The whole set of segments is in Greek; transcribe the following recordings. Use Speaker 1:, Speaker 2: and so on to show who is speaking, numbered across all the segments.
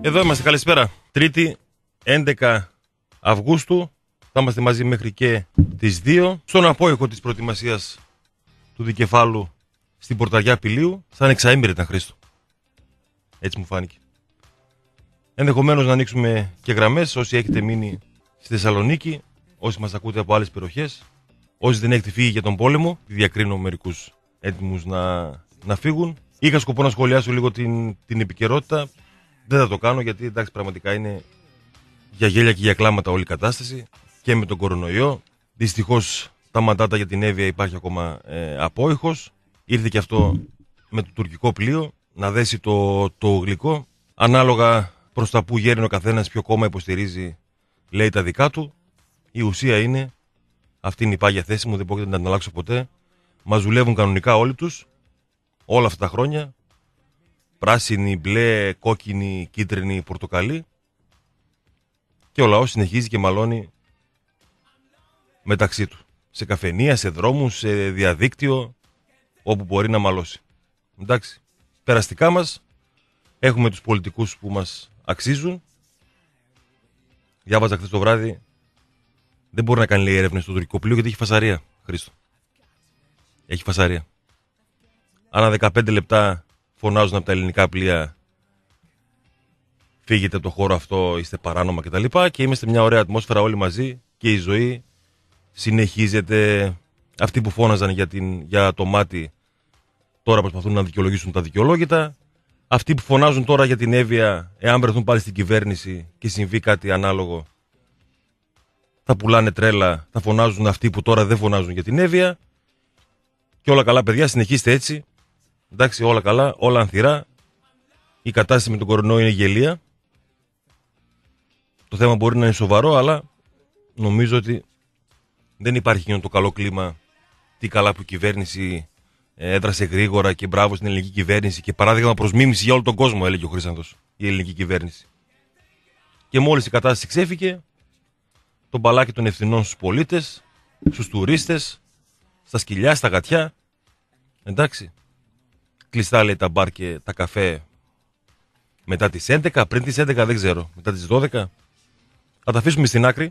Speaker 1: Εδώ είμαστε, καλησπέρα. Τρίτη, 11 Αυγούστου. Θα είμαστε μαζί μέχρι και τις 2. Στον απόϊχο της προετοιμασίας του δικεφάλου στην Πορταριά Πηλίου. Σαν εξαήμερη ήταν, Χρήστο. Έτσι μου φάνηκε. Ενδεχομένως να ανοίξουμε και γραμμές όσοι έχετε μείνει στη Θεσσαλονίκη, όσοι μας ακούτε από άλλες περιοχές, όσοι δεν έχετε φύγει για τον πόλεμο. Διακρίνω μερικούς έτοιμους να φύγουν. Είχα σκοπό να σχολιάσω λίγο την επικαιρότητα. Δεν θα το κάνω γιατί εντάξει, πραγματικά είναι για γέλια και για κλάματα όλη η κατάσταση και με τον κορονοϊό. Δυστυχώς τα μαντάτα για την Εύβοια υπάρχει ακόμα απόϊχος. Ήρθε και αυτό με το τουρκικό πλοίο να δέσει το γλυκό. Ανάλογα προς τα που γέρνει ο καθένας, ποιο κόμμα υποστηρίζει, λέει τα δικά του. Η ουσία είναι, αυτή είναι η πάγια θέση μου, δεν πρόκειται να την αλλάξω ποτέ. Μας δουλεύουν κανονικά όλοι τους, όλα αυτά τα χρόνια. Πράσινη, μπλε, κόκκινη, κίτρινη, πορτοκαλί. Και ο λαός συνεχίζει και μαλώνει μεταξύ του. Σε καφενεία, σε δρόμους, σε διαδίκτυο, όπου μπορεί να μαλώσει. Εντάξει. Περαστικά μας, έχουμε τους πολιτικούς που μας αξίζουν. Διάβαζα χθες το βράδυ, δεν μπορεί να κάνει λέει έρευνες στο τουρκικό πλοίο γιατί έχει φασαρία, Χρήστο. Έχει φασαρία. Ανά 15 λεπτά φωνάζουν από τα ελληνικά πλοία, φύγετε από το χώρο αυτό, είστε παράνομα κτλ. Και είμαστε μια ωραία ατμόσφαιρα όλοι μαζί και η ζωή συνεχίζεται. Αυτοί που φώναζαν για το μάτι τώρα προσπαθούν να δικαιολογήσουν τα δικαιολόγητα. Αυτοί που φωνάζουν τώρα για την Εύβοια, εάν βρεθούν πάλι στην κυβέρνηση και συμβεί κάτι ανάλογο, θα πουλάνε τρέλα, θα φωνάζουν αυτοί που τώρα δεν φωνάζουν για την Εύβοια. Και όλα καλά, παιδιά, συνεχίστε έτσι. Εντάξει, όλα καλά, όλα ανθυρά. Η κατάσταση με τον κορονοϊό είναι γελία. Το θέμα μπορεί να είναι σοβαρό, αλλά νομίζω ότι δεν υπάρχει εκείνο το καλό κλίμα. Τι καλά που η κυβέρνηση έδρασε γρήγορα και μπράβο στην ελληνική κυβέρνηση και παράδειγμα προς μίμηση για όλο τον κόσμο, έλεγε ο Χρήσανθος, η ελληνική κυβέρνηση. Και μόλις η κατάσταση ξέφυγε, το μπαλάκι των ευθυνών στους πολίτες, στους τουρίστες, στα σκυλιά, στα γατιά. Εντάξει. Κλειστά λέει τα μπαρ και τα καφέ μετά τις 11, πριν τις 11 δεν ξέρω, μετά τις 12. Θα τα αφήσουμε στην άκρη.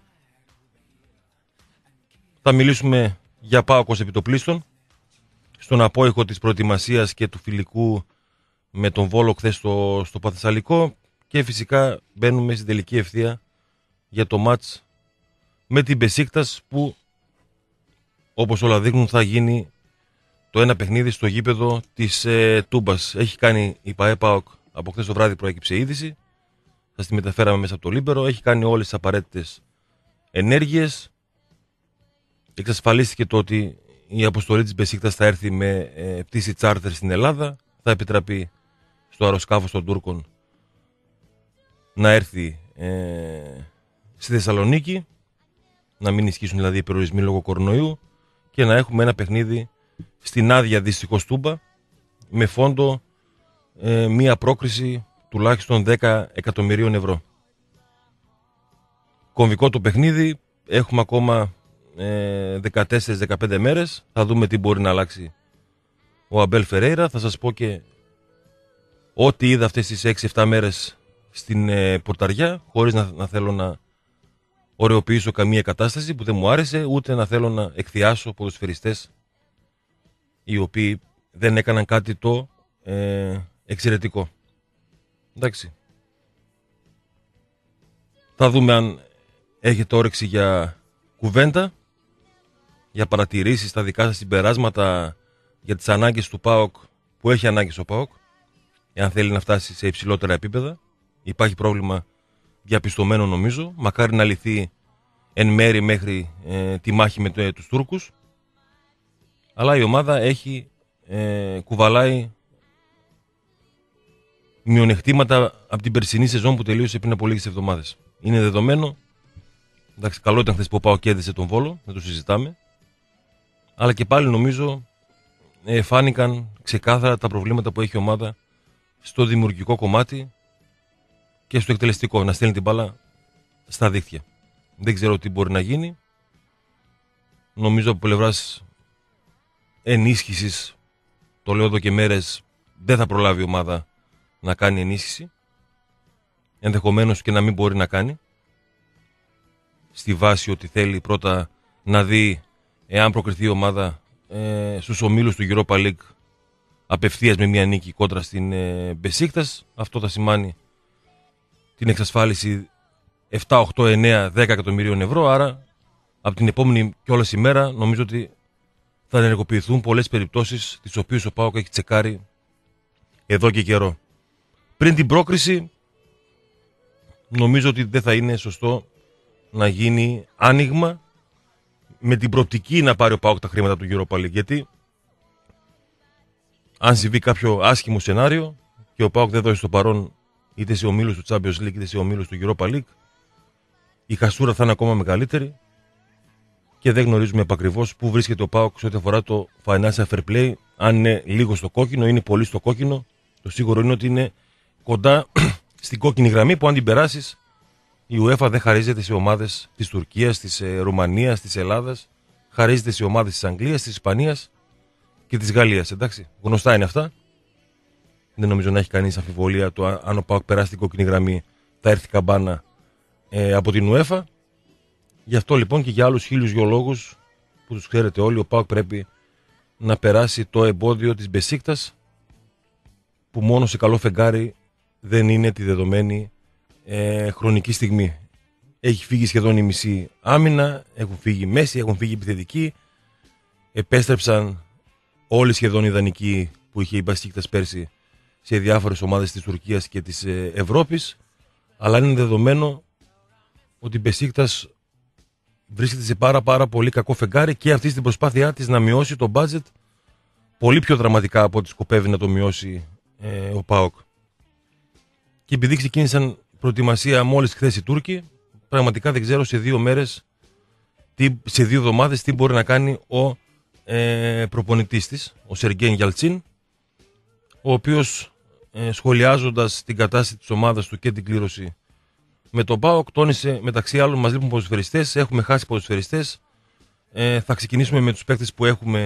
Speaker 1: Θα μιλήσουμε για ΠΑΟΚ ως επιτοπλίστων, στον απόϊχο της προετοιμασίας και του φιλικού με τον Βόλο χθες στο Παθεσσαλικό και φυσικά μπαίνουμε στην τελική ευθεία για το μάτς με την Μπεσίκτας που όπως όλα δείχνουν θα γίνει το ένα παιχνίδι στο γήπεδο της Τούμπας. Έχει κάνει η ΠΑΟΚ, από χθες το βράδυ προέκυψε είδηση, θα τη μεταφέραμε μέσα από το Λίμπερο, έχει κάνει όλες τις απαραίτητες ενέργειες. Εξασφαλίστηκε το ότι η αποστολή της Μπεσίκτας θα έρθει με πτήση τσάρτερ στην Ελλάδα, θα επιτραπεί στο αεροσκάφος των Τούρκων να έρθει στη Θεσσαλονίκη, να μην ισχύσουν δηλαδή οι περιορισμοί λόγω κορονοϊού και να έχουμε ένα παιχνίδι στην άδεια δυστυχώς Τούμπα με φόντο μία πρόκριση τουλάχιστον 10 εκατομμυρίων ευρώ. Κομβικό το παιχνίδι, έχουμε ακόμα 14-15 μέρες, θα δούμε τι μπορεί να αλλάξει ο Αμπέλ Φερέιρα. Θα σας πω και ό,τι είδα αυτές τις 6-7 μέρες στην Πορταριά, χωρίς να θέλω να ωρεοποιήσω καμία κατάσταση που δεν μου άρεσε, ούτε να θέλω να εκθιάσω ποδοσφαιριστές οι οποίοι δεν έκαναν κάτι το εξαιρετικό. Εντάξει. Θα δούμε αν έχετε όρεξη για κουβέντα, για παρατηρήσεις, τα δικά σας συμπεράσματα για τις ανάγκες του ΠΑΟΚ, που έχει ανάγκες ο ΠΑΟΚ, εάν θέλει να φτάσει σε υψηλότερα επίπεδα. Υπάρχει πρόβλημα διαπιστωμένο νομίζω, μακάρι να λυθεί εν μέρη μέχρι τη μάχη με τους Τούρκους, αλλά η ομάδα έχει κουβαλάει μειονεκτήματα από την περσινή σεζόν που τελείωσε πριν από λίγες εβδομάδες. Είναι δεδομένο. Εντάξει, καλό ήταν χθες που ο ΠΑΟΚ κέρδισε τον Βόλο, δεν το συζητάμε. Αλλά και πάλι νομίζω φάνηκαν ξεκάθαρα τα προβλήματα που έχει η ομάδα στο δημιουργικό κομμάτι και στο εκτελεστικό, να στέλνει την μπάλα στα δίχτυα. Δεν ξέρω τι μπορεί να γίνει. Νομίζω από πλευράς ενίσχυσης, το λέω εδώ και μέρες, δεν θα προλάβει η ομάδα να κάνει ενίσχυση. ενδεχομένως και να μην μπορεί να κάνει, στη βάση ότι θέλει πρώτα να δει εάν προκριθεί η ομάδα στους ομίλους του Europa League απευθείας με μια νίκη κόντρα στην Μπεσίκτας. Αυτό θα σημάνει την εξασφάλιση 7, 8, 9, 10 εκατομμυρίων ευρώ. Άρα από την επόμενη κιόλας ημέρα νομίζω ότι θα ενεργοποιηθούν πολλές περιπτώσεις τις οποίες ο ΠΑΟΚ έχει τσεκάρει εδώ και καιρό. Πριν την πρόκριση νομίζω ότι δεν θα είναι σωστό να γίνει άνοιγμα με την προοπτική να πάρει ο ΠΑΟΚ τα χρήματα του Europa League. Γιατί αν συμβεί κάποιο άσχημο σενάριο και ο ΠΑΟΚ δεν δώσει το παρόν είτε σε ομίλους του Champions League είτε σε ομίλους του Europa League, η χασούρα θα είναι ακόμα μεγαλύτερη και δεν γνωρίζουμε επακριβώς πού βρίσκεται ο ΠΑΟΚ σε ό,τι αφορά το financial fair play. Αν είναι λίγο στο κόκκινο, είναι πολύ στο κόκκινο. Το σίγουρο είναι ότι είναι κοντά στην κόκκινη γραμμή που αν την περάσεις, η UEFA δεν χαρίζεται σε ομάδες της Τουρκίας, της Ρουμανίας, της Ελλάδας. Χαρίζεται σε ομάδες της Αγγλίας, της Ισπανίας και της Γαλλίας. Εντάξει, γνωστά είναι αυτά. Δεν νομίζω να έχει κανείς αμφιβολία το αν ο ΠΑΟΚ περάσει την κόκκινη γραμμή θα έρθει καμπάνα από την UEFA. Γι' αυτό λοιπόν και για άλλους 1002 λόγους που τους ξέρετε όλοι, ο ΠΑΟΚ πρέπει να περάσει το εμπόδιο της Μπεσίκτας, που μόνο σε καλό φεγγάρι δεν είναι τη δεδομένη χρονική στιγμή. Έχει φύγει σχεδόν η μισή άμυνα, έχουν φύγει μέση, έχουν φύγει επιθετικοί. Επέστρεψαν όλοι σχεδόν οι ιδανικοί που είχε η Μπεσίκτας πέρσι σε διάφορες ομάδες της Τουρκίας και της Ευρώπης. Αλλά είναι δεδομένο ότι η Μπεσίκτας βρίσκεται σε πάρα πολύ κακό φεγγάρι και αυτή στην προσπάθειά της να μειώσει το budget πολύ πιο δραματικά από ό,τι σκοπεύει να το μειώσει ο ΠΑΟΚ. Και επειδή ξεκίνησαν προετοιμασία μόλις χθες οι Τούρκοι, πραγματικά δεν ξέρω σε 2 μέρες, σε 2 εβδομάδες τι μπορεί να κάνει ο προπονητής της, ο Σεργέν Γιαλτσίν, ο οποίος σχολιάζοντας την κατάσταση της ομάδας του και την κλήρωση με τον ΠΑΟΚ τόνισε μεταξύ άλλων μας λείπουν ποδοσφαιριστές, έχουμε χάσει ποδοσφαιριστές, θα ξεκινήσουμε με τους παίκτες που έχουμε.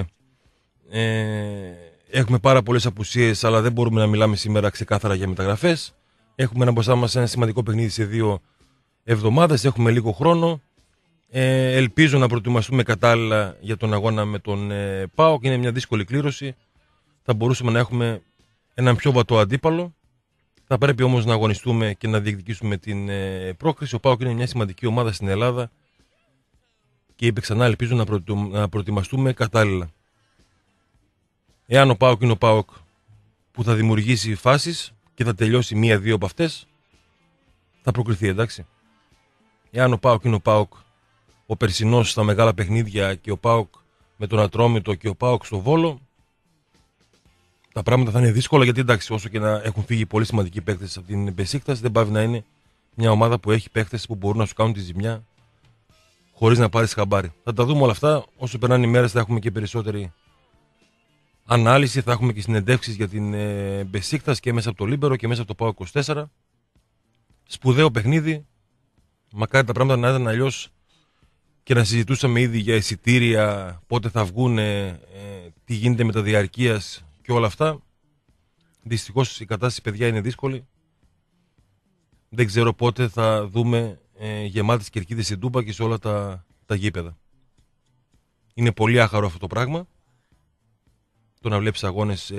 Speaker 1: Έχουμε πάρα πολλές απουσίες, αλλά δεν μπορούμε να μιλάμε σήμερα ξεκάθαρα για μεταγραφές. Έχουμε να μπροστά μας ένα σημαντικό παιχνίδι σε 2 εβδομάδες, έχουμε λίγο χρόνο. Ελπίζω να προετοιμαστούμε κατάλληλα για τον αγώνα με τον ΠΑΟΚ. Είναι μια δύσκολη κλήρωση. Θα μπορούσαμε να έχουμε έναν πιο βατό αντίπαλο. Θα πρέπει όμως να αγωνιστούμε και να διεκδικήσουμε την πρόκριση. Ο ΠΑΟΚ είναι μια σημαντική ομάδα στην Ελλάδα και είπε ξανά, ελπίζω να προετοιμαστούμε κατάλληλα. Εάν ο ΠΑΟΚ είναι ο ΠΑΟΚ που θα δημιουργήσει φάσεις και θα τελειώσει 1-2 από αυτές, θα προκριθεί, εντάξει. Εάν ο ΠΑΟΚ είναι ο ΠΑΟΚ ο περσινός στα μεγάλα παιχνίδια και ο ΠΑΟΚ με τον Ατρόμητο και ο ΠΑΟΚ στο Βόλο, τα πράγματα θα είναι δύσκολα, γιατί εντάξει, όσο και να έχουν φύγει πολύ σημαντικοί παίκτες από την Μπεσίκτας, δεν πάβει να είναι μια ομάδα που έχει παίκτες που μπορούν να σου κάνουν τη ζημιά χωρίς να πάρεις χαμπάρι. Θα τα δούμε όλα αυτά. Όσο περνάνε οι μέρες θα έχουμε και περισσότερη ανάλυση, θα έχουμε και συνεντεύξεις για την Μπεσίκτας και μέσα από το Λίμπερο και μέσα από το ΠΑΟΚ 24. Σπουδαίο παιχνίδι. Μακάρι τα πράγματα να ήταν αλλιώς και να συζητούσαμε ήδη για εισιτήρια, πότε θα βγουν, τι γίνεται με τα διαρκείας και όλα αυτά. Δυστυχώς η κατάσταση, παιδιά, είναι δύσκολη. Δεν ξέρω πότε θα δούμε γεμάτες κερκίδες στην Τούμπα και σε όλα τα γήπεδα. Είναι πολύ άχαρο αυτό το πράγμα. Το να βλέπεις αγώνες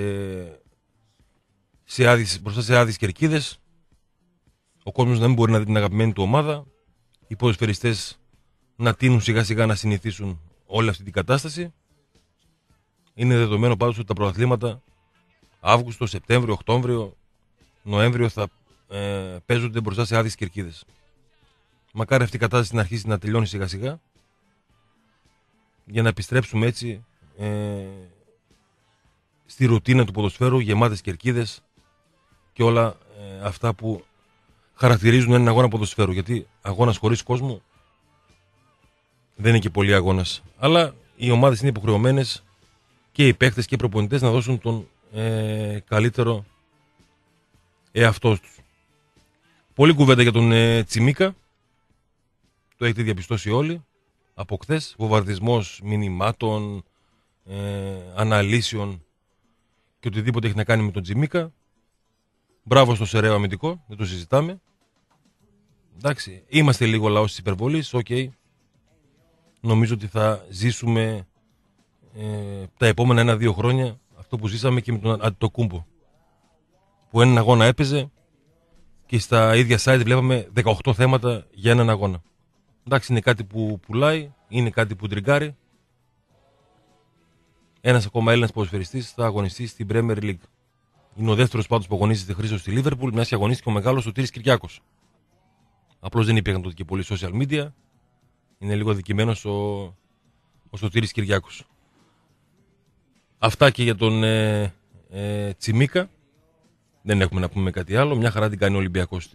Speaker 1: μπροστά σε άδειες κερκίδες. Ο κόσμος να μην μπορεί να δει την αγαπημένη του ομάδα. Οι ποδοσφαιριστές να τείνουν σιγά σιγά να συνηθίσουν όλη αυτή την κατάσταση. Είναι δεδομένο πάντως ότι τα πρωταθλήματα Αύγουστο, Σεπτέμβριο, Οκτώβριο, Νοέμβριο θα παίζονται μπροστά σε άδειες κερκίδες. Μακάρι αυτή η κατάσταση να αρχίσει να τελειώνει σιγά σιγά για να επιστρέψουμε έτσι στη ρουτίνα του ποδοσφαίρου, γεμάτες κερκίδες και όλα αυτά που χαρακτηρίζουν έναν αγώνα ποδοσφαίρου. Γιατί αγώνας χωρίς κόσμο δεν είναι και πολύ αγώνας. Αλλά οι ομάδες είναι υποχρεωμένες και οι παίκτες και οι προπονητές να δώσουν τον καλύτερο εαυτό τους. Πολλή κουβέντα για τον Τσιμίκα. Το έχετε διαπιστώσει όλοι από χθες. Βομβαρδισμός μηνυμάτων, αναλύσεων και οτιδήποτε έχει να κάνει με τον Τσιμίκα. Μπράβο στο Σεραίο αμυντικό, δεν το συζητάμε. Εντάξει, είμαστε λίγο λαός της υπερβολής, νομίζω ότι θα ζήσουμε τα επόμενα 1-2 χρόνια αυτό που ζήσαμε και με τον Αντετοκούμπο, που έναν αγώνα έπαιζε και στα ίδια site βλέπαμε 18 θέματα για έναν αγώνα. Εντάξει, είναι κάτι που πουλάει, είναι κάτι που τριγκάρει. Ένας ακόμα Έλληνας ποδοσφαιριστής θα αγωνιστεί στην Premier League. Είναι ο δεύτερος πάντως που αγωνίζεται Χρήστος στη Liverpool, μιας και αγωνίστηκε ο μεγάλος Σωτήρης Κυριάκος. Απλώς δεν υπήρχαν τότε και πολλοί social media. Είναι λίγο αδικημένος ο Σωτήρης Κυριάκος. Αυτά και για τον Τσιμίκα. Δεν έχουμε να πούμε κάτι άλλο. Μια χαρά την κάνει ο Ολυμπιακός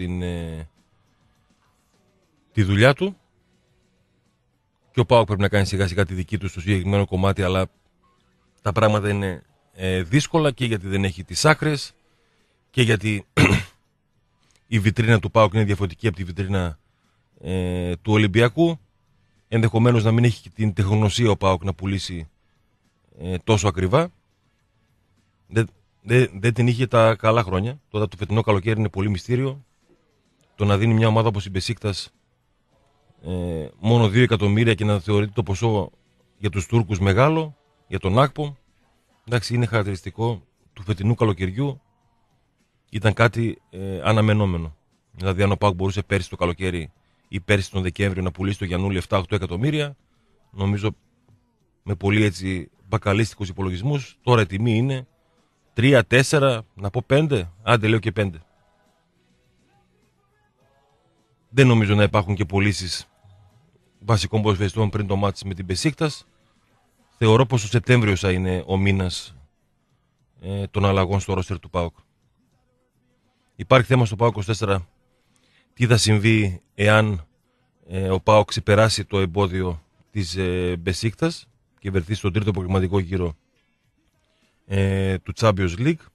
Speaker 1: τη δουλειά του. Και ο ΠΑΟΚ πρέπει να κάνει σιγά σιγά τη δική του στο συγκεκριμένο κομμάτι, αλλά τα πράγματα είναι δύσκολα και γιατί δεν έχει τις άκρες και γιατί η βιτρίνα του ΠΑΟΚ είναι διαφορετική από τη βιτρίνα του Ολυμπιακού. Ενδεχομένως να μην έχει την τεχνογνωσία ο ΠΑΟΚ να πουλήσει τόσο ακριβά. Δεν την είχε τα καλά χρόνια. Τώρα το φετινό καλοκαίρι είναι πολύ μυστήριο. Το να δίνει μια ομάδα όπως η Μπεσίκτας μόνο 2 εκατομμύρια και να θεωρείται το ποσό για τους Τούρκους μεγάλο, για τον Άκπο. Εντάξει, είναι χαρακτηριστικό του φετινού καλοκαιριού. Ήταν κάτι αναμενόμενο. Δηλαδή, αν ο ΠΑΟΚ μπορούσε πέρσι το καλοκαίρι ή πέρσι τον Δεκέμβριο να πουλήσει το Γιαννούλη 7-8 εκατομμύρια, νομίζω με πολύ έτσι μπακαλίστικους υπολογισμούς, τώρα η τιμή είναι 3-4, να πω 5, άντε λέω και 5. Δεν νομίζω να υπάρχουν και πωλήσεις βασικών ποδοσφαιριστών πριν το μάτς με την Μπεσίκτας. Θεωρώ πως ο Σεπτέμβριος θα είναι ο μήνας των αλλαγών στο ρόστερ του ΠΑΟΚ. Υπάρχει θέμα στο ΠΑΟΚ 24 τι θα συμβεί εάν ο ΠΑΟΚ ξεπεράσει το εμπόδιο της Μπεσίκτας και βρεθεί στον τρίτο προκριματικό γύρο του Champions League.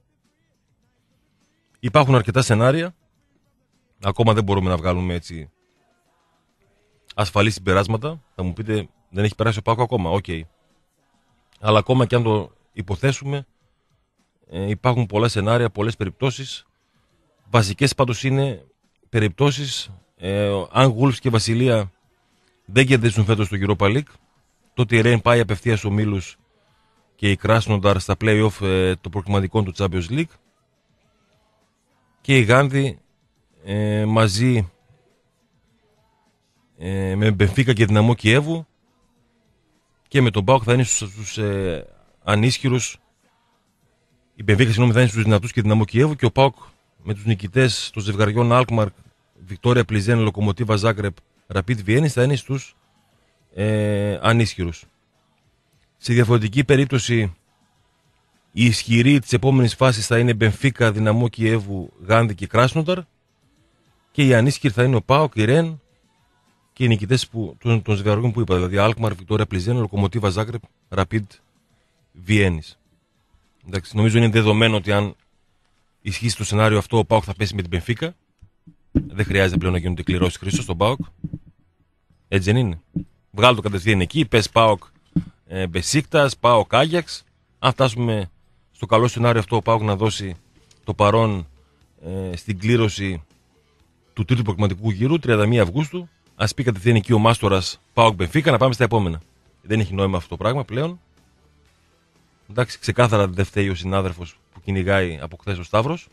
Speaker 1: Υπάρχουν αρκετά σενάρια. Ακόμα δεν μπορούμε να βγάλουμε έτσι ασφαλή συμπεράσματα. Θα μου πείτε, δεν έχει περάσει ο ΠΑΟΚ ακόμα. Οκ. Αλλά ακόμα και αν το υποθέσουμε, υπάρχουν πολλά σενάρια, πολλές περιπτώσεις. Βασικές πάντως είναι περιπτώσεις αν Wolves και Βασιλεία δεν κερδίσουν φέτος το Europa League, τότε η Ρέιν πάει απευθείας στους ομίλους και η Κράσνονταρ στα play-off των προκριματικών του Champions League και η Γάνδη μαζί με Μπενφίκα και Δυναμό Κιέβου και με τον ΠΑΟΚ θα είναι στους ανίσχυρους. Η Μπενφίκα θα είναι στους δυνατούς και Δυναμό Κιέβου και ο ΠΑΟΚ με τους νικητές των ζευγαριών Alkmaar, Βικτόρια Πλιζέν, Λοκομοτίβα Ζάγκρεπ, Rapid Βιέννης θα είναι στους ανίσχυρους. Σε διαφορετική περίπτωση η ισχυρή της επόμενης φάσης θα είναι Μπενφίκα, Δυναμό Κιέβου, Γάνδη και Κράσνονταρ και οι ανίσχυροι θα είναι ο ΠΑΟΚ, η Ρεν και οι νικητές των ζευγαριών που είπα, δηλαδή Alkmaar, Βικτόρια Πλιζέν, Λοκομοτίβα Ζάγκρεπ, Rapid Βιέννης. Εντάξει, νομίζω είναι δεδομένο ότι αν ισχύσει το σενάριο αυτό, ο ΠΑΟΚ θα πέσει με την Μπενφίκα. Δεν χρειάζεται πλέον να γίνονται κληρώσεις Χρήστος στον ΠΑΟΚ. Έτσι δεν είναι? Βγάλω το κατευθείαν εκεί, πες ΠΑΟΚ Μπεσίκτας, ΠΑΟΚ Άγιαξ. Αν φτάσουμε στο καλό σενάριο αυτό, ο ΠΑΟΚ να δώσει το παρόν στην κλήρωση του τρίτου προκριματικού γύρου, 31 Αυγούστου, ας πει κατευθείαν εκεί ο Μάστορας ΠΑΟΚ Μπενφίκα, να πάμε στα επόμενα. Δεν έχει νόημα αυτό το πράγμα πλέον. Εντάξει, ξεκάθαρα δεν φταίει ο συνάδελφος που κυνηγάει από χθες ο Σταύρος.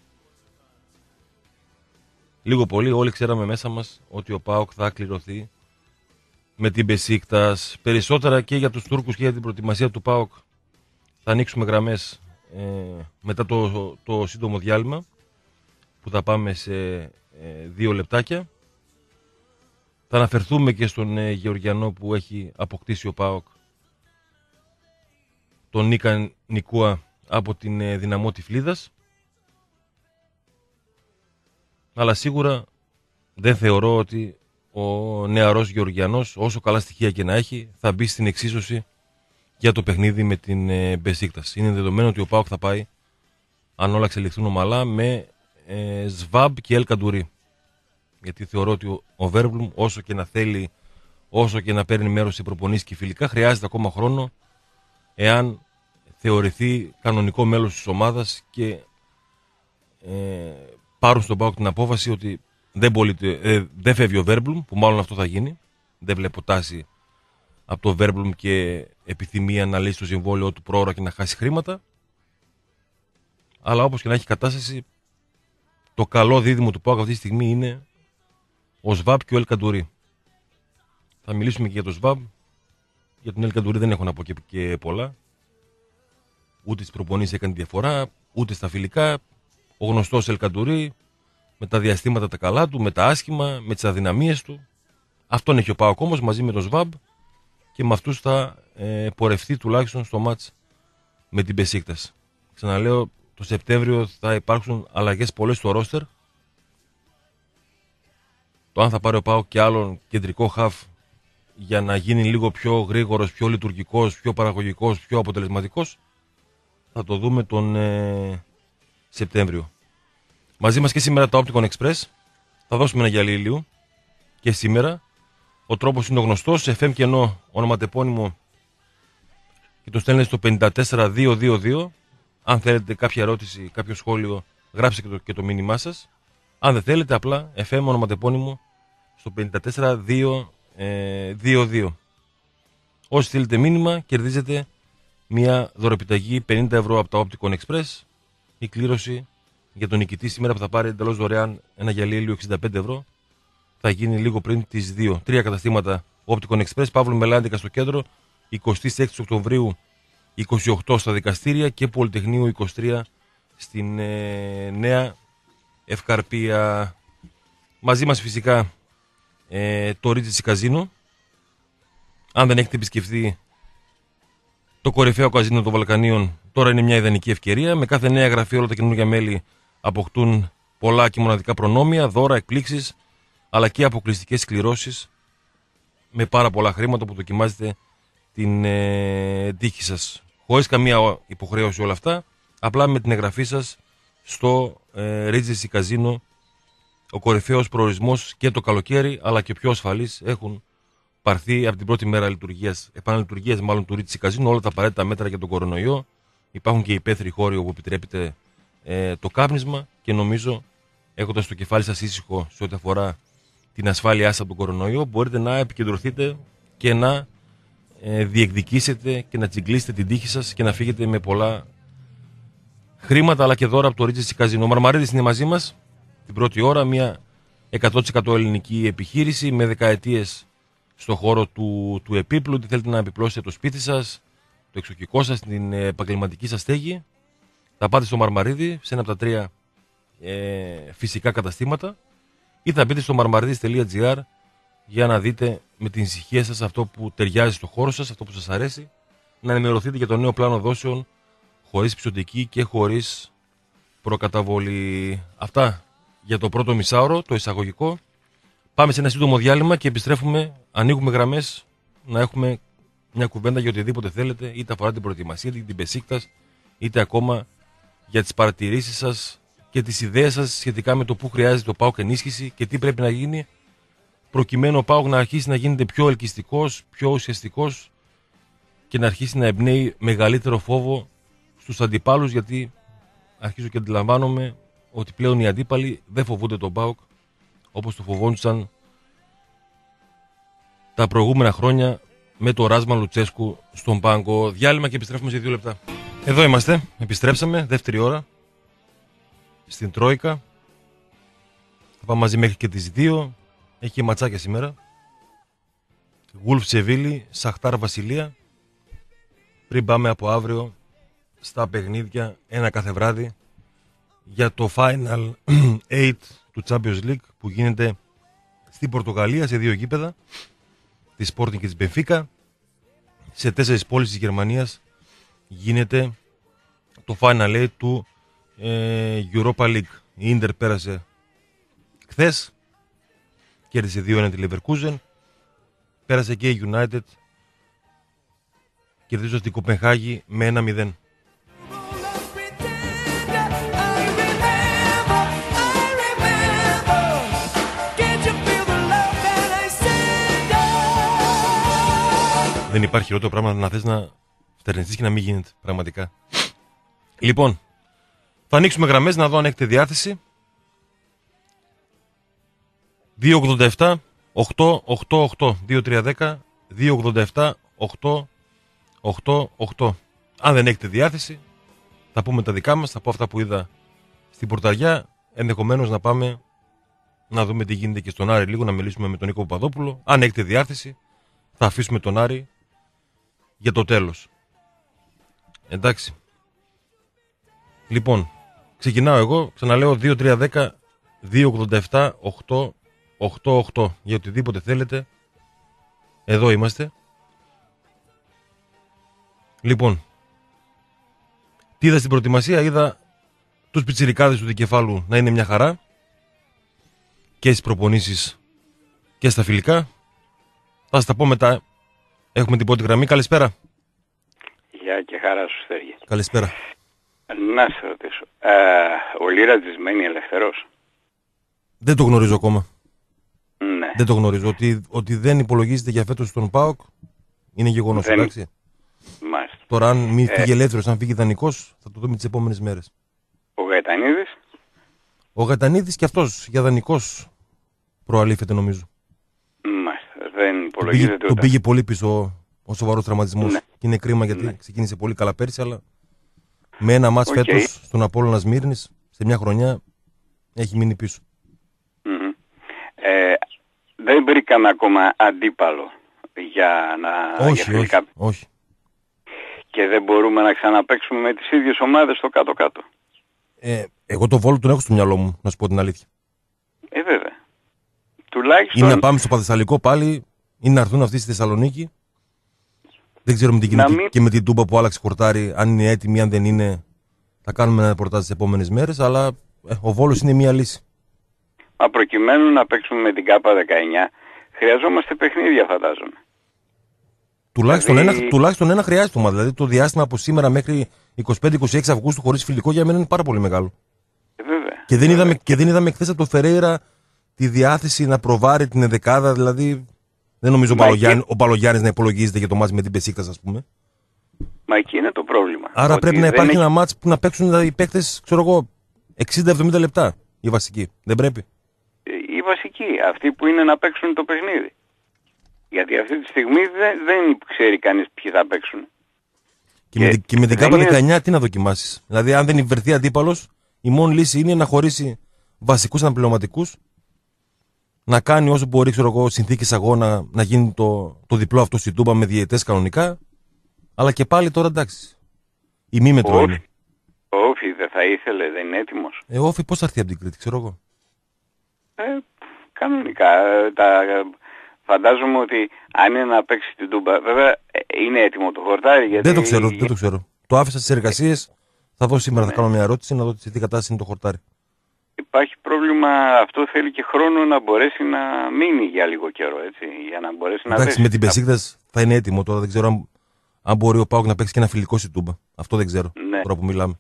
Speaker 1: Λίγο πολύ όλοι ξέραμε μέσα μας ότι ο ΠΑΟΚ θα κληρωθεί με την Μπεσίκτας. Περισσότερα και για τους Τούρκους και για την προετοιμασία του ΠΑΟΚ θα ανοίξουμε γραμμές μετά το σύντομο διάλειμμα που θα πάμε σε 2 λεπτάκια. Θα αναφερθούμε και στον Γεωργιανό που έχει αποκτήσει ο ΠΑΟΚ, τον Νίκα Νικούα από την Δυναμό Τυφλίδας. Αλλά σίγουρα δεν θεωρώ ότι ο νεαρός Γεωργιανός, όσο καλά στοιχεία και να έχει, θα μπει στην εξίσωση για το παιχνίδι με την Μπεσίκτας. Είναι δεδομένο ότι ο ΠΑΟΚ θα πάει, αν όλα εξελιχθούν ομαλά, με Σβάμπ και Ελ Καντουρί. Γιατί θεωρώ ότι ο Βέρμπλουμ, όσο και να θέλει, όσο και να παίρνει μέρος σε προπονήσεις και φιλικά, χρειάζεται ακόμα χρόνο εάν θεωρηθεί κανονικό μέλος της ομάδας και πάρουν στον ΠΑΟΚ την απόφαση ότι δεν φεύγει ο Βέρμπλουμ, που μάλλον αυτό θα γίνει. Δεν βλέπω τάση από το Βέρμπλουμ και επιθυμία να λύσει το συμβόλαιο του πρόωρα και να χάσει χρήματα. Αλλά όπως και να έχει κατάσταση, το καλό δίδυμο του ΠΑΟΚ αυτή τη στιγμή είναι ο ΣΒΑΠ και ο Ελκαντουρί. Θα μιλήσουμε και για το ΣΒΑΠ. Για τον Ελκαντουρί δεν έχω να πω και πολλά. Ούτε στις προπονήσεις έκανε διαφορά, ούτε στα φιλικά. Ο γνωστός Ελκαντουρί, με τα διαστήματα τα καλά του, με τα άσχημα, με τις αδυναμίες του. Αυτόν έχει ο ΠΑΟΚ όμως μαζί με τον ΣΒΑΠ και με αυτούς θα πορευτεί τουλάχιστον στο μάτς με την Μπεσίκτας. Ξαναλέω, το Σεπτέμβριο θα υπάρξουν αλλαγές πολλές στο ρόστερ. Το αν θα πάρει ο ΠΑΟΚ και άλλον κεντρικό χαφ για να γίνει λίγο πιο γρήγορος, πιο λειτουργικός, πιο παραγωγικός, πιο αποτελεσματικός, θα το δούμε τον Σεπτέμβριο. Μαζί μας και σήμερα τα Opticon Express. Θα δώσουμε ένα γυαλί ηλίου και σήμερα. Ο τρόπος είναι ο γνωστός, FM κενό, ονοματεπώνυμο, και το στέλνετε στο 54222. Αν θέλετε κάποια ερώτηση, κάποιο σχόλιο, γράψτε και το μήνυμά σας. Αν δεν θέλετε, απλά FM ονοματεπώνυμο στο 54222. Όσοι στείλετε μήνυμα, κερδίζετε μια δωρεπιταγή 50 ευρώ από τα Opticon Express. Η κλήρωση για τον νικητή σήμερα, που θα πάρει εντελώς δωρεάν ένα γυαλί ηλίου 65 ευρώ, θα γίνει λίγο πριν τις 2. 3 καταστήματα Opticon Express, Παύλου Μελάντικα στο κέντρο, 26 Οκτωβρίου 28 στα δικαστήρια και Πολυτεχνείου 23 στην Νέα Ευκαρπία. Μαζί μας φυσικά το Regency Casino. Αν δεν έχετε επισκεφθεί το κορυφαίο καζίνο των Βαλκανίων, τώρα είναι μια ιδανική ευκαιρία. Με κάθε νέα εγγραφή όλα τα καινούργια μέλη αποκτούν πολλά και μοναδικά προνόμια, δώρα, εκπλήξεις, αλλά και αποκλειστικές κληρώσεις με πάρα πολλά χρήματα που δοκιμάζετε την τύχη σας. Χωρίς καμία υποχρέωση όλα αυτά, απλά με την εγγραφή σας στο Regency Casino, ο κορυφαίος προορισμός και το καλοκαίρι, αλλά και πιο ασφαλής, έχουν πάρθει από την πρώτη μέρα επαναλειτουργίας μάλλον του Regency Casino όλα τα απαραίτητα μέτρα για τον κορονοϊό. Υπάρχουν και υπαίθριοι χώροι όπου επιτρέπεται το κάπνισμα και νομίζω, έχοντας το κεφάλι σας ήσυχο σε ό,τι αφορά την ασφάλειά σας από τον κορονοϊό, μπορείτε να επικεντρωθείτε και να διεκδικήσετε και να τσιγκλίσετε την τύχη σας και να φύγετε με πολλά χρήματα αλλά και δώρα από το Regency Casino. Ο Μαρμαρίδης είναι μαζί μας την πρώτη ώρα, μια 100% ελληνική επιχείρηση με δεκαετίες στον χώρο του επίπλου. Τι θέλετε να επιπλώσετε το σπίτι σας, το εξοχικό σας, την επαγγελματική σας στέγη, θα πάτε στο Μαρμαρίδη σε ένα από τα 3 φυσικά καταστήματα, ή θα μπείτε στο marmaridis.gr για να δείτε με την ησυχία σας αυτό που ταιριάζει στο χώρο σας, αυτό που σας αρέσει, να ενημερωθείτε για το νέο πλάνο δόσεων χωρίς πιστωτική και χωρίς προκαταβολή. Αυτά για το πρώτο μισάωρο, το εισαγωγικό. Πάμε σε ένα σύντομο διάλειμμα και επιστρέφουμε. Ανοίγουμε γραμμές να έχουμε μια κουβέντα για οτιδήποτε θέλετε, είτε αφορά την προετοιμασία, την Μπεσίκτας, είτε ακόμα για τις παρατηρήσεις σας και τις ιδέες σας σχετικά με το που χρειάζεται ο ΠΑΟΚ ενίσχυση και τι πρέπει να γίνει προκειμένου ο ΠΑΟΚ να αρχίσει να γίνεται πιο ελκυστικός, πιο ουσιαστικός και να αρχίσει να εμπνέει μεγαλύτερο φόβο στους αντιπάλους, γιατί αρχίζω και αντιλαμβάνομαι ότι πλέον οι αντίπαλοι δεν φοβούνται τον ΠΑΟΚ όπως το φοβόντουσαν τα προηγούμενα χρόνια με το Ράσμαν Λουτσέσκου στον πάγκο. Διάλειμμα και επιστρέφουμε σε 2 λεπτά. Εδώ είμαστε, επιστρέψαμε, δεύτερη ώρα στην Τρόικα. Θα πάμε μαζί μέχρι και τις 2. Έχει και ματσάκια σήμερα. Γουλφ Σεβίλη, Σαχτάρ Βασιλεία. Πριν πάμε από αύριο στα παιχνίδια, ένα κάθε βράδυ, για το Final 8 του Champions League που γίνεται στην Πορτογαλία σε 2 γήπεδα, τη Sporting και της Benfica. Σε 4 πόλεις της Γερμανίας γίνεται το Final 8 του Europa League. Η Ίντερ πέρασε χθες, κέρδισε 2-1 τη Leverkusen. Πέρασε και η United, κερδίζοντας την Κοπενχάγη με 1-0. Δεν υπάρχει χειρότερο πράγμα να θες να φτερνιστείς και να μην γίνεται πραγματικά. Λοιπόν, θα ανοίξουμε γραμμές να δω αν έχετε διάθεση. 287 888 2310 287 888. Αν δεν έχετε διάθεση, θα πούμε τα δικά μας, θα πω αυτά που είδα στην Πορταριά. Ενδεχομένως να πάμε να δούμε τι γίνεται και στον Άρη λίγο, να μιλήσουμε με τον Νίκο Παπαδόπουλο. Αν έχετε διάθεση, θα αφήσουμε τον Άρη για το τέλος. Εντάξει. Λοιπόν, ξεκινάω εγώ. Ξαναλέω 2310 287 888 για οτιδήποτε θέλετε. Εδώ είμαστε. Λοιπόν, τι είδα στην προετοιμασία? Είδα τους πιτσιρικάδες του δικεφάλου να είναι μια χαρά και στις προπονήσεις και στα φιλικά. Θα σας τα πω μετά. Έχουμε την πρώτη γραμμή. Καλησπέρα.
Speaker 2: Γεια και χαρά σου, Στέργη.
Speaker 1: Καλησπέρα.
Speaker 2: Να σε ρωτήσω. Ο Λίρατζης μένει ελευθερός?
Speaker 1: Δεν το γνωρίζω ακόμα.
Speaker 2: Ναι.
Speaker 1: Δεν το γνωρίζω. Ότι δεν υπολογίζεται για φέτος στον ΠΑΟΚ είναι γεγονός, εντάξει.
Speaker 2: Μάλιστα.
Speaker 1: Τώρα, αν μην φύγει ελεύθερος, αν φύγει δανεικός, θα το δούμε τις επόμενες μέρες.
Speaker 2: Ο Γαϊτανίδης?
Speaker 1: Ο Γαϊτανίδης και αυτός για δανεικός προαλήφεται, νομίζω.
Speaker 2: Μάλιστα. Δεν υπολογίζεται ούτε.
Speaker 1: Τον πήγε πολύ πίσω ο σοβαρός τραυματισμός.
Speaker 2: Ναι.
Speaker 1: Και είναι κρίμα γιατί ξεκίνησε πολύ καλά πέρσι, αλλά με ένα μάτς φέτος στον Απόλλωνα Σμύρνης, σε μια χρονιά, έχει μείνει πίσω.
Speaker 2: Δεν βρήκαμε ακόμα αντίπαλο για να...
Speaker 1: Όχι.
Speaker 2: Και δεν μπορούμε να ξαναπαίξουμε με τις ίδιες ομάδες στο κάτω-κάτω.
Speaker 1: Εγώ το Βόλο τον έχω στο μυαλό μου, να σου πω την αλήθεια.
Speaker 2: Βέβαια. Τουλάχιστον...
Speaker 1: Ή να πάμε στο Παδεσσαλικό πάλι, ή να έρθουν αυτοί στη Θεσσαλονίκη. Δεν ξέρω με την κοινή και με την Τούμπα που άλλαξε χορτάρι, αν είναι έτοιμη ή αν δεν είναι. Θα κάνουμε ένα ρεπορτάζ τις επόμενες μέρες, αλλά ο Βόλος είναι μια λύση.
Speaker 2: Μα προκειμένου να παίξουμε με την ΚΑΠΑ 19, χρειαζόμαστε παιχνίδια, φαντάζομαι.
Speaker 1: Τουλάχιστον ένα χρειάζεται. Δηλαδή το διάστημα από σήμερα μέχρι 25-26 Αυγούστου χωρίς φιλικό για μένα είναι πάρα πολύ μεγάλο.
Speaker 2: Βέβαια.
Speaker 1: Και δεν είδαμε χθες από το Φερέιρα τη διάθεση να προβάρει την ενδεκάδα. Δηλαδή δεν νομίζω ο Παλογιάννης να υπολογίζεται για το μάτς με την Πεσίκτας, ας πούμε.
Speaker 2: Μα εκεί είναι το πρόβλημα.
Speaker 1: Άρα πρέπει να υπάρχει ένα μάτς που να παίξουν οι παίκτες, ξέρω εγώ, 60-70 λεπτά. Οι βασικοί. Δεν πρέπει.
Speaker 2: Οι βασικοί. Αυτοί που είναι να παίξουν το παιχνίδι. Γιατί αυτή τη στιγμή δεν ξέρει κανείς ποιοι θα παίξουν.
Speaker 1: Και με την ΚΑΠΑ 19 τι να δοκιμάσεις? Δηλαδή, αν δεν βρεθεί αντίπαλος, η μόνη λύση είναι να χωρίσει βασικούς αναπληρωματικούς, να κάνει όσο μπορεί, ξέρω εγώ, συνθήκες αγώνα, να γίνει το διπλό αυτό στην Τούμπα με διαιτές κανονικά. Αλλά και πάλι τώρα εντάξει. Η μη μετρό είναι.
Speaker 2: Ο Όφη δεν θα ήθελε, δεν είναι έτοιμος.
Speaker 1: Ο Όφη πώς θα έρθει από την Κρήτη, ξέρω εγώ.
Speaker 2: Κανονικά. Φαντάζομαι ότι αν είναι να παίξει την Τούμπα, βέβαια είναι έτοιμο το χορτάρι. Γιατί...
Speaker 1: Δεν το ξέρω. Το άφησα στις εργασίες. Θα δω σήμερα, θα κάνω μια ερώτηση να δω σε τι κατάσταση είναι το χορτάρι.
Speaker 2: Υπάρχει πρόβλημα, αυτό θέλει και χρόνο να μπορέσει να μείνει για λίγο καιρό, έτσι, για να μπορέσει να
Speaker 1: εντάξει, με την Πεσίκτας θα είναι έτοιμο τώρα, δεν ξέρω αν μπορεί ο ΠΑΟΚ να παίξει και ένα φιλικό στην Τούμπα. Αυτό δεν ξέρω, τώρα που μιλάμε.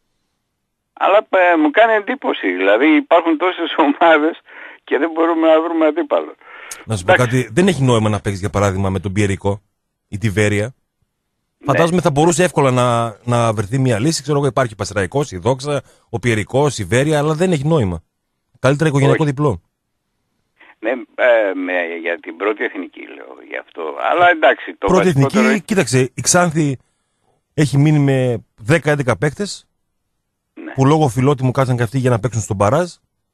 Speaker 2: Αλλά μου κάνει εντύπωση, δηλαδή υπάρχουν τόσες ομάδες και δεν μπορούμε να βρούμε αντίπαλο.
Speaker 1: Να σου πω κάτι, δεν έχει νόημα να παίξει για παράδειγμα με τον Πιερικό ή τη Βέρεια. Φαντάζομαι θα μπορούσε εύκολα να βρεθεί μια λύση. Ξέρω εγώ, υπάρχει ο Πασεραϊκός, η Δόξα, ο Πιερικός, η Βέρεια, αλλά δεν έχει νόημα. Καλύτερα οικογενειακό διπλό.
Speaker 2: Ναι, για την πρώτη εθνική λέω γι' αυτό. Αλλά εντάξει, το
Speaker 1: πρώτη εθνική, κοίταξε, η Ξάνθη έχει μείνει με 10-11 παίκτες που λόγω φιλότιμου κάτσαν και αυτοί για να παίξουν στον Παράζ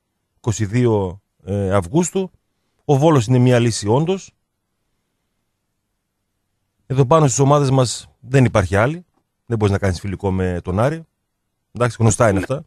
Speaker 1: 22 Αυγούστου. Ο Βόλος είναι μια λύση όντως. Εδώ πάνω στις ομάδες μας δεν υπάρχει άλλη. Δεν μπορείς να κάνεις φιλικό με τον Άρη. Εντάξει, γνωστά είναι αυτά.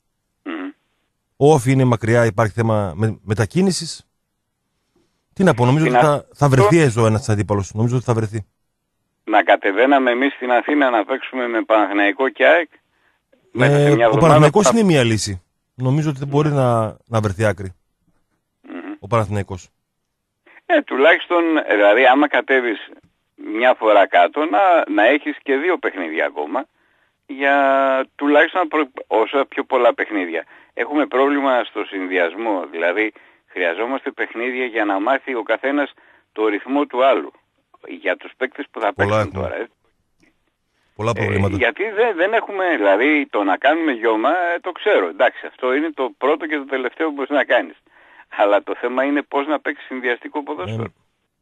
Speaker 1: Ο Όφη είναι μακριά, υπάρχει θέμα μετακίνησης. Τι να πω, νομίζω ότι θα βρεθεί εδώ ένας αντίπαλος. Νομίζω ότι θα βρεθεί.
Speaker 2: Να κατεβαίναμε εμείς στην Αθήνα να παίξουμε με Παναθηναϊκό και ΑΕΚ.
Speaker 1: Ο Παναθηναϊκός είναι μια λύση. Νομίζω ότι δεν μπορεί να βρεθεί άκρη. Ο Παναθηναϊκός.
Speaker 2: Τουλάχιστον, δηλαδή άμα κατέβεις μια φορά κάτω να έχεις και 2 παιχνίδια ακόμα για τουλάχιστον όσο πιο πολλά παιχνίδια. Έχουμε πρόβλημα στο συνδυασμό, δηλαδή χρειαζόμαστε παιχνίδια για να μάθει ο καθένας το ρυθμό του άλλου για τους παίκτες που θα παίξουν τώρα.
Speaker 1: Πολλά προβλήματα.
Speaker 2: Γιατί δεν έχουμε, δηλαδή το να κάνουμε γιώμα το ξέρω, εντάξει, αυτό είναι το πρώτο και το τελευταίο που μπορείς να κάνεις. Αλλά το θέμα είναι πώς να παίξει συνδυαστικό ποδόσφαιρο.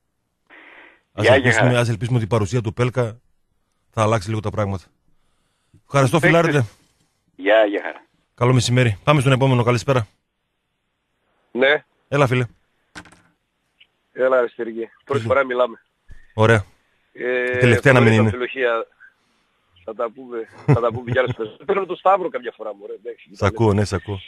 Speaker 1: Ας ελπίσουμε ότι η παρουσία του Πέλκα θα αλλάξει λίγο τα πράγματα. Ευχαριστώ, φιλάρετε.
Speaker 2: Γεια χαρά.
Speaker 1: Καλό μεσημέρι. Πάμε στον επόμενο. Καλησπέρα.
Speaker 3: Ναι.
Speaker 1: Έλα, φίλε.
Speaker 3: Έλα, αριστερική. Πρώτη φορά μιλάμε.
Speaker 1: Ωραία. Τελευταία να μην είναι.
Speaker 3: Θα τα πούμε κι άλλες φορές. Παίρνω το Σταύρο κάποια φορά μου.
Speaker 1: Σ' ακούω, ναι, σ' ακούω.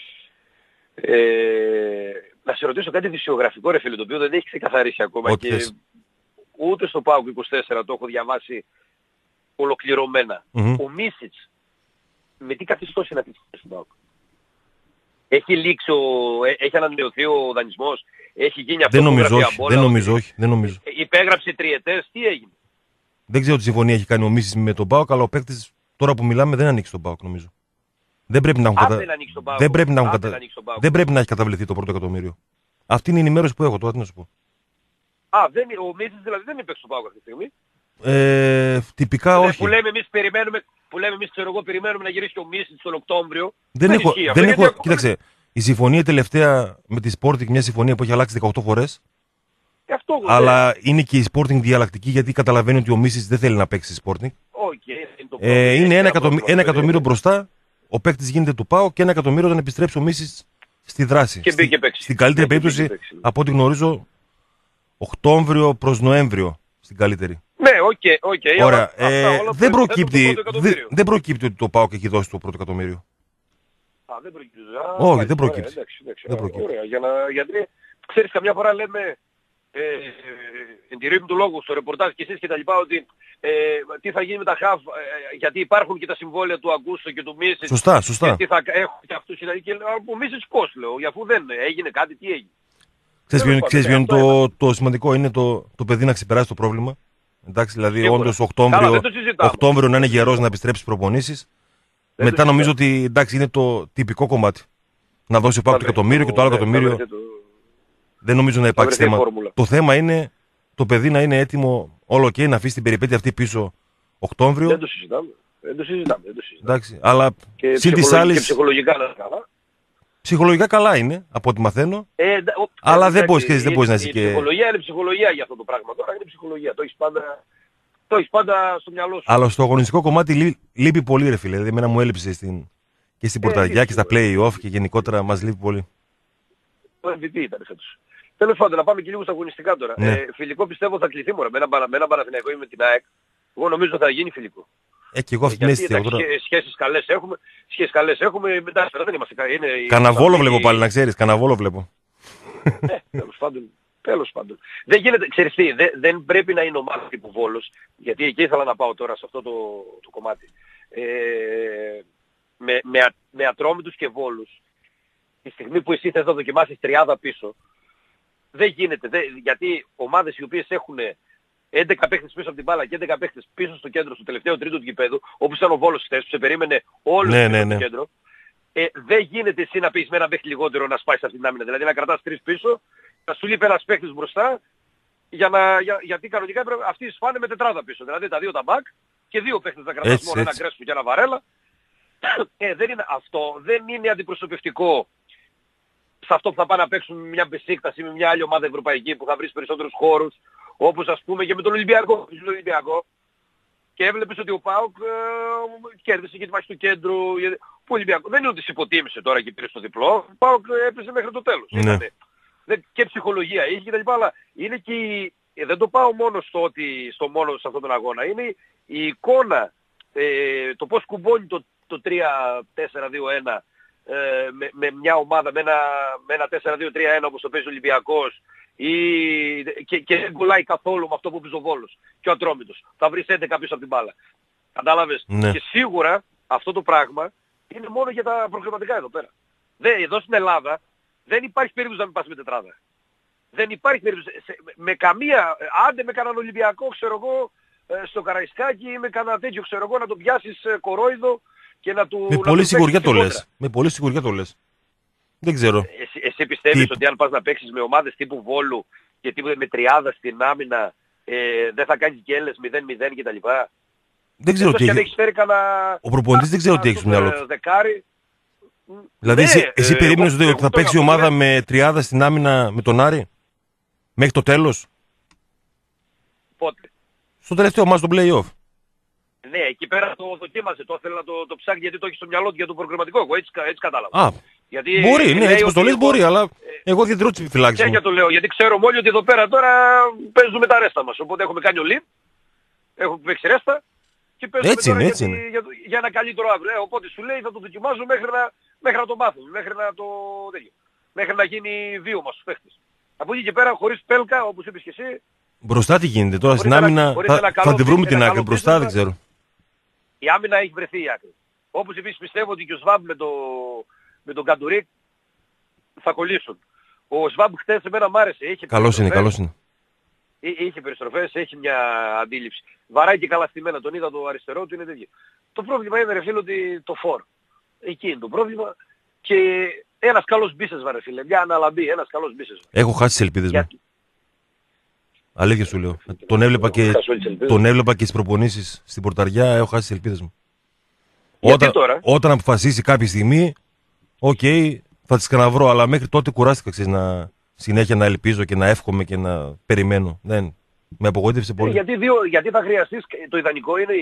Speaker 3: Να σε ρωτήσω κάτι φυσιογραφικό, ρε φίλε, το οποίο δεν έχει ξεκαθαρίσει ακόμα.
Speaker 1: Ό,τι
Speaker 3: Και
Speaker 1: θες.
Speaker 3: ούτε στο ΠΑΟΚ 24 το έχω διαβάσει ολοκληρωμένα. Ο Μίσιτς, με τι καθιστός είναι αυτή στον ΠΑΟΚ? Έχει λήξει, έχει ανανεωθεί ο δανεισμός, έχει γίνει αυτό?
Speaker 1: Δεν νομίζω, όχι.
Speaker 3: Υπέγραψε τριετές, τι έγινε?
Speaker 1: Δεν ξέρω τι συμφωνία έχει κάνει ο Μίσης με τον ΠΑΟΚ, αλλά ο παίκτης τώρα που μιλάμε δεν ανοίξει τον ΠΑΟΚ, νομίζω. Δεν πρέπει να έχει καταβληθεί το πρώτο εκατομμύριο. Αυτή είναι η ενημέρωση που έχω τώρα, τι να σου πω.
Speaker 3: Ο Μίσης δηλαδή δεν είπε στον ΠΑΟΚ αυτή τη στιγμή.
Speaker 1: Τυπικά όχι.
Speaker 3: Που λέμε εμείς, ξέρω εγώ, περιμένουμε να γυρίσει ο Μίσης τον Οκτώβριο.
Speaker 1: Κοίταξε, η συμφωνία τελευταία με τη Sporting, μια συμφωνία που έχει αλλάξει 18 φορές. Αλλά είναι και η Sporting διαλλακτική, γιατί καταλαβαίνει ότι ο Μίσης δεν θέλει να παίξει στη Sporting. Είναι 1 εκατομμύριο μπροστά, ο παίκτης γίνεται του ΠΑΟΚ και 1 εκατομμύριο όταν επιστρέψει ο Μίσης στη δράση. Στην καλύτερη περίπτωση, από ό,τι γνωρίζω, Οκτώβριο προς Νοέμβριο στην καλύτερη.
Speaker 3: Ναι, οκ.
Speaker 1: Ωραία. Δεν προκύπτει ότι το ΠΑΟΚ έχει δώσει το πρώτο εκατομμύριο.
Speaker 3: Δεν προκύπτει.
Speaker 1: Όχι, δεν προκύπτει.
Speaker 3: Ωραία, γιατί ξέρεις, καμιά φορά λέμε εν τη ρήμη του λόγου στο ρεπορτάζ και εσείς και τα λοιπά, ότι τι θα γίνει με τα χαφ, γιατί υπάρχουν και τα συμβόλαια του Αγκούστο και του Μίσης.
Speaker 1: Σωστά.
Speaker 3: Και τι θα έχουν και αυτούς και ο Μίσης πώς, λέω, αφού δεν έγινε κάτι, τι έγινε?
Speaker 1: Ξέρεις ποιο είναι το σημαντικό? Είναι το παιδί να ξεπεράσει το πρόβλημα. Εντάξει, δηλαδή όντως Οκτώβριο να είναι γερός να επιστρέψει προπονήσεις. Μετά νομίζω ότι εντάξει είναι το τυπικό κομμάτι. Να δώσει ο ΠΑΟΚ το εκατομμύριο και το άλλο εκατομμύριο. Δεν νομίζω να υπάρξει θέμα. Το θέμα είναι το παιδί να είναι έτοιμο όλο και να αφήσει την περιπέτεια αυτή πίσω Οκτώβριο.
Speaker 3: Δεν το συζητάμε.
Speaker 1: Εντάξει, αλλά συν της άλλης, ψυχολογικά καλά είναι, από ό,τι μαθαίνω. Αλλά δεν μπορείς να είσαι και...
Speaker 3: Η ψυχολογία είναι ψυχολογία για αυτό το πράγμα. Τώρα είναι ψυχολογία. Το έχεις πάντα στο μυαλό σου.
Speaker 1: Αλλά στο αγωνιστικό κομμάτι λείπει πολύ, ρε φίλε. Δηλαδή εμένα μου έλειψε και στην πρωταριά και στα play-off και γενικότερα μας λείπει πολύ.
Speaker 3: Το MVP ήταν φέτος. Τέλος πάντων, να πάμε και λίγο στα αγωνιστικά τώρα.
Speaker 1: Ναι.
Speaker 3: Φιλικό πιστεύω θα κληθεί μωρέ. Με ένα Παναθηναϊκό ή με την ΑΕΚ. Εγώ νομίζω θα γίνει φιλικό.
Speaker 1: Και εγώ αυτή την αίσθηση έχω τώρα.
Speaker 3: Σχέσεις καλές έχουμε, μετά δεν είμαστε.
Speaker 1: Καναβόλο βλέπω πάλι, να ξέρεις. Καναβόλο βλέπω.
Speaker 3: Τέλος πάντων. Δεν γίνεται, ξέρεις τι, δεν πρέπει να είναι ομάδα τύπου Βόλος, γιατί εκεί ήθελα να πάω τώρα σε αυτό το κομμάτι. Με Ατρόμητους και Βόλους, τη στιγμή που εσύ θες να δοκιμάσεις 30 πίσω, δεν γίνεται, γιατί ομάδες οι οποίες έχουν 11 παίχτες πίσω από την μπάλα και 11 παίχτες πίσω στο κέντρο, στο τελευταίο τρίτο του γηπέδου, όπως ήταν ο Βόλος χθες, που σε περίμενε όλους στο κέντρο, δεν γίνεται εσύ να πεις με ένα παίχτη λιγότερο να σπάσεις αυτή την άμυνα, δηλαδή να κρατάς 3 πίσω, να σου λείπει ένας παίχτης μπροστά, γιατί κανονικά αυτοί σφάνε με τετράδα πίσω, δηλαδή τα 2 τα μπακ και 2 παίχτες να κρατάς μόνο, ένα Γκρέσπου και ένα Βαρέλα. Αυτό δεν είναι αντιπροσωπευτικό σε αυτό που θα πάνε να παίξουν μια Μπεσίκταση με μια άλλη ομάδα ευρωπαϊκή που θα βρεις περισσότερους χώρους, όπως ας πούμε και με τον Ολυμπιακό. Και έβλεπες ότι ο ΠΑΟΚ κέρδισε και τη μάχη του κέντρου. Που ο Ολυμπιακό δεν είναι ότι σε υποτίμησε τώρα και πήρε στο διπλό. Ο ΠΑΟΚ έπεσε μέχρι το τέλος.
Speaker 1: Ναι.
Speaker 3: Και ψυχολογία είχε κτλ. Αλλά είναι και δεν το πάω μόνο μόνο σε αυτόν τον αγώνα. Είναι η εικόνα, το πώς κουμπώνει το 3-4-2-1 με μια ομάδα, με ένα 4-2-3-1 όπως το παίζει ο Ολυμπιακός, και δεν κολλάει καθόλου με αυτό που παίζει ο Βόλος και ο Ατρόμητος. Θα βρεις 11 πίσω από την μπάλα. Κατάλαβες.
Speaker 1: Ναι.
Speaker 3: Και σίγουρα αυτό το πράγμα είναι μόνο για τα προκριματικά εδώ πέρα. Εδώ στην Ελλάδα δεν υπάρχει περίπτωση να μην πας με τετράδα. Δεν υπάρχει περίπτωση. Με καμία, άντε με κανέναν Ολυμπιακό, ξέρω εγώ, στο Καραϊσκάκι ή με κανένα τέτοιο, ξέρω εγώ, να το πιάσεις κορόιδο και να του...
Speaker 1: Με πολύ σιγουριά το λες. Με πολύ σιγουριά το λες. Δεν ξέρω.
Speaker 3: Εσύ πιστεύεις ότι αν πας να παίξεις με ομάδες τύπου Βόλου και τύπου με τριάδα στην άμυνα, δεν θα κάνεις γκέλες 0-0 κτλ?
Speaker 1: Δεν ξέρω τι έχει.
Speaker 3: Ο
Speaker 1: προπονητής δεν ξέρω τι έχει στο μυαλό του.
Speaker 3: Δεκάρι,
Speaker 1: Δηλαδή,
Speaker 3: Ναι,
Speaker 1: εσύ περίμενες ότι
Speaker 3: εγώ
Speaker 1: θα
Speaker 3: το
Speaker 1: παίξει η
Speaker 3: έκανα,
Speaker 1: ομάδα
Speaker 3: ναι.
Speaker 1: με τριάδα στην άμυνα με τον Άρη μέχρι το τέλος,
Speaker 3: Πότε.
Speaker 1: στο τελευταίο μάτς των play-off.
Speaker 3: Ναι, εκεί πέρα το δοκίμασε, το ήθελε να το ψάξει γιατί το έχει στο μυαλό του για το προγραμματικό. Εγώ έτσι κατάλαβα.
Speaker 1: Α,
Speaker 3: Γιατί
Speaker 1: μπορεί, ναι,
Speaker 3: λέει
Speaker 1: έτσι πως το
Speaker 3: ότι
Speaker 1: λες
Speaker 3: εγώ-
Speaker 1: μπορεί, αλλά εγώ διατηρώ τις επιφυλάξεις
Speaker 3: Και
Speaker 1: μου.
Speaker 3: για το λέω, γιατί ξέρουμε όλοι ότι εδώ πέρα τώρα παίζουμε τα ρέστα μας. Οπότε έχουμε κάνει ολί, έχουμε παίξει ρέστα και παίζουμε
Speaker 1: Έτσι
Speaker 3: τώρα
Speaker 1: είναι,
Speaker 3: για,
Speaker 1: έτσι είναι.
Speaker 3: για ένα καλύτερο αύριο. Οπότε σου λέει θα το δοκιμάζω μέχρι να το μάθουμε, μέχρι να γίνει βίωμα στους παίχτες. Από εκεί και πέρα χωρίς Πέλκα, όπως είπες και εσύ,
Speaker 1: Μπροστά τι γίνεται τώρα, στην
Speaker 3: Χωρίς
Speaker 1: άμυνα
Speaker 3: χωρίς ένα
Speaker 1: θα
Speaker 3: καλό
Speaker 1: τη βρούμε
Speaker 3: ένα
Speaker 1: την
Speaker 3: καλό
Speaker 1: άκρη, μπροστά δεν
Speaker 3: πίστευμα.
Speaker 1: ξέρω.
Speaker 3: η άμυνα έχει βρεθεί η άκρη. Όπως επίσης πιστεύω ότι και ο Σβάμπ με τον Καντουρίκ θα κολλήσουν. Ο Σβάμπ χτες εμένα μ' άρεσε.
Speaker 1: Καλός είναι, καλός είναι.
Speaker 3: Είχε περιστροφές, έχει μια αντίληψη. Βαράει και καλά στημένα, τον είδα το αριστερό του, είναι τέτοιο. Το πρόβλημα είναι ρε φίλε ότι το φορ. Εκεί είναι το πρόβλημα. Και ένας καλός μπίσεσβα ρε φίλε, μια αναλαμπή, ένας καλός μπίσεσβα.
Speaker 1: Έχω χάσει τις ελπίδες μου. Αλήθεια σου λέω. Τον έβλεπα και στις προπονήσεις στην Πορταριά, έχω χάσει τις ελπίδες μου.
Speaker 3: Γιατί τώρα?
Speaker 1: Όταν αποφασίσει κάποια στιγμή, οκ, θα τις ξαναβρω, αλλά μέχρι τότε κουράστηκα, ξέρεις, να συνέχεια να ελπίζω και να εύχομαι και να περιμένω. Δεν, με απογοήτευσε πολύ.
Speaker 3: Γιατί θα χρειαστείς, το ιδανικό είναι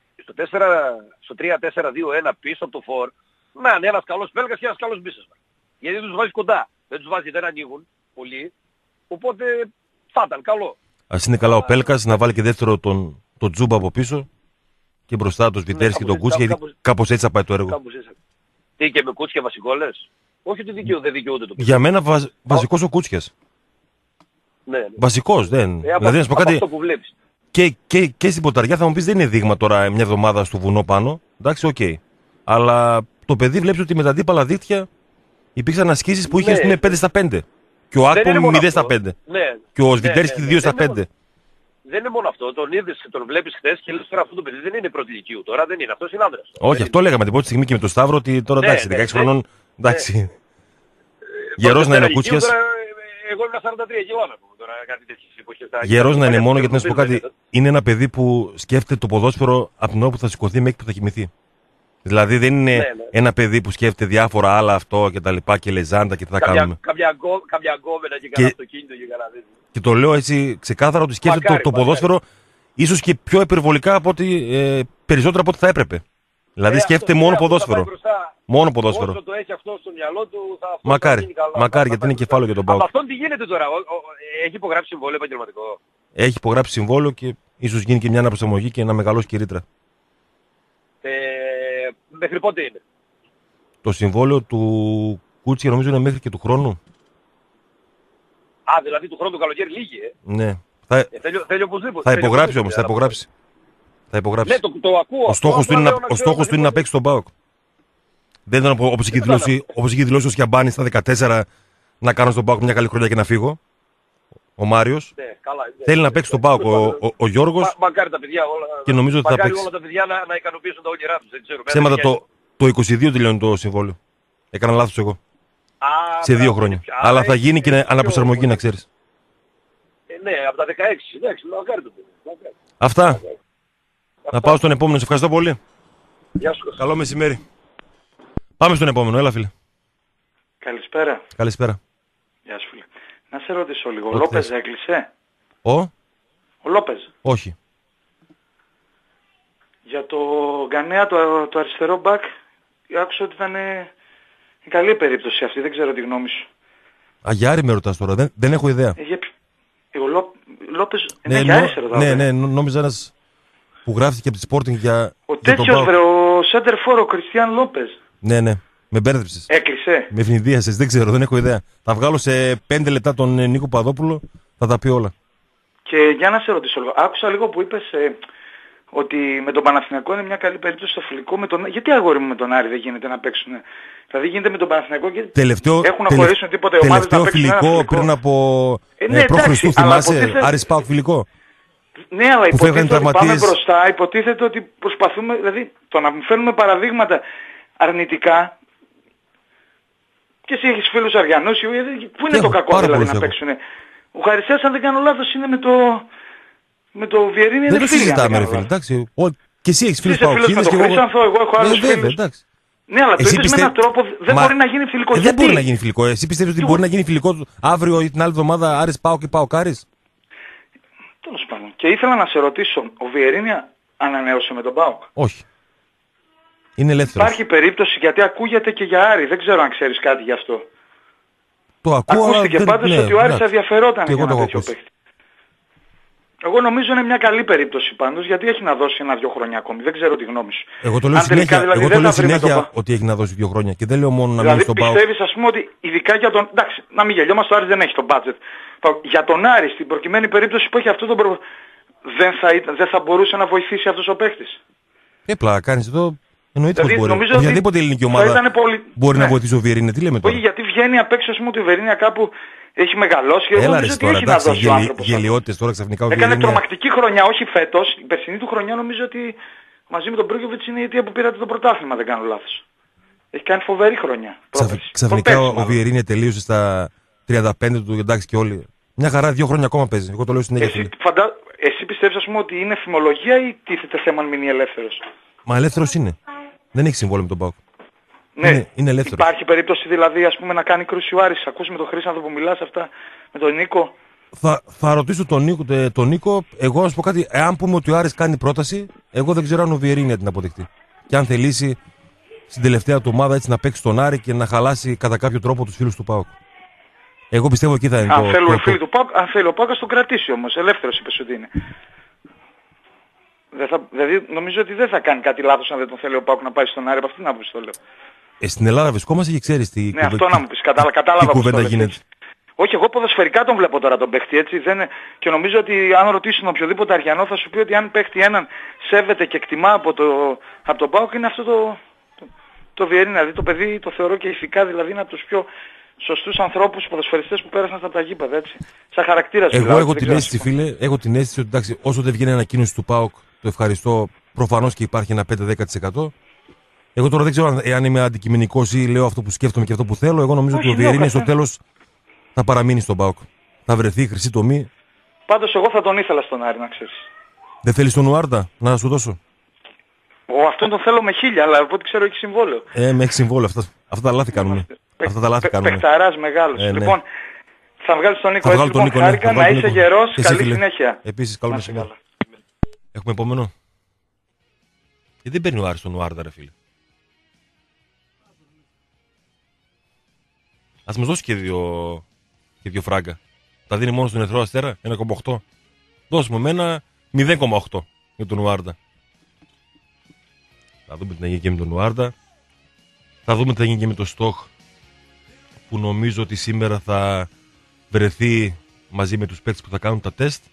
Speaker 3: στο 3-4-2-1 πίσω από το φορ, να είναι ένας καλός Πέλκας και ένας καλός μπίσεσβα. Γιατί τους βάζει κοντά, δεν τους βάζει, δεν ανοίγουν πολύ, οπότε θα ήταν καλό.
Speaker 1: Ας είναι καλά ο Πέλκας, να βάλει και δεύτερο τον Τζούμπα από πίσω και μπροστά τον Σβιτέρης και τον Κούτσια, γιατί κάπως έτσι θα πάει το έργο.
Speaker 3: Κάπως έτσι. Τι και με Κούτσια βασικό λες? Όχι ότι δεν δικαιούνται το
Speaker 1: Για μένα βασικός ο Κούτσιας.
Speaker 3: Ναι.
Speaker 1: Βασικός, δεν. Δηλαδή να σου πω
Speaker 3: από
Speaker 1: κάτι,
Speaker 3: αυτό που βλέπεις.
Speaker 1: και στην Πορταριά θα μου πεις δεν είναι δείγμα τώρα μια εβδομάδα στο βουνό πάνω. Εντάξει, οκ. Αλλά το παιδί βλέπει ότι με τα αντίπαλα δίχτυα υπήρξαν ασκήσεις που είχε
Speaker 3: Ναι.
Speaker 1: ας πούμε 5 στα 5. Και ο Άκπομ 0 στα 5.
Speaker 3: Ναι.
Speaker 1: Και ο
Speaker 3: Ναι,
Speaker 1: Σβιτέρης
Speaker 3: ναι,
Speaker 1: 2 στα
Speaker 3: δεν είναι
Speaker 1: 5.
Speaker 3: Δεν είναι μόνο αυτό. Τον είδες, τον βλέπεις χθες και λες τώρα αυτό το παιδί δεν είναι πρώτη ηλικίου. Τώρα δεν είναι. Αυτός είναι άντρας.
Speaker 1: Όχι, αυτό λέγαμε την πρώτη στιγμή και με τον Σταύρο ότι τώρα
Speaker 3: Ναι,
Speaker 1: εντάξει,
Speaker 3: ναι,
Speaker 1: 16
Speaker 3: ναι.
Speaker 1: χρονών. Εντάξει. Γερός να είναι ο Κούτσιας.
Speaker 3: Εγώ ήμουν 43 κιλά να πούμε τώρα κάτι τέτοιες εποχές.
Speaker 1: Γερός να είναι μόνο, γιατί να σου πω κάτι, είναι ένα παιδί που σκέφτεται το ποδόσφαιρο από την ώρα που θα σηκωθεί μέχρι που θα κοιμηθεί. Δηλαδή δεν είναι
Speaker 3: Ναι.
Speaker 1: ένα παιδί που σκέφτεται διάφορα άλλα αυτό και τα λοιπά και λεζάντα και τι θα κάνουμε.
Speaker 3: Κάποια γκόμενα και κανένα αυτοκίνητο και κανένα τέτοιο.
Speaker 1: Και το λέω έτσι ξεκάθαρα ότι σκέφτεται
Speaker 3: Μακάρι,
Speaker 1: το
Speaker 3: μακάρι.
Speaker 1: ποδόσφαιρο ίσως και πιο υπερβολικά από ότι, περισσότερο από ό,τι θα έπρεπε. Δηλαδή σκέφτεται
Speaker 3: αυτό,
Speaker 1: μόνο
Speaker 3: αυτό θα
Speaker 1: ποδόσφαιρο.
Speaker 3: πάει μπροστά.
Speaker 1: Μόνο ποδόσφαιρο.
Speaker 3: Όσο το έχει αυτό στο μυαλό του θα αυτό
Speaker 1: Μακάρι,
Speaker 3: θα γίνει καλά.
Speaker 1: μακάρι,
Speaker 3: Θα
Speaker 1: γιατί
Speaker 3: πάει
Speaker 1: είναι
Speaker 3: μπροστά.
Speaker 1: κεφάλαιο για τον ΠΑΟΚ.
Speaker 3: Από αυτόν τι γίνεται τώρα? Έχει υπογράψει συμβόλαιο επαγγελματικό?
Speaker 1: Έχει υπογράψει συμβόλαιο και ίσως γίνει και μια αναπροσαρμογή και ένα μεγαλώσει και ρήτρα.
Speaker 3: Μέχρι πότε είναι?
Speaker 1: Το συμβόλαιο του Κούτσια νομίζω είναι μέχρι και του χρόνου.
Speaker 3: Α, δηλαδή του χρόνου το καλοκαίρι λύγει,
Speaker 1: Ναι.
Speaker 3: Θέλει οπωσδήποτε.
Speaker 1: Θα
Speaker 3: Θέλει
Speaker 1: υπογράψει
Speaker 3: οπωσδήποτε,
Speaker 1: όμως, θα
Speaker 3: αλλά-
Speaker 1: υπογράψει. Θα υπογράψει.
Speaker 3: Ναι, το ακούω.
Speaker 1: Ο στόχος του
Speaker 3: Απλά
Speaker 1: είναι
Speaker 3: λέω
Speaker 1: ο στόχος του είναι να παίξει τον ΠΑΟΚ. Δεν ήταν όπως είχε δηλώσει ο Σιαμπάνη στα 14 να κάνω στον ΠΑΟΚ μια καλή χρονιά και να φύγω. Ο Μάριος.
Speaker 3: Ναι, καλά, ναι.
Speaker 1: Θέλει να παίξει τον ΠΑΟΚ ο Γιώργος
Speaker 3: Μακάρι τα παιδιά όλα.
Speaker 1: και νομίζω ότι θα
Speaker 3: Μακάρι
Speaker 1: παίξει.
Speaker 3: όλα τα παιδιά να ικανοποιήσουν τα όνειρά τους. Δεν ξέρω.
Speaker 1: Ψέματα το 22 τελειώνει το συμβόλαιο. Έκανα λάθος εγώ. Σε 2 χρόνια. Αλλά θα γίνει και αναπροσαρμογή, να ξέρεις.
Speaker 3: Ναι, από τα 16. Εντάξει, μακάρι το παιδί. Μακάρι.
Speaker 1: Αυτά. Να πάω στον επόμενο. Σε ευχαριστώ πολύ.
Speaker 3: Γεια σου.
Speaker 1: Καλό μεσημέρι. Πάμε στον επόμενο. Έλα, φίλε.
Speaker 4: Καλησπέρα.
Speaker 1: Καλησπέρα.
Speaker 4: Γεια σου φίλε. Να σε ρωτήσω λίγο. Ο
Speaker 1: Ό,τι
Speaker 4: Λόπεζ
Speaker 1: θες.
Speaker 4: έκλεισε?
Speaker 1: Ο.
Speaker 4: Ο Λόπεζ.
Speaker 1: Όχι.
Speaker 4: Για το Γκανέα, το αριστερό μπακ, άκουσα ότι ήταν η καλή περίπτωση αυτή. Δεν ξέρω τη γνώμη σου.
Speaker 1: Αγιάρη με ρωτάς τώρα. Δεν έχω ιδέα.
Speaker 4: Ο Λόπεζ είναι για αριστερό.
Speaker 1: Ναι, νόμιζα ένας που γράφτηκε από τη Sporting για
Speaker 4: Ο
Speaker 1: για τον
Speaker 4: τέτοιος
Speaker 1: ΠΑΟΚ.
Speaker 4: βρε, ο Σέντερφορ, ο Κριστιαν Λόπεζ.
Speaker 1: Ναι. Με μπέρδεψες.
Speaker 4: Έκλεισε.
Speaker 1: Με ευνηδίασες. Δεν ξέρω. Δεν έχω ιδέα. Θα βγάλω σε 5 λεπτά τον Νίκο Παδόπουλο. Θα τα πει όλα.
Speaker 4: Και για να σε ρωτήσω λίγο. Άκουσα λίγο που είπες ότι με τον Παναθηναϊκό είναι μια καλή περίπτωση στο φιλικό. Γιατί αγόρι μου με τον Άρη δεν γίνεται να παίξουν? Δηλαδή γίνεται με τον Παναθηναϊκό και έχουν να χωρίσουν τίποτε ομάδες να παίξουν ένα φιλικό.
Speaker 1: Πριν από
Speaker 4: ναι,
Speaker 1: προ Χριστού,
Speaker 4: εντάξει, αλλά
Speaker 1: θυμάσαι,
Speaker 4: υποτίθεται-
Speaker 1: Άρης ΠΑΟΚ φιλικό.
Speaker 4: Ναι, αλλά
Speaker 1: που φεύγαν
Speaker 4: υποτίθεται ότι πάμε
Speaker 1: τραυματίες.
Speaker 4: μπροστά, υποτίθεται ότι προσπαθούμε, δηλαδή το να μου φέρνουμε παραδείγματα αρνητικά. Και εσύ έχεις φίλους Αριανούς, πού είναι
Speaker 1: Έχω
Speaker 4: το κακό
Speaker 1: πάρα
Speaker 4: δηλαδή
Speaker 1: πολλούς
Speaker 4: να
Speaker 1: έχω.
Speaker 4: παίξουν? Ο Χαρισέας, αν δεν κάνω λάθος, είναι με το Βιερίνη,
Speaker 1: Δεν
Speaker 4: είναι
Speaker 1: το
Speaker 4: φίλοι, αν
Speaker 1: συζητάμε,
Speaker 4: δεν
Speaker 1: ρε
Speaker 4: κάνω
Speaker 1: φίλε.
Speaker 4: λάθος.
Speaker 1: Εντάξει. Και εσύ έχεις φίλους
Speaker 4: Είσαι φίλος με
Speaker 1: ΠΑΟΚίδες
Speaker 4: τον
Speaker 1: και εγώ.
Speaker 4: Χρήστανθο, εγώ έχω άλλους
Speaker 1: Βέβαια,
Speaker 4: φίλους.
Speaker 1: εντάξει.
Speaker 4: Ναι, αλλά το είπες με έναν τρόπο, δεν μπορεί να γίνει φιλικό.
Speaker 1: Δεν μπορεί να γίνει φιλικό. Εσύ πιστεύεις ότι μπορεί να γίνει φιλικό αύριο ή την άλλη εβδομάδα Άρης ΠΑΟΚ και ΠΑΟΚ Άρης?
Speaker 4: Τέλος πάντων. Και ήθελα να σε ρωτήσω, ο Βιερίνια ανανέωσε με τον ΠΑΟΚ?
Speaker 1: Όχι. Είναι ελεύθερος.
Speaker 4: Υπάρχει περίπτωση, γιατί ακούγεται και για Άρη, δεν ξέρω αν ξέρεις κάτι γι' αυτό.
Speaker 1: Το ακούω,
Speaker 4: ακούστηκε πάντως ότι ο Άρης ενδιαφερόταν για ένα τέτοιο παίκτη. Εγώ νομίζω είναι μια καλή περίπτωση πάντως, γιατί έχει να δώσει 1-2 χρόνια ακόμη. Δεν ξέρω τη γνώμη σου.
Speaker 1: Εγώ το λέω συνέχεια, δηλαδή, εγώ το λέω συνέχεια ότι έχει να δώσει 2 χρόνια και δεν λέω μόνο να μείνει στον ΠΑΟΚ.
Speaker 4: Δηλαδή πιστεύεις, ας πούμε, ότι ειδικά για τον... Εντάξει, να μην γελιόμαστε, ο Άρης δεν έχει το budget. Για τον Άρη, στην προκειμένη περίπτωση που έχει αυτό τον δεν θα μπορούσε να βοηθήσει αυτός ο παίκτης?
Speaker 1: Έπλα, κάνεις εδώ... Εννοείται
Speaker 4: δηλαδή,
Speaker 1: πως μπορεί. Οποιαδήποτε ελληνική ομάδα μπορεί να βοηθήσει ο Βιερίνια. Τι λέμε τώρα?
Speaker 4: Όχι, γιατί βγαίνει απ' έξω, ας πούμε, ότι ο Βιερίνια κάπου έχει μεγαλώσει και
Speaker 1: έλα,
Speaker 4: νομίζω ότι έχει να δώσει ο άνθρωπος.
Speaker 1: Γελιότητες τώρα ξαφνικά ο
Speaker 4: Έκανε
Speaker 1: Βιερίνια.
Speaker 4: τρομακτική χρονιά, όχι φέτος. Η περσινή του χρονιά νομίζω ότι μαζί με τον Μπρούγκεβιτς είναι η αιτία που πήρατε το πρωτάθλημα, δεν κάνω λάθος. Έχει κάνει φοβερή χρονιά.
Speaker 1: Ξαφνικά ο Βιερίνια τελείωσε στα 35 του, εντάξει και όλοι. Μια χαρά, 2 χρόνια ακόμα παίζει. Εγώ το λέω συνέχεια.
Speaker 4: Εσύ πιστεύεις, ας πούμε, ότι είναι φημολογία ή τίθεται θέμα αν μείνει ελεύθερος?
Speaker 1: Μα ελεύθερος είναι. Δεν έχει συμβόλαιο με τον ΠΑΟΚ.
Speaker 4: Ναι,
Speaker 1: είναι ελεύθερος.
Speaker 4: Υπάρχει περίπτωση δηλαδή, ας πούμε, να κάνει κρούση ο Άρης? Ακούς με τον Χρήστο που μιλάς αυτά, με τον Νίκο?
Speaker 1: Θα ρωτήσω τον Νίκο. Εγώ να σου πω κάτι. Εάν πούμε ότι ο Άρης κάνει πρόταση, εγώ δεν ξέρω αν ο Βιερίνια την αποδεχτεί. Και αν θελήσει στην τελευταία του ομάδα έτσι να παίξει τον Άρη και να χαλάσει κατά κάποιο τρόπο τους φίλους του ΠΑΟΚ. Εγώ πιστεύω εκεί θα είναι.
Speaker 4: Αν θέλει ο ΠΑΟΚ, ας τον κρατήσει όμως. Ελεύθερος είπες ότι είναι. Δηλαδή νομίζω ότι δεν θα κάνει κάτι λάθος αν δεν τον θέλει ο ΠΑΟΚ να πάει στον Άρη. Από αυτήν την άποψη το λέω.
Speaker 1: Στην Ελλάδα βρισκόμαστε και ξέρεις τι
Speaker 4: κουβέντα. Ναι, αυτό να μου πεις. Κατάλαβα
Speaker 1: κουβέντα γίνεται.
Speaker 4: Όχι, εγώ ποδοσφαιρικά τον βλέπω τώρα τον παίχτη, έτσι. Και νομίζω ότι αν ρωτήσουν οποιοδήποτε Αριανό θα σου πει ότι αν παίχτη έναν σέβεται και εκτιμά από τον ΠΑΟΚ είναι αυτό το Βιερίνια. Δηλαδή το παιδί το θεωρώ και ηθικά, δηλαδή είναι από τους πιο σωστούς ανθρώπους ποδοσφαιριστές που πέρασαν στα τα γήπεδα, έτσι. Σαν χαρακτήρας.
Speaker 1: Εγώ έχω την αίσθηση, φίλε, ότι εντάξει, όσο δεν βγαίνει ανακοίνωση του ΠΑΟΚ, το ευχαριστώ, προφανώς και υπάρχει ένα 5-10%. Εγώ τώρα δεν ξέρω αν είμαι αντικειμενικός ή λέω αυτό που σκέφτομαι και αυτό που θέλω. Εγώ νομίζω ότι ο Βιερίνια στο τέλος θα παραμείνει στον ΠΑΟΚ. Θα βρεθεί η χρυσή τομή. Πάντως εγώ θα τον ήθελα στον Άρη, να ξέρεις. Δεν θέλεις τον Ουάρντα να σου δώσω? Αυτόν τον θέλω με 1000, αλλά από ό,τι ξέρω έχει συμβόλαιο. Με έχει συμβόλαιο. Αυτά τα λάθη κάνουμε. Πεχταράς μεγάλος. Λοιπόν, θα βγάλεις τον Νίκο έτσι, λοιπόν, χάρηκα, να είσαι γερός, καλή συνέχεια. Επίσης, καλό μεσημέρι. Έχουμε επόμενο. Δεν παίρνει ο Άρης τον Ουάρντα, ρε φίλε. Ας μας δώσει και δύο φράγκα. Τα δίνει μόνο στον Ερυθρό Αστέρα, 1,8. Δώσουμε με ένα 0,8 για τον Ουάρντα. Θα δούμε τι θα γίνει και με τον Ουάρντα. Θα δούμε τι θα γίνει και με το Στοχ, που νομίζω ότι σήμερα θα βρεθεί μαζί με τους παίκτες που θα κάνουν τα τεστ.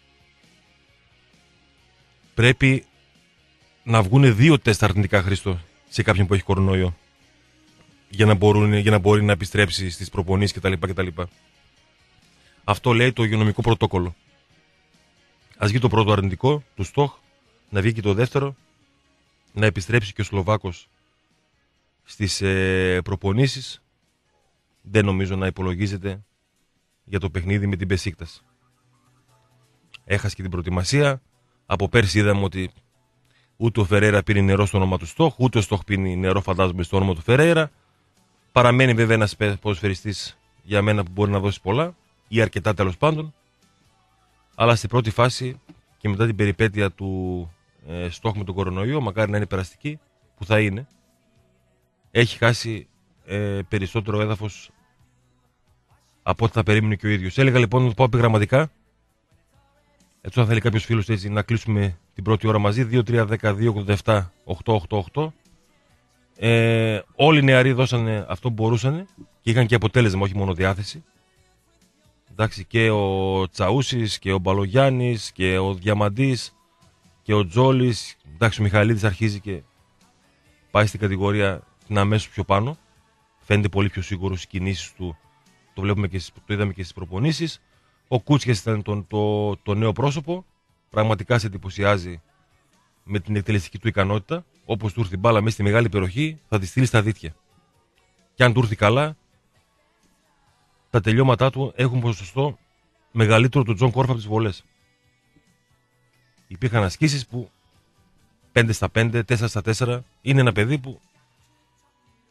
Speaker 1: Πρέπει να βγουν 2 τεστ αρνητικά, Χρήστο, σε κάποιον που έχει κορονοϊό, για να μπορεί να επιστρέψει στις προπονήσεις κτλ. Αυτό λέει το υγειονομικό πρωτόκολλο. Ας βγει το πρώτο αρνητικό του Στοχ, να βγει και το δεύτερο, να επιστρέψει και ο Σλοβάκος στις προπονήσεις. Δεν νομίζω να υπολογίζεται για το παιχνίδι με την Μπεσίκτας. Έχασε και την προετοιμασία. Από πέρσι είδαμε ότι ούτε ο Φερέιρα πίνει νερό στο όνομα του Στοχ, ούτε ο Στοχ πίνει νερό, φαντάζομαι, στο όνομα του Φερέιρα. Παραμένει βέβαια ένας ποδοσφαιριστής για μένα που μπορεί να δώσει πολλά, ή αρκετά τέλος πάντων. Αλλά στην πρώτη φάση και μετά την περιπέτεια του Στοχ με τον κορονοϊό, μακάρι να είναι περαστική, που θα είναι, έχει χάσει περισσότερο έδαφος από ό,τι θα περίμενε και ο ίδιος. Έλεγα λοιπόν να το πω επιγραμματικά. Έτσι, αν θέλει κάποιος φίλος έτσι, να κλείσουμε την πρώτη ώρα μαζί, 2-3-10-2-87-8-8-8. Όλοι οι νεαροί δώσανε αυτό που μπορούσαν και είχαν και αποτέλεσμα, όχι μόνο διάθεση. Εντάξει, και ο Τσαούσης και ο Μπαλογιάννης και ο Διαμαντής και ο Τζόλης. Εντάξει, ο Μιχαηλίδης αρχίζει και πάει στην κατηγορία την αμέσως πιο πάνω. Φαίνεται πολύ πιο σίγουρος στις κινήσεις του. Το βλέπουμε και το είδαμε και στις προπονήσεις. Ο Κούτσιας ήταν το νέο πρόσωπο. Πραγματικά σε εντυπωσιάζει με την εκτελεστική του ικανότητα. Όπως του έρθει η μπάλα μέσα στη μεγάλη περιοχή, θα τη στείλει στα δίχτυα. Και αν του έρθει καλά, τα τελειώματά του έχουν ποσοστό μεγαλύτερο του Τζον Κόρφα από τις βολές. Υπήρχαν ασκήσεις που 5 στα 5, 4 στα 4. Είναι ένα παιδί που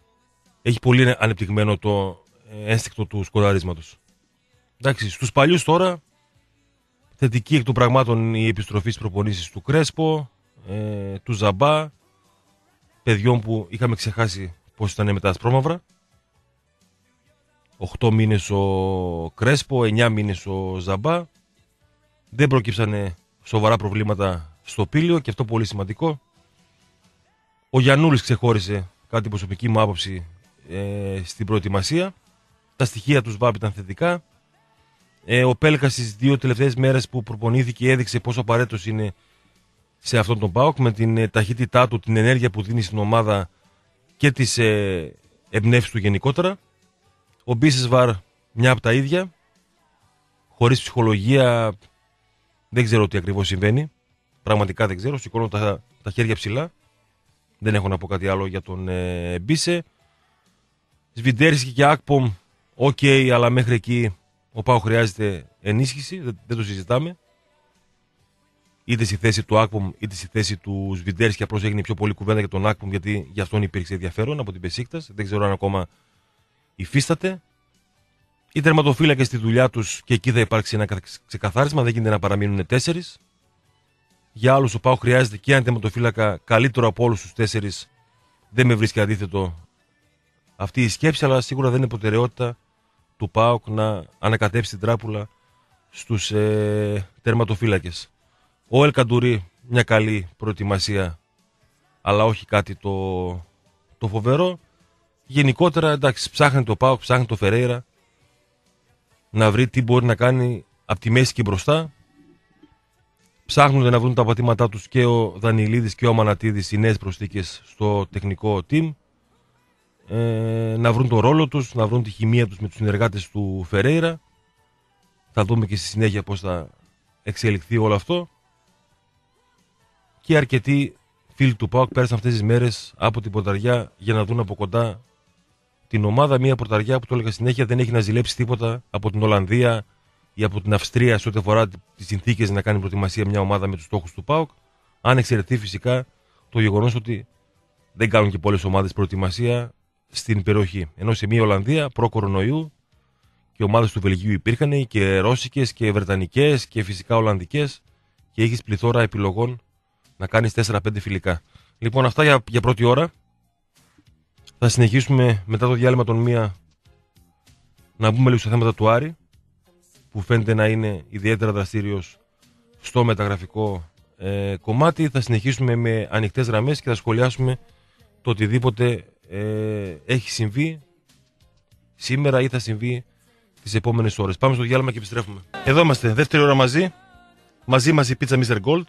Speaker 1: έχει πολύ ανεπτυγμένο το ένστικτο του σκοραρίσματος. Εντάξει, στους παλιούς τώρα, θετική εκ των πραγμάτων η επιστροφή στις προπονήσεις του Κρέσπο, του Ζαμπά, παιδιών που είχαμε ξεχάσει πώς ήταν με τα ασπρόμαυρα. 8 μήνες ο Κρέσπο, 9 μήνες ο Ζαμπά. Δεν προκύψανε σοβαρά προβλήματα στο πήλιο και αυτό πολύ σημαντικό. Ο Γιαννούλης ξεχώρισε, κάτι προσωπική μου άποψη, στην προετοιμασία. Τα στοιχεία του ΣΒΑΠ ήταν θετικά. Ο Πέλκας στις 2 τελευταίες μέρες που προπονήθηκε έδειξε πόσο απαραίτητος είναι σε αυτόν τον ΠΑΟΚ, με την ταχύτητά του, την ενέργεια που δίνει στην ομάδα και τις εμπνεύσεις του γενικότερα. Ο Μπίσεσβαρ μια από τα ίδια, χωρίς ψυχολογία, δεν ξέρω τι ακριβώς συμβαίνει. Πραγματικά δεν ξέρω, σηκώνω τα χέρια ψηλά. Δεν έχω να πω κάτι άλλο για τον Μπίσε. Σβιντέρσκι και Ακπομ, οκ, αλλά μέχρι εκεί ο ΠΑΟΚ χρειάζεται ενίσχυση, δεν το συζητάμε. Είτε στη θέση του Ακπομ είτε στη θέση του Σβιντέρσκι. Απλώς έγινε πιο πολύ κουβέντα για τον Ακπομ, γιατί για αυτόν υπήρξε ενδιαφέρον από την Μπεσίκτας. Δεν ξέρω αν ακόμα υφίσταται. Οι τερματοφύλακες στη δουλειά τους και εκεί θα υπάρξει ένα ξεκαθάρισμα. Δεν γίνεται να παραμείνουν 4. Για άλλους ο ΠΑΟΚ χρειάζεται και ένα τερματοφύλακα καλύτερο από όλους τους 4. Δεν με βρίσκει αντίθετο αυτή η σκέψη, αλλά σίγουρα δεν είναι προτεραιότητα του ΠΑΟΚ να ανακατέψει την τράπουλα στους τερματοφύλακες. Ο Ελκαντουρί, μια καλή προετοιμασία, αλλά όχι κάτι το φοβερό. Γενικότερα, εντάξει, ψάχνει το ΠΑΟΚ, ψάχνει το Φερέιρα να βρει τι μπορεί να κάνει από τη μέση και μπροστά. Ψάχνουν να βρουν τα πατήματά τους και ο Δανιλίδης και ο Αμανατίδης, οι νέες προσθήκες στο τεχνικό team. Να βρουν τον ρόλο τους, να βρουν τη χημεία τους με τους συνεργάτες του Φερέιρα. Θα δούμε και στη συνέχεια πώς θα εξελιχθεί όλο αυτό. Και αρκετοί φίλοι του ΠΑΟΚ πέρασαν αυτές τις μέρες από την πορταριά για να δουν από κοντά την ομάδα. Μια πορταριά που, το έλεγα συνέχεια, δεν έχει να ζηλέψει τίποτα από την Ολλανδία ή από την Αυστρία σε ό,τι αφορά τις συνθήκες να κάνει προετοιμασία μια ομάδα με τους στόχους του ΠΑΟΚ. Αν εξαιρεθεί φυσικά το γεγονός ότι δεν κάνουν και πολλές ομάδες προετοιμασία στην περιοχή. Ενώ σε μια Ολλανδία προ-κορονοϊού και ομάδες του Βελγίου υπήρχαν και ρώσικες και βρετανικές και φυσικά ολλανδικές, και έχεις πληθώρα επιλογών να κάνεις 4-5 φιλικά. Λοιπόν, αυτά για πρώτη ώρα. Θα συνεχίσουμε μετά το διάλειμμα των 1 να μπούμε λίγο στα θέματα του Άρη, που φαίνεται να είναι ιδιαίτερα δραστήριος στο μεταγραφικό κομμάτι. Θα συνεχίσουμε με ανοιχτές γραμμές και θα σχολιάσουμε το οτιδήποτε έχει συμβεί σήμερα ή θα συμβεί τις επόμενες ώρες. Πάμε στο διάλειμμα και επιστρέφουμε. Εδώ είμαστε, δεύτερη ώρα μαζί. Μαζί μας η πίτσα Mr. Gold.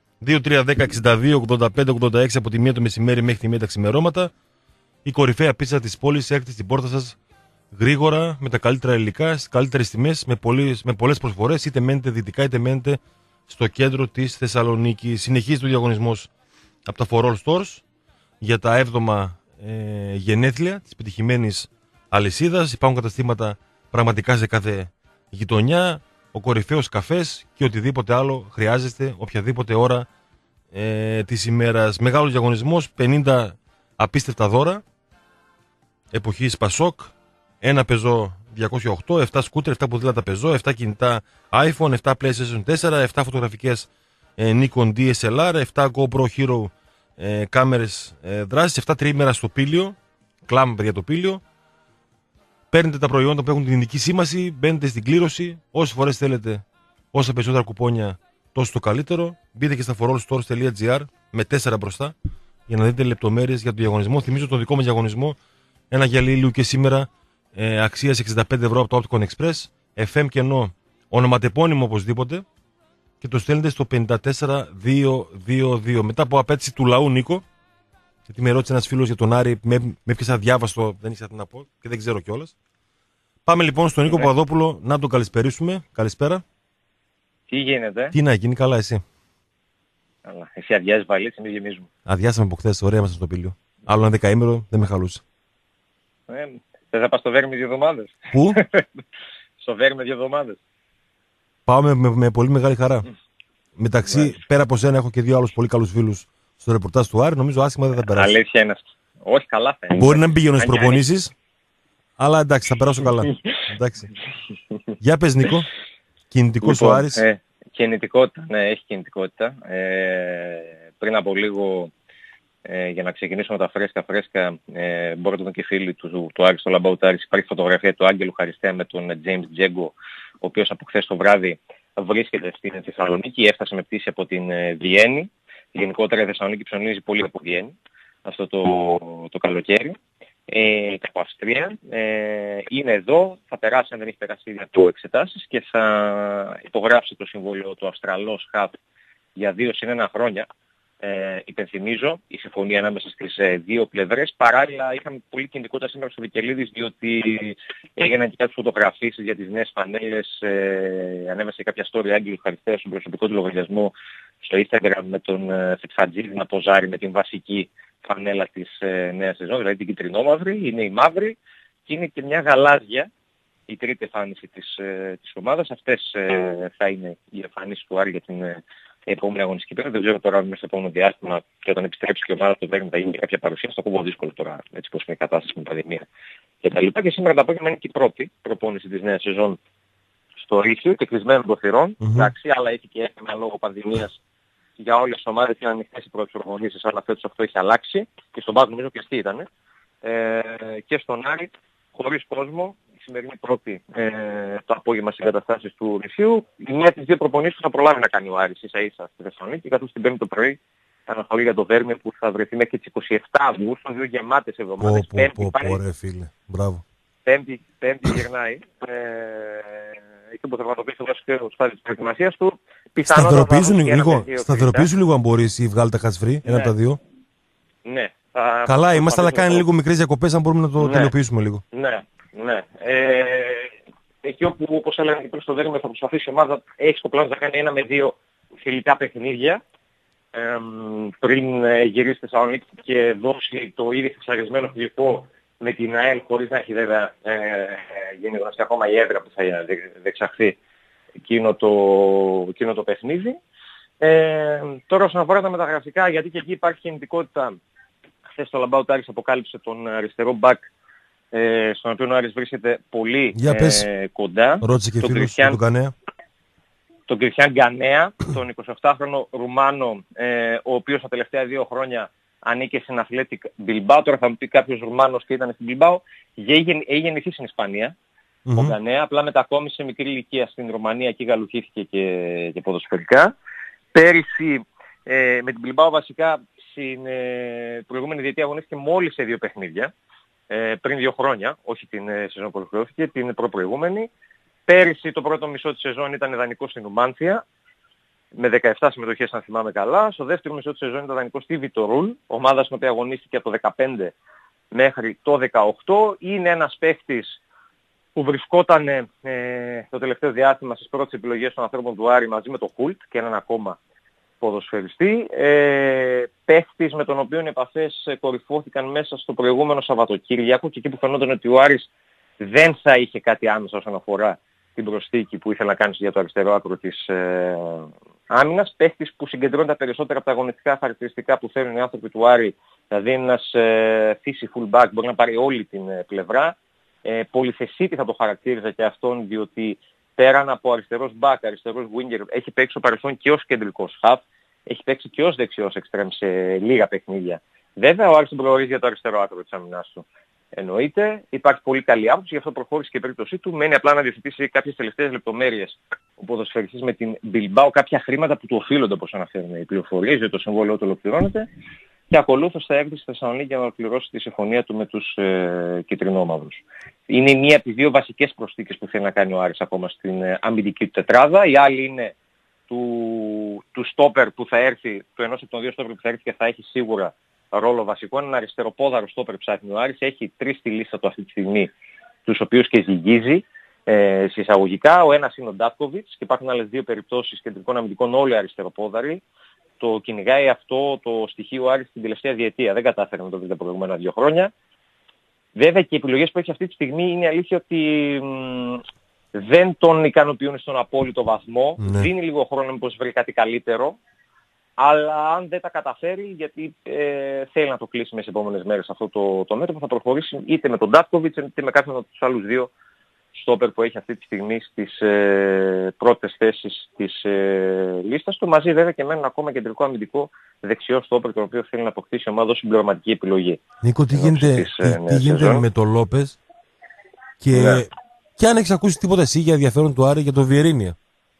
Speaker 1: 2-3-10-62-85-86 από τη 1 το μεσημέρι μέχρι τη 1 τα ξημερώματα. Η κορυφαία πίτσα της πόλης έρχεται στην πόρτα σας γρήγορα, με τα καλύτερα υλικά, στις καλύτερες τιμές, με πολλές προσφορές, είτε μένετε δυτικά είτε μένετε στο κέντρο της Θεσσαλονίκης. Συνεχίζει ο διαγωνισμός από τα For All Stores για τα 7η γενέθλια της πετυχημένης αλυσίδας. Υπάρχουν καταστήματα πραγματικά σε κάθε γειτονιά, ο κορυφαίος καφές και οτιδήποτε άλλο χρειάζεστε οποιαδήποτε ώρα της ημέρας. Μεγάλος διαγωνισμός, 50 απίστευτα δώρα εποχής Πασόκ, ένα πεζό 208, 7 σκούτερ, 7 ποδήλατα πεζό, 7 κινητά iPhone, 7 PlayStation 4, 7 φωτογραφικές Nikon DSLR, 7 GoPro Hero κάμερες δράσης, 7 τριήμερα στο πήλιο, κλάμα παιδιά το πήλιο. Παίρνετε τα προϊόντα που έχουν την ειδική σήμαση, μπαίνετε στην κλήρωση, όσες φορές θέλετε, όσα περισσότερα κουπόνια, τόσο το καλύτερο. Μπείτε και στα forallstores.gr με 4 μπροστά για να δείτε λεπτομέρειες για τον διαγωνισμό. Θυμίζω τον δικό μας διαγωνισμό, ένα γυαλί ήλιου και σήμερα αξίας 65 ευρώ από το Opticon Express, FM κενό, ονοματεπώνυμο οπωσδήποτε, και το στέλνετε στο 54222. Μετά από απέτηση του λαού, Νίκο, γιατί με ρώτησε ένας φίλος για τον Άρη, με έπιασα διάβαστο, δεν ήξερα τι να πω και δεν ξέρω κιόλας. Πάμε λοιπόν στον Νίκο Παπαδόπουλο να τον καλησπερίσουμε. Καλησπέρα.
Speaker 5: Τι γίνεται?
Speaker 1: Τι να γίνει, καλά εσύ?
Speaker 5: Καλά. Εσύ αδειάζεις βαλίτες, εμείς γεμίζουμε.
Speaker 1: Αδειάσαμε από χθες, ωραία είμαστε στο πήλιο. Άλλο ένα δεκαήμερο δεν με χαλούσε.
Speaker 5: Θες να πας στο Βέρμη 2 εβδομάδες?
Speaker 1: Πού?
Speaker 5: Στο Βέρμη 2 εβδομάδες.
Speaker 1: Πάω με πολύ μεγάλη χαρά. Μεταξύ, πέρα από σένα, έχω και 2 άλλους πολύ καλούς φίλους στο ρεπορτάζ του Άρη. Νομίζω άσχημα δεν θα περάσει.
Speaker 5: Αλήθεια είναι αυτό. Όχι, καλά φαίνεται.
Speaker 1: Μπορεί να μην πηγαίνω στις προπονήσεις, αλλά εντάξει, θα περάσω καλά. Εντάξει. Για πες, Νίκο. Κινητικός ο Άρης.
Speaker 5: Κινητικότητα, ναι, έχει κινητικότητα. Πριν από λίγο, για να ξεκινήσουμε τα φρέσκα, μπορείτε να δουν και φίλοι του Άρη στο Λαμπάουτ Άρης, υπάρχει φωτογραφία του Άγγελου Χαριστέα με τον James Τζέγκο, ο οποίος από χθες το βράδυ βρίσκεται στην Θεσσαλονίκη, έφτασε με πτήση από την Βιέννη. Γενικότερα η Θεσσαλονίκη ψωνίζει πολύ από Βιέννη αυτό το καλοκαίρι. Από Αυστρία. Είναι εδώ, θα περάσει αν δεν έχει περάσει ήδη από εξετάσεις και θα υπογράψει το συμβόλαιο του Αυστραλός ΧΑΠ για 2 συν 1 χρόνια. Υπενθυμίζω η συμφωνία ανάμεσα στις δύο πλευρές. Παράλληλα είχαμε πολύ κινητικότητα σήμερα στο Βικελίδης, διότι έγιναν και κάποιες φωτογραφίσεις για τις νέες φανέλες. Ανέβασε κάποια story Άγγελου Χαριστέα στον προσωπικό του λογαριασμό στο Instagram με τον Φετφατζίδη να ποζάρει με την βασική φανέλα της νέας σεζόν, δηλαδή την κυτρινόμαυρη, είναι η μαύρη και είναι και μια γαλάζια, η τρίτη εμφάνιση της ομάδας. Αυτές θα είναι οι εμφανίσεις του Άρη για την επόμενη αγωνιστική περίοδο. Δεν ξέρω τώρα μέσα στο επόμενο διάστημα και όταν επιστρέψει και η ομάδα του Βέρνη θα γίνει κάποια παρουσίαση. Το ακούω δύσκολο τώρα, έτσι πως είναι η κατάσταση με την πανδημία κτλ. Και σήμερα το απόγευμα είναι και η πρώτη προπόνηση της νέας σεζόν στο Ρήσιο και κλεισμένων των θυρών. Εντάξει, αλλά έχει και ένα λόγω πανδημίας. Για όλες τις ομάδες είναι ανοιχτές οι πρώτες προπονήσεις, αλλά φέτος αυτό έχει αλλάξει. Και στον Πάκο νομίζω κλειστή ήταν. Και στον Άρη, χωρίς κόσμο, η σημερινή πρώτη το απόγευμα στις εγκαταστάσεις του Ρησίου. Μία από τις δύο προπονήσεις που θα προλάβει να κάνει ο Άρης ίσα ίσα στη Θεσσαλονίκη, καθώς την Πέμπτη το πρωί θα αναχωρεί για το Βέρμιο που θα βρεθεί μέχρι τις 27 Αυγούστου, 2 γεμάτες εβδομάδες.
Speaker 1: Ωραία φίλε, μπράβο.
Speaker 5: Πέμπτη γυρνάει. Εκεί που θα πραγματοποιήσει το βασικό στάδιο της προετοιμασίας του.
Speaker 1: Σταθεροποιήσουν λίγο αν μπορείς ή βγάλτε χασφρί, ένα από τα δύο.
Speaker 5: Ναι.
Speaker 1: Καλά είμαστε, αλλά κάνει λίγο μικρές διακοπές αν μπορούμε να το τελειοποιήσουμε λίγο.
Speaker 5: Ναι. Εκεί όπου, όπως έλεγα και πριν στο Βέρμιο, θα προσπαθήσει η ομάδα, έχει στο πλάνο να κάνει 1 με 2 φιλικά παιχνίδια πριν γυρίσει στη Θεσσαλονίκη και δώσει το ήδη φυσαρισμένο φιλικό με την ΑΕΛ, χωρίς να έχει βέβαια γίνει γνωστή ακόμα η έδρα που θα διεξαχθεί εκείνο το παιχνίδι. Τώρα όσον αφορά τα μεταγραφικά, γιατί και εκεί υπάρχει κινητικότητα, χθες το Λαμπάουτ Άρης αποκάλυψε τον αριστερό μπακ, στον οποίο ο Άρης βρίσκεται πολύ κοντά.
Speaker 1: Ρώτησε και φίλος τον Κανέα.
Speaker 5: Τον Κριστιάν Γκανέα, τον 28χρονο Ρουμάνο, ο οποίος τα τελευταία 2 χρόνια ανήκε στην Athletic Bilbao. Τώρα θα μου πει κάποιος Ρουμάνος και ήταν στην Bilbao. Έχει γεννηθεί στην Ισπανία ο Γκανέα, απλά μετακόμισε σε μικρή ηλικία στην Ρουμανία και γαλουχήθηκε και ποδοσφαιρικά. Πέρυσι με την Bilbao βασικά στην προηγούμενη διετία αγωνίστηκε μόλις σε 2 παιχνίδια. Πριν 2 χρόνια, όχι την σεζόν που ολοκληρώθηκε, την προπροηγούμενη. Πέρυσι το πρώτο μισό της σεζόν ήταν δανεικός στην Νουμάνθια, με 17 συμμετοχές αν θυμάμαι καλά. Στο δεύτερο μισό της σεζόν ήταν δανεικός στη Βιτορούλ, ομάδα στην οποία αγωνίστηκε από το 15 μέχρι το 18. Είναι ένας παίχτης που βρισκόταν το τελευταίο διάστημα στις πρώτες επιλογές των ανθρώπων του Άρη μαζί με το Χουλτ και έναν ακόμα ποδοσφαιριστή. Παίχτης με τον οποίο οι επαφές κορυφώθηκαν μέσα στο προηγούμενο Σαββατοκύριακο και εκεί που φαινόταν ότι ο Άρης δεν θα είχε κάτι άμεσα όσον αφορά την προσθήκη που ήθελε να κάνει για το αριστερό άκρο της άμυνας. Παίχτης που συγκεντρώνει τα περισσότερα από τα αγωνιστικά χαρακτηριστικά που θέλουν οι άνθρωποι του Άρη, δηλαδή ένας φύση fullback, μπορεί να πάρει όλη την πλευρά. Πολυθεσίτη θα το χαρακτήριζα και αυτόν, διότι πέραν από αριστερός back, αριστερός winger, έχει παίξει στο παρελθόν και ως κεντρικός half, έχει παίξει και ως δεξιός extreme σε λίγα παιχνίδια. Βέβαια ο Άρης τον προορίζει για το αριστερό άκρο της άμυνας του. Εννοείται, υπάρχει πολύ καλή άποψη, γι' αυτό προχώρησε και η περίπτωσή του. Μένει απλά να διευθετήσει κάποιες τελευταίες λεπτομέρειες ο ποδοσφαιριστής με την Bilbao, κάποια χρήματα που του οφείλονται, όπως αναφέρουν οι πληροφορίες, γιατί το συμβόλαιο του ολοκληρώνεται. Και ακολούθως θα έρθει στη Θεσσαλονίκη για να ολοκληρώσει τη συμφωνία του με τους κυτρινόμαυρους. Είναι μία από τις 2 βασικές προσθήκες που θέλει να κάνει ο Άρης ακόμα στην αμυντική του τετράδα. Η άλλη είναι του στόπερ που θα έρθει, του ενός από των 2 στόπερ που θα έρθει και θα έχει σίγουρα ρόλο βασικό. Είναι ένα αριστεροπόδαρο στόπερ ψάχνει ο Άρης. Έχει 3 στη λίστα του αυτή τη στιγμή, τους οποίους και ζυγίζει συσσαγωγικά. Ο ένας είναι ο Ντάτκοβιτς και υπάρχουν άλλες 2 περιπτώσεις κεντρικών αμυντικών, όλοι αριστεροπόδαροι. Το κυνηγάει αυτό το στοιχείο ο Άρης την τελευταία διετία. Δεν κατάφερε να το δει τα προηγούμενα 2 χρόνια. Βέβαια και οι επιλογές που έχει αυτή τη στιγμή είναι αλήθεια ότι δεν τον ικανοποιούν στον απόλυτο βαθμό.
Speaker 1: Ναι.
Speaker 5: Δίνει λίγο χρόνο μήπως βρει κάτι καλύτερο. Αλλά αν δεν τα καταφέρει, γιατί θέλει να το κλείσει μέσα στις επόμενες μέρες αυτό το μέτωπο, θα προχωρήσει είτε με τον Ντάτκοβιτς είτε με κάποιον από τους άλλους δύο στόπερ που έχει αυτή τη στιγμή στις πρώτες θέσεις της λίστας του. Μαζί βέβαια και με έναν ακόμα κεντρικό αμυντικό δεξιό στόπερ, τον οποίο θέλει να αποκτήσει η ομάδα ως συμπληρωματική επιλογή.
Speaker 1: Νίκο, τι γίνεται με τον Λόπες και αν έχεις ακούσει τίποτα εσύ για ενδιαφέρον του Άρη για τον Βιερίνια.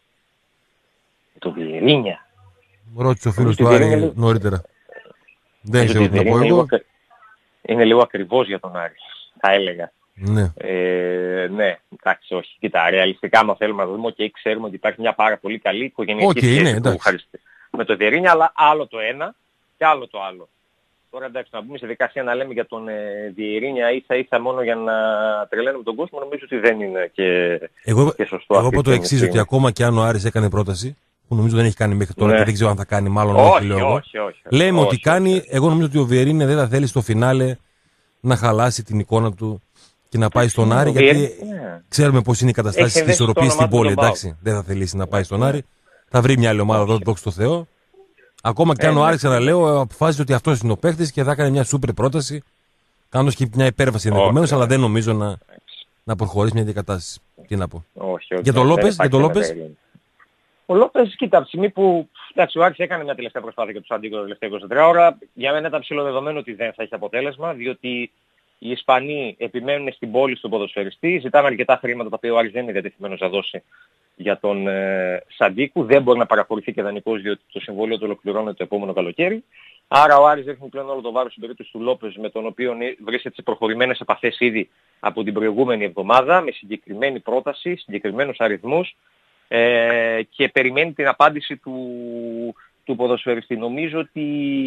Speaker 5: Το Βιερίνια.
Speaker 1: Ρώτησε ο φίλος του Άρη νωρίτερα. Δεν ξέρω τι να πω εγώ.
Speaker 5: Είναι λίγο ακριβώς για τον Άρη, θα έλεγα.
Speaker 1: Ναι.
Speaker 5: Ναι, εντάξει, όχι. Κοίτα, ρεαλιστικά άμα θέλουμε να δούμε, και ξέρουμε ότι υπάρχει μια πάρα πολύ καλή οικογενειακή σχέση με το Βιερίνια, αλλά άλλο το ένα και άλλο το άλλο. Τώρα εντάξει, να μπούμε σε δικασία να λέμε για τον Βιερίνια ίσα μόνο για να τρελαίνουμε τον κόσμο, νομίζω ότι δεν είναι και σωστό.
Speaker 1: Εγώ πω το εξής, ότι ακόμα και αν ο Άρης έκανε πρόταση, που νομίζω δεν έχει κάνει μέχρι τώρα και δεν ξέρω αν θα κάνει, μάλλον όχι, λέω εγώ. Λέμε ότι κάνει, εγώ νομίζω ότι ο Βιερίνια δεν θα θέλει στο φινάλε να χαλάσει την εικόνα του και να πάει στον Άρη, γιατί ξέρουμε πώς είναι οι καταστάσεις της ισορροπίας στην πόλη, εντάξει. Δεν θα θελήσει να πάει στον Άρη. Θα βρει μια άλλη ομάδα εδώ, δόξα τω Θεώ. Ακόμα και αν ο Άρης, ξαναλέω, αποφάσισε ότι αυτός είναι ο παίκτης και θα έκανε μια σούπερ πρόταση, κάνοντας και μια υπέρβαση ενδεχομένως, αλλά δεν νομίζω να προχωρήσει μια διακατάσταση. Τι να πω. Για τον Λόπες.
Speaker 5: Ο Λόπες, κοίτα, από τη στιγμή που ο Άρης έκανε μια τελευταία προσπάθεια και του Σαντίκο τα τελευταία 24 ώρα, για μένα ήταν ψηλοδεδομένο ότι δεν θα έχει αποτέλεσμα, διότι οι Ισπανοί επιμένουν στην πόλη στον ποδοσφαιριστή, ζητάνε αρκετά χρήματα τα οποία ο Άρης δεν είναι διατεθειμένος να δώσει για τον Σαντίκου, δεν μπορεί να παραχωρηθεί και δανεικός διότι το συμβόλαιο του ολοκληρώνεται το επόμενο καλοκαίρι. Άρα ο Άρης ρίχνει πλέον όλο το βάρος στην περίπτωση του Λόπες, με τον οποίο βρίσκεται σε προχωρημένες επαφές ήδη από την προηγούμενη εβδομάδα, με συγκεκριμένη πρόταση, συγκεκριμένους αριθμούς, και περιμένει την απάντηση του ποδοσφαιριστή. Νομίζω ότι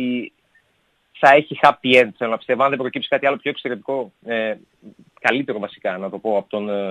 Speaker 5: θα έχει happy end, θέλω να πιστεύω, αν δεν προκύψει κάτι άλλο πιο εξαιρετικό, καλύτερο βασικά να το πω,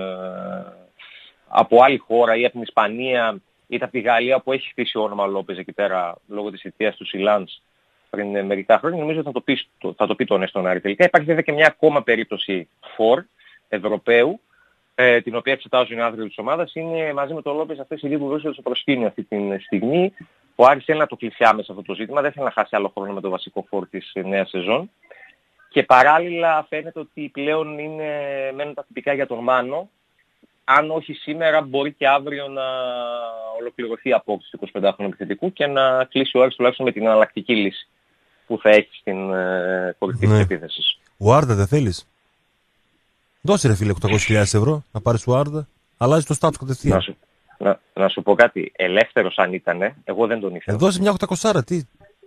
Speaker 5: από άλλη χώρα ή από την Ισπανία είτε από τη Γαλλία, που έχει χτίσει όνομα Λόπες εκεί πέρα λόγω της θητείας του Σιλάνς πριν μερικά χρόνια. Νομίζω ότι θα το πει τον στον Άρη τελικά. Υπάρχει βέβαια και μια ακόμα περίπτωση Ευρωπαίου, την οποία εξετάζουν οι άνθρωποι της ομάδας. Είναι μαζί με τον Λόπες αυτές οι δύο που βρίσκονται στο προσκήνιο αυτή τη στιγμή. Ο Άρης θέλει να το κλείσει άμεσα αυτό το ζήτημα, δεν θέλει να χάσει άλλο χρόνο με το βασικό φόρ της νέας σεζόν. Και παράλληλα φαίνεται ότι πλέον μένουν τα τυπικά για τον Μάνο. Αν όχι σήμερα, μπορεί και αύριο να ολοκληρωθεί η απόκτηση του 25χρονου επιθετικού και να κλείσει ο Άρης τουλάχιστον με την εναλλακτική λύση που θα έχει στην κορυφή της επίθεσης.
Speaker 1: Ο Άρντα δεν θέλεις? Δώσε ρε φίλε 800.000 ευρώ να πάρεις ο Άρντα, αλλάζει το στάτους κατευθείαν.
Speaker 5: Να σου πω κάτι, ελεύθερος αν ήτανε, εγώ δεν τον ήθελα.
Speaker 1: Δώσε μια 800, τι.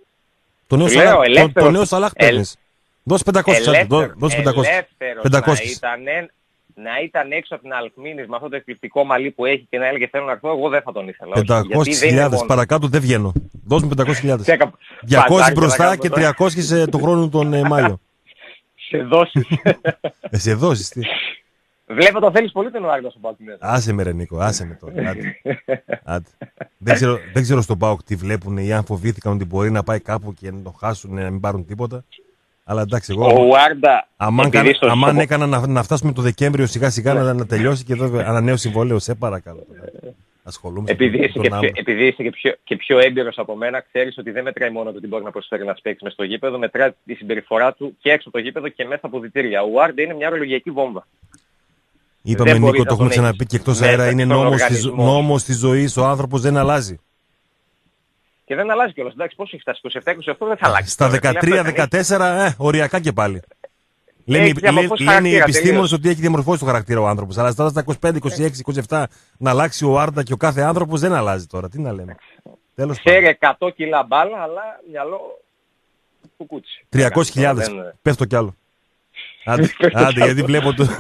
Speaker 1: Το νέο Σαλάχ παίρνεις. Δώσε 500. Δώσε 500.
Speaker 5: Να ήταν έξω από την Αλκμίνης με αυτό το εκπληκτικό μαλλί που έχει και να έλεγε θέλω να έρθω, εγώ δεν θα τον ήθελα.
Speaker 1: 500.000 παρακάτω δεν βγαίνω. Δώσ' μου 500.000. 200 μπροστά και 300 το χρόνο τον Μάιο.
Speaker 5: Σε δόσεις.
Speaker 1: Σε δόσεις, τι.
Speaker 5: Βλέπω το θέλεις πολύ τον Άρη στον ΠΑΟΚ.
Speaker 1: Άσε με ρε Νίκο, άσε με τώρα. Άντε. Δεν ξέρω στον ΠΑΟΚ τι βλέπουν ή αν φοβήθηκαν ότι μπορεί να πάει κάπου και να το χάσουν, να μην πάρουν τίποτα. Αλλά εντάξει, εγώ. Αμάν έκανα να φτάσουμε το Δεκέμβριο σιγά σιγά να τελειώσει και εδώ ανανέω συμβόλαιο, σε παρακαλώ. Ασχολούμαι.
Speaker 5: Επειδή είσαι και πιο έμπειρος από μένα, ξέρεις ότι δεν μετράει μόνο το τι μπορεί να προσφέρει ένας παίκτης μες στο γήπεδο, μετράει τη συμπεριφορά του και έξω από το γήπεδο και μέσα από δυτήρια. Ο Άρντα είναι μια ορολογιακή βόμβα.
Speaker 1: Είπαμε Νίκο, το έχουμε ξαναπεί και εκτός αέρα, είναι νόμος της ζωής, ο άνθρωπος δεν αλλάζει.
Speaker 5: Και δεν αλλάζει κιόλας. Εντάξει, πώς έχει φτάσει, 27-28 δεν θα αλλάξει.
Speaker 1: Στα 13-14, οριακά και πάλι. Λένε οι επιστήμονες ότι έχει διαμορφώσει το χαρακτήρα ο άνθρωπος. Αλλά στα 25, 26, 27 να αλλάξει ο Άρντα και ο κάθε άνθρωπος δεν αλλάζει τώρα. Τι να λέμε.
Speaker 5: Ξέρει 100 κιλά μπάλα, αλλά μυαλό κουκούτσι.
Speaker 1: 300.000. Πέφτω κι άλλο. Άντε, γιατί βλέπω το.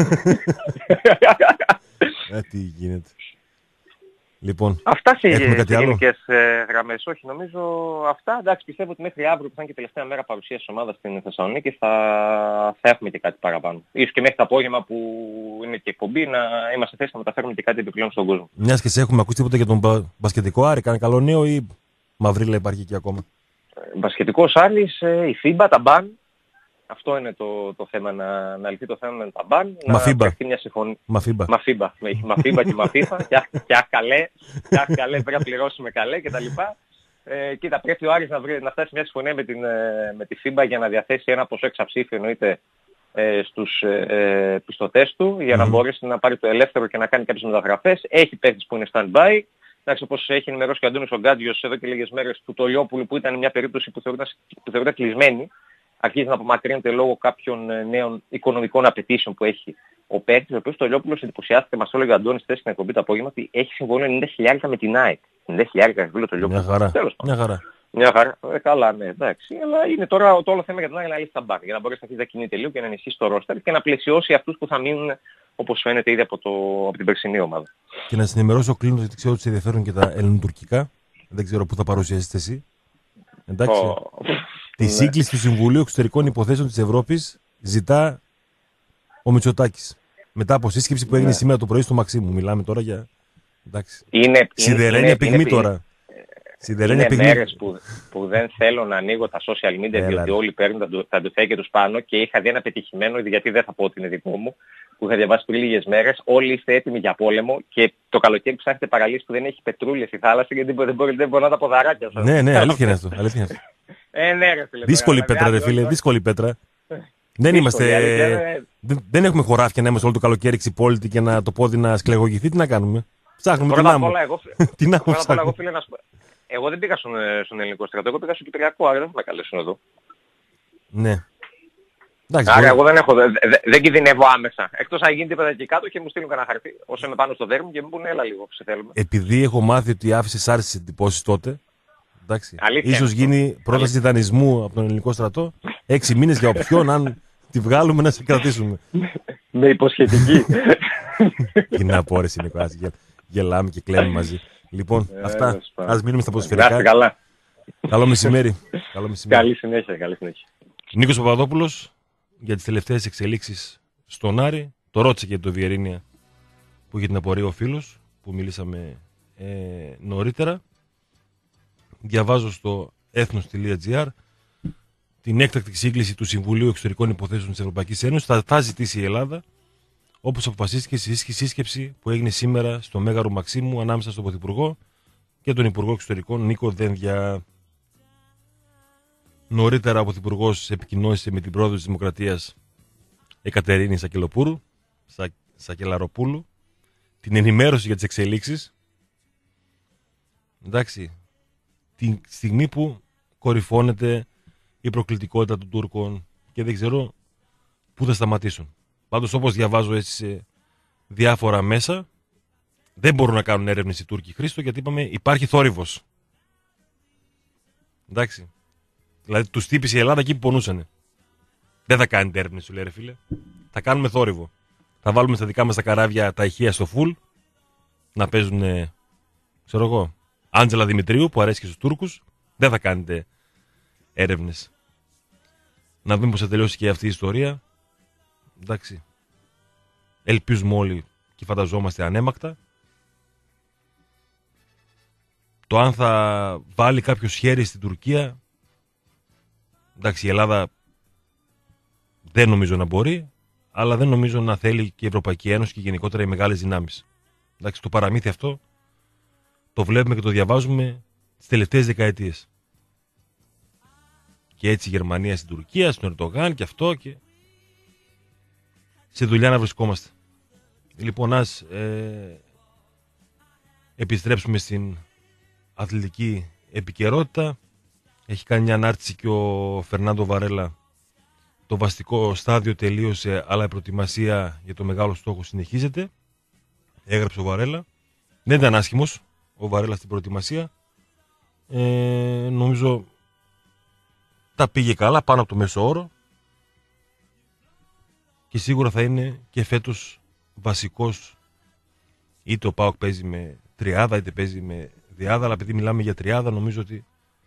Speaker 1: Τι γίνεται. Λοιπόν,
Speaker 5: αυτά σε γενικές γραμμές. Όχι, νομίζω αυτά. Εντάξει, πιστεύω ότι μέχρι αύριο που θα είναι και τελευταία μέρα παρουσία της ομάδας στην Θεσσαλονίκη θα έχουμε και κάτι παραπάνω. Ίσως και μέχρι το απόγευμα που είναι και εκπομπή να είμαστε θέση να μεταφέρουμε και κάτι επιπλέον στον κόσμο.
Speaker 1: Μιας και σε έχουμε ακούσει τίποτα για τον μπασκετικό Άρη, κάνει καλό νέο ή μαυρίλα υπάρχει εκεί ακόμα?
Speaker 5: Μπασκετικός Άρης, η FIBA, τα μπαν. Αυτό είναι το θέμα, να λυθεί το θέμα με τα μπαν, να φτιαχτεί μια συμφωνία. Μαφίμπα και μαφίφα, και καλέ, πρέπει να πληρώσουμε καλέ κτλ. Κοίτα, πρέπει ο Άρης να φτάσει μια συμφωνία με τη FIBA για να διαθέσει ένα ποσό εξαψήφιο εννοείται στους πιστωτές του για να μπορέσει να πάρει το ελεύθερο και να κάνει κάποιες μεταγραφές. Έχει παίκτες που είναι stand-by. Εντάξει, όπως έχει ενημερώσει και ο Αντώνης ο Γκάντζιος εδώ και λίγες μέρες του Τολιόπουλου, που ήταν μια περίπτωση που θεωρείται κλεισμένη, αρχίζει να απομακρύνεται λόγω κάποιων νέων οικονομικών απαιτήσεων που έχει ο παίκτης, ο οποίος ο Τολιόπουλος εντυπωσιάστηκε, μας το έλεγε ο Αντώνης χθες στην εκπομπή το απόγευμα, ότι έχει συμβόλαιο 90.000 με την ΑΕΚ. 90.000 φίλο Τολιόπουλο.
Speaker 1: Μια χαρά.
Speaker 5: Μια χαρά. Καλά, ναι, εντάξει. Αλλά είναι τώρα το όλο θέμα για τον Άγιο να λύσει τα μπάρ. Για να μπορέσει να αρχίσει να κινείται λίγο και να ενισχύσει το ρόστερ και να πλαισιώσει αυτούς που θα μείνουν, όπως φαίνεται, ήδη από την περσινή ομάδα.
Speaker 1: Και να συνημερώσω κλείνοντας, γιατί ξέρω ότι σε ενδιαφέρουν και τα ελληνοτουρκικά. Δεν ξέρω πού θα παρουσιάσετε εσύ. Εντάξει. Τη σύγκληση του Συμβουλίου Εξωτερικών Υποθέσεων της Ευρώπης ζητά ο Μητσοτάκης. Μετά από σύσκεψη που έγινε σήμερα το πρωί στο Μαξίμου. Μιλάμε τώρα για. Εντάξει. Σιδερένια πυγμή τώρα.
Speaker 5: Είναι μέρες που δεν θέλω να ανοίγω τα social media, διότι όλοι παίρνουν τα ντουφέκια τους πάνω, και είχα δει ένα πετυχημένο, γιατί δεν θα πω ότι είναι δικό μου, που είχα διαβάσει πριν λίγες μέρες. Όλοι είστε έτοιμοι για πόλεμο και το καλοκαίρι ψάχνετε παραλίες που δεν έχει πετρούλες στη θάλασσα, γιατί δεν μπορεί να τα ποδαράκια σας.
Speaker 1: Ναι, αλήθεια είναι αυτό.
Speaker 5: Ναι, ρε φίλε.
Speaker 1: Δύσκολη πέτρα, ρε φίλε, δύσκολη πέτρα. Δεν έχουμε χωράφια να είμαστε όλο το καλοκαίρι ξυπόλυτοι και να το πόδι να σκλεγωγηθεί. Τι να κάνουμε. Ψάχνουμε την άμμο.
Speaker 5: Εγώ δεν πήγα στον ελληνικό στρατό, εγώ πήγα στο Κυπριακό, άρα δεν θα με καλέσουν εδώ.
Speaker 1: Ναι.
Speaker 5: Άρα εγώ δεν κινδυνεύω άμεσα. Εκτός αν γίνει τίποτα εκεί κάτω και μου στείλουν κανένα χαρτί, όσο είμαι πάνω στο δέρμο και μου πούνε έλα λίγο, σε θέλουμε.
Speaker 1: Επειδή έχω μάθει ότι άφησες άρεσες εντυπώσεις τότε, εντάξει, ίσως γίνει πρόταση δανεισμού από τον ελληνικό στρατό, 6 μήνες για όποιον, αν τη βγάλουμε να σε κρατήσουμε.
Speaker 5: Με υποσχετική.
Speaker 1: Τι να πω ρε Νικολάς, γελάμε και κλαίμε μαζί. Λοιπόν, αυτά. Ας μείνουμε στα ποδοσφαιρικά.
Speaker 5: Καλά.
Speaker 1: Καλό μεσημέρι.
Speaker 5: Καλή συνέχεια.
Speaker 1: Νίκος Παπαδόπουλος για τις τελευταίες εξελίξεις στον Άρη. Το ρώτησε και το Βιερίνια που είχε την απορία ο φίλος που μιλήσαμε νωρίτερα. Διαβάζω στο ethnos.gr την έκτακτη σύγκληση του Συμβουλίου Εξωτερικών Υποθέσεων της Ευρωπαϊκής Ένωσης. Θα ζητήσει η Ελλάδα, όπως αποφασίστηκε στη σύσκεψη που έγινε σήμερα στο Μέγαρο Μαξίμου ανάμεσα στον Πρωθυπουργό και τον Υπουργό Εξωτερικών Νίκο Δένδια. Νωρίτερα ο Πρωθυπουργός επικοινώνησε με την πρόεδρο της Δημοκρατίας Εκατερίνη Σακελαροπούλου την ενημέρωση για τις εξελίξεις. Εντάξει, τη στιγμή που κορυφώνεται η προκλητικότητα των Τούρκων και δεν ξέρω πού θα σταματήσουν. Πάντως, όπως διαβάζω έτσι σε διάφορα μέσα, δεν μπορούν να κάνουν έρευνες οι Τούρκοι, Χρήστο, γιατί είπαμε υπάρχει θόρυβος. Εντάξει. Δηλαδή τους τύπησε η Ελλάδα εκεί που πονούσανε. Δεν θα κάνετε έρευνες, σου λέει ρε φίλε. Θα κάνουμε θόρυβο. Θα βάλουμε στα δικά μας τα καράβια τα ηχεία στο φουλ, να παίζουν, ξέρω εγώ, Άντζελα Δημητρίου που αρέσει και στους Τούρκους. Δεν θα κάνετε έρευνες. Να δούμε πώς θα τελειώσει και αυτή η ιστορία. Εντάξει. Ελπίζουμε όλοι και φανταζόμαστε ανέμακτα. Το αν θα βάλει κάποιος χέρι στην Τουρκία, εντάξει, η Ελλάδα δεν νομίζω να μπορεί, αλλά δεν νομίζω να θέλει και η Ευρωπαϊκή Ένωση και γενικότερα οι μεγάλες δυνάμεις. Εντάξει, το παραμύθι αυτό το βλέπουμε και το διαβάζουμε τις τελευταίες δεκαετίες. Και έτσι η Γερμανία στην Τουρκία, στον Ερντογάν και αυτό, και σε δουλειά να βρισκόμαστε. Λοιπόν, ας επιστρέψουμε στην αθλητική επικαιρότητα. Έχει κάνει μια ανάρτηση και ο Φερνάντο Βαρέλα. Το βασικό στάδιο τελείωσε, αλλά η προετοιμασία για το μεγάλο στόχο συνεχίζεται. Έγραψε ο Βαρέλα. Δεν ήταν άσχημος ο Βαρέλα στην προετοιμασία. Νομίζω τα πήγε καλά, πάνω από το μέσο όρο. Και σίγουρα θα είναι και φέτος βασικός. Είτε ο ΠΑΟΚ παίζει με τριάδα, είτε παίζει με διάδα. Αλλά επειδή μιλάμε για τριάδα, νομίζω ότι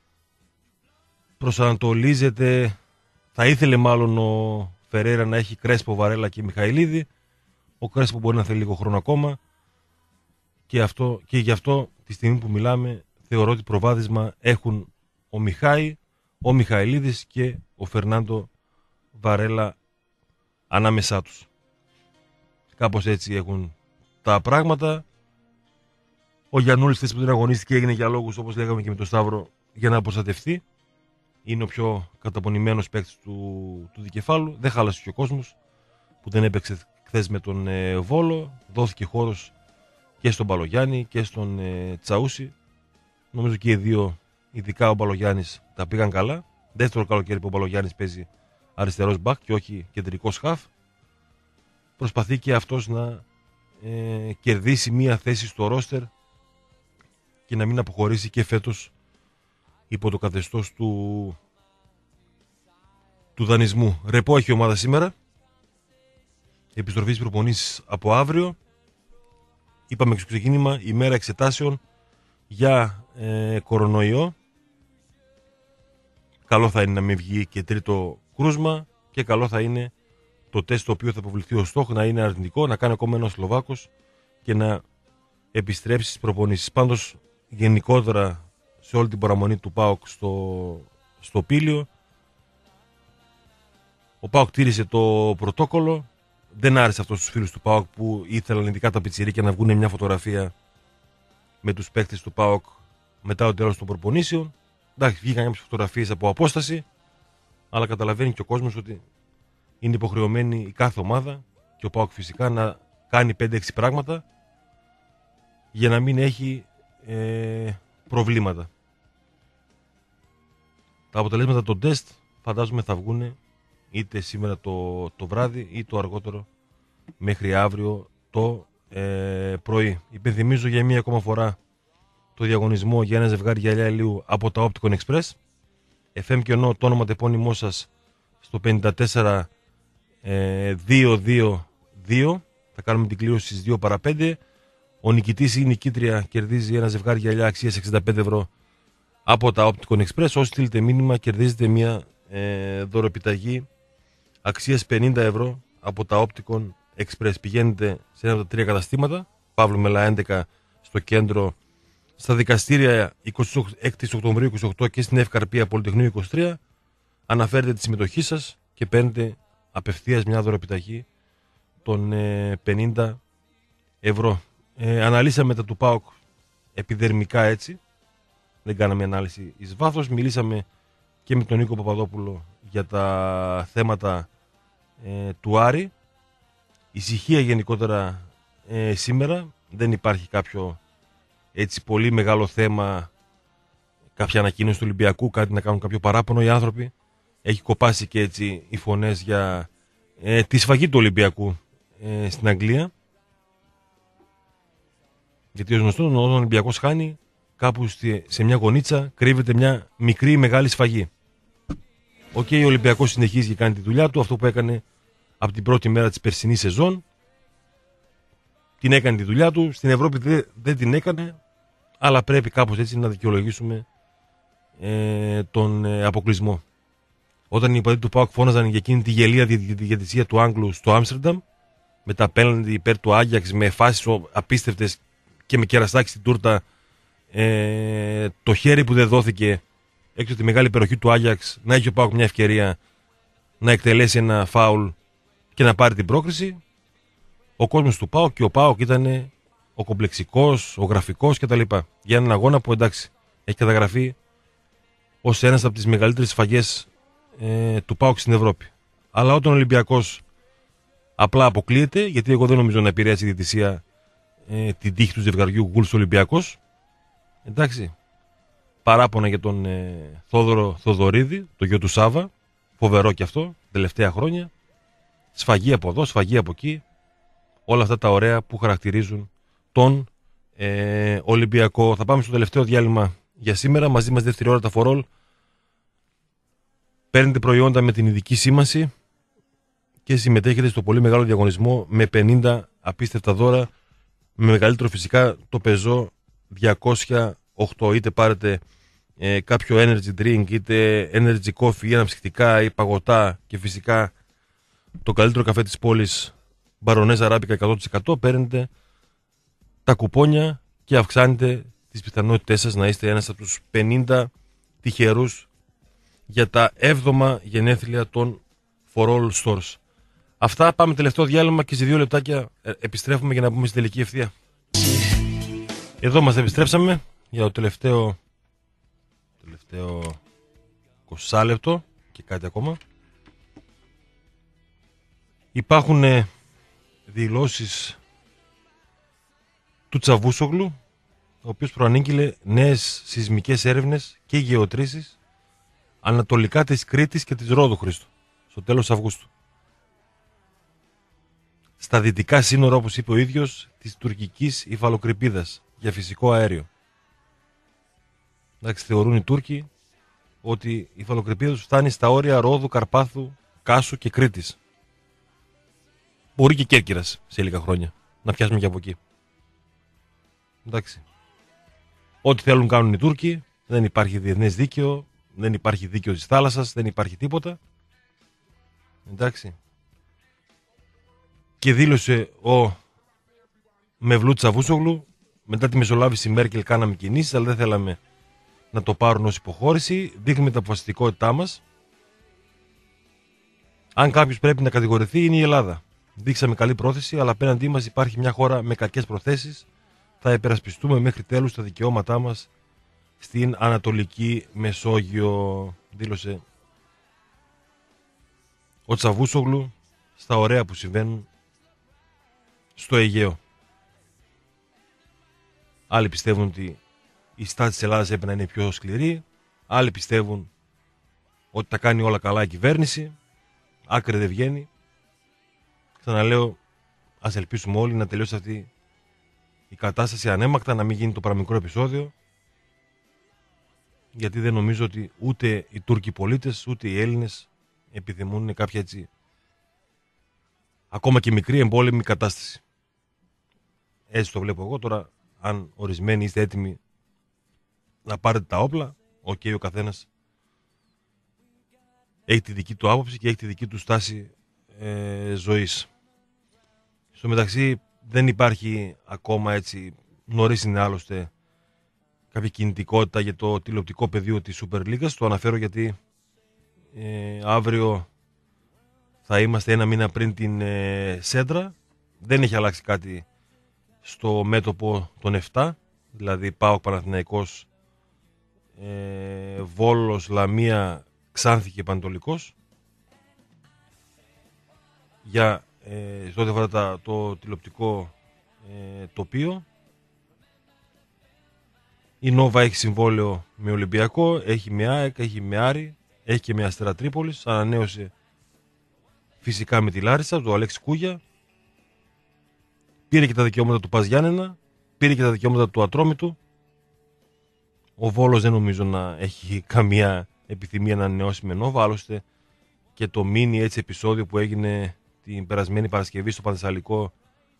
Speaker 1: προσανατολίζεται. Θα ήθελε μάλλον ο Φερέιρα να έχει Κρέσπο, Βαρέλα και Μιχαηλίδη. Ο Κρέσπο μπορεί να θέλει λίγο χρόνο ακόμα. Και γι' αυτό τη στιγμή που μιλάμε θεωρώ ότι προβάδισμα έχουν ο Μιχάη, ο Μιχαηλίδης και ο Φερνάντο Βαρέλα ανάμεσά τους. Κάπως έτσι έχουν τα πράγματα. Ο Γιαννούλης χθες που την αγωνίστηκε έγινε για λόγους, όπως λέγαμε και με τον Σταύρο, για να προστατευτεί. Είναι ο πιο καταπονημένος παίκτης του δικεφάλου. Δεν χάλασε και ο κόσμος που δεν έπαιξε χθες με τον Βόλο. Δόθηκε χώρος και στον Μπαλογιάννη και στον Τσαούσι. Νομίζω και οι δύο, ειδικά ο Μπαλογιάννης, τα πήγαν καλά. Δεύτερο καλοκαίρι που ο Μπαλογιάννης παίζει αριστερός μπακ και όχι κεντρικός χαφ. Προσπαθεί και αυτός να κερδίσει μία θέση στο ρόστερ και να μην αποχωρήσει και φέτος υπό το καθεστώς του δανεισμού. Ρεπό έχει η ομάδα σήμερα. Επιστροφή στις προπονήσεις από αύριο. Είπαμε και στο ξεκίνημα, ημέρα εξετάσεων για κορονοϊό. Καλό θα είναι να μην βγει και τρίτο κρούσμα και καλό θα είναι το τεστ το οποίο θα αποβληθεί ο Στόχ να είναι αρνητικό, να κάνει ακόμα ένας Σλοβάκος και να επιστρέψει στις προπονήσεις. Πάντως γενικότερα σε όλη την παραμονή του ΠΑΟΚ στο Πήλιο, ο ΠΑΟΚ τήρησε το πρωτόκολλο. Δεν άρεσε αυτό στους φίλους του ΠΑΟΚ που ήθελαν ειδικά τα πιτσιρίκια να βγουν μια φωτογραφία με τους παίκτες του ΠΑΟΚ μετά το τέλος των προπονήσεων. Εντάξει, βγήκαν κάποιες φωτογραφίες από απόσταση, αλλά καταλαβαίνει και ο κόσμος ότι είναι υποχρεωμένη η κάθε ομάδα και ο ΠΑΟΚ φυσικά να κάνει 5-6 πράγματα για να μην έχει προβλήματα. Τα αποτελέσματα των τεστ φαντάζομαι θα βγουν είτε σήμερα το βράδυ ή το αργότερο μέχρι αύριο το πρωί. Υπενθυμίζω για μία ακόμα φορά το διαγωνισμό για ένα ζευγάρι γυαλιά ηλίου από τα Opticon Express. FM και ενώ το όνομα τεπώνυμό σας στο 54 222. Θα κάνουμε την κλήρωση στις 2 παρα 5. Ο νικητής ή η νικήτρια κερδίζει ένα ζευγάρι γυαλιά αξίας 65 ευρώ από τα Opticon Express. Όσοι στείλετε μήνυμα κερδίζετε μια δωροεπιταγή αξίας 50 ευρώ από τα Opticon Express. Πηγαίνετε σε ένα από τα 3 καταστήματα, Παύλου Μελά 11 στο κέντρο, στα δικαστήρια 26 Οκτωβρίου 28 και στην Ευκαρπία Πολυτεχνείου 23. Αναφέρετε τη συμμετοχή σας και παίρνετε απευθείας μια δωροεπιταγή των 50 ευρώ. Αναλύσαμε τα του ΠΑΟΚ επιδερμικά έτσι. Δεν κάναμε ανάλυση εις βάθος. Μιλήσαμε και με τον Νίκο Παπαδόπουλο για τα θέματα του Άρη. Ησυχία γενικότερα σήμερα. Δεν υπάρχει κάποιο έτσι πολύ μεγάλο θέμα, κάποια ανακοίνωση του Ολυμπιακού, κάτι να κάνουν κάποιο παράπονο οι άνθρωποι. Έχει κοπάσει και έτσι οι φωνές για τη σφαγή του Ολυμπιακού στην Αγγλία. Γιατί ως γνωστό, όταν ο Ολυμπιακός χάνει, κάπου σε μια γωνίτσα κρύβεται μια μικρή ή μεγάλη σφαγή. Ο Ολυμπιακός συνεχίζει και κάνει τη δουλειά του, αυτό που έκανε από την πρώτη μέρα της περσινής σεζόν. Την έκανε τη δουλειά του, στην Ευρώπη δεν την έκανε, αλλά πρέπει κάπως έτσι να δικαιολογήσουμε τον αποκλεισμό. Όταν οι υπαδοί του ΠΑΟΚ φώναζαν για εκείνη τη γελία διαιτησία του Άγγλου στο Άμστερνταμ, με τα πέναλτι υπέρ του Άγιαξ, με φάσεις απίστευτες και με κεραστάκι στην τούρτα, το χέρι που δεν δόθηκε έξω από τη μεγάλη περιοχή του Άγιαξ, να έχει ο ΠΑΟΚ μια ευκαιρία να εκτελέσει ένα φάουλ και να πάρει την πρόκριση. Ο κόσμος του ΠΑΟΚ και ο ΠΑΟΚ ήταν ο κομπλεξικός, ο γραφικός κτλ. Για έναν αγώνα που εντάξει έχει καταγραφεί ως ένας από τις μεγαλύτερες σφαγές του ΠΑΟΚ στην Ευρώπη. Αλλά όταν ο Ολυμπιακός απλά αποκλείεται, γιατί εγώ δεν νομίζω να επηρέασε η διαιτησία την τύχη του ζευγαριού Γουλς Ολυμπιακός, εντάξει, παράπονα για τον Θόδωρο Θοδωρίδη, το γιο του Σάβα, φοβερό και αυτό, τελευταία χρόνια, σφαγή από εδώ, σφαγή από εκεί, όλα αυτά τα ωραία που χαρακτηρίζουν τον Ολυμπιακό. Θα πάμε στο τελευταίο διάλειμμα για σήμερα. Μαζί μας δεύτερη ώρα τα φορόλ. Παίρνετε προϊόντα με την ειδική σήμανση και συμμετέχετε στο πολύ μεγάλο διαγωνισμό με 50 απίστευτα δώρα, με μεγαλύτερο φυσικά το Peugeot 208. Είτε πάρετε κάποιο energy drink, είτε energy coffee ή αναψυκτικά ή παγωτά και φυσικά το καλύτερο καφέ της πόλης, Μπαρονέζα Αράμπικα 100%, παίρνετε τα κουπόνια και αυξάνετε τις πιθανότητές σας να είστε ένας από τους 50 τυχερούς για τα 7η γενέθλια των For All Stores. Αυτά, πάμε τελευταίο διάλειμμα και σε 2 λεπτάκια επιστρέφουμε για να μπούμε στην τελική ευθεία. Εδώ μας επιστρέψαμε για το τελευταίο τελευταίο 20 λεπτό και κάτι ακόμα. Υπάρχουν δηλώσεις του Τσαβούσογλου, ο οποίος προανήγγειλε νέες σεισμικές έρευνες και γεωτρήσεις ανατολικά της Κρήτης και της Ρόδου, Χρήστο, στο τέλος Αυγούστου. Στα δυτικά σύνορα, όπως είπε ο ίδιος, της τουρκικής υφαλοκρηπίδας για φυσικό αέριο. Εντάξει, θεωρούν οι Τούρκοι ότι η υφαλοκρηπίδα τους φτάνει στα όρια Ρόδου, Καρπάθου, Κάσου και Κρήτης. Μπορεί και Κέρκυρας σε λίγα χρόνια να πιάσουμε και από εκεί. Εντάξει. Ό,τι θέλουν κάνουν οι Τούρκοι, δεν υπάρχει διεθνές δίκαιο, δεν υπάρχει δίκαιο της θάλασσας, δεν υπάρχει τίποτα. Εντάξει. Και δήλωσε ο Μευλού Τσαβούσογλου, μετά τη μεσολάβηση Μέρκελ κάναμε κινήσεις, αλλά δεν θέλαμε να το πάρουν ως υποχώρηση. Δείχνουμε την αποφασιστικότητά μας. Αν κάποιος πρέπει να κατηγορηθεί, είναι η Ελλάδα. Δείξαμε καλή πρόθεση, αλλά απέναντί μας υπάρχει μια χώρα με κακές προθέσεις. Θα υπερασπιστούμε μέχρι τέλους τα δικαιώματά μας στην Ανατολική Μεσόγειο, δήλωσε ο Τσαβούσογλου στα ωραία που συμβαίνουν στο Αιγαίο. Άλλοι πιστεύουν ότι η στάση της Ελλάδας έπρεπε να είναι πιο σκληρή. Άλλοι πιστεύουν ότι τα κάνει όλα καλά η κυβέρνηση. Άκρη δεν βγαίνει. Ξαναλέω, ας ελπίσουμε όλοι να τελειώσει αυτή η κατάσταση ανέμακτα, να μην γίνει το παραμικρό επεισόδιο. Γιατί δεν νομίζω ότι ούτε οι Τούρκοι πολίτες, ούτε οι Έλληνες επιθυμούν κάποια έτσι ακόμα και μικρή εμπόλεμη κατάσταση. Έτσι το βλέπω εγώ. Τώρα, αν ορισμένοι είστε έτοιμοι να πάρετε τα όπλα, ο καθένας έχει τη δική του άποψη και έχει τη δική του στάση ζωής. Στο μεταξύ δεν υπάρχει ακόμα, έτσι νωρίς είναι άλλωστε, κάποια κινητικότητα για το τηλεοπτικό πεδίο της Super League. Το αναφέρω γιατί αύριο θα είμαστε ένα μήνα πριν την Σέντρα. Δεν έχει αλλάξει κάτι στο μέτωπο των 7, δηλαδή ΠΑΟΚ, Παναθηναϊκός, Βόλος, Λαμία, Ξάνθη και Πανετολικός. Για στο ό,τι αφορά το τηλεοπτικό τοπίο, η Νόβα έχει συμβόλαιο με Ολυμπιακό, έχει με ΑΕΚ, έχει με Άρη, έχει και με Αστέρα Τρίπολης. Ανανέωσε φυσικά με τη Λάρισα, του Αλέξη Κούγια. Πήρε και τα δικαιώματα του Πας Γιάννενα, πήρε και τα δικαιώματα του Ατρόμητου. Ο Βόλος δεν νομίζω να έχει καμία επιθυμία να ανανεώσει με Νόβα, άλλωστε και το μίνι έτσι επεισόδιο που έγινε την περασμένη Παρασκευή στο Πανθεσσαλικό,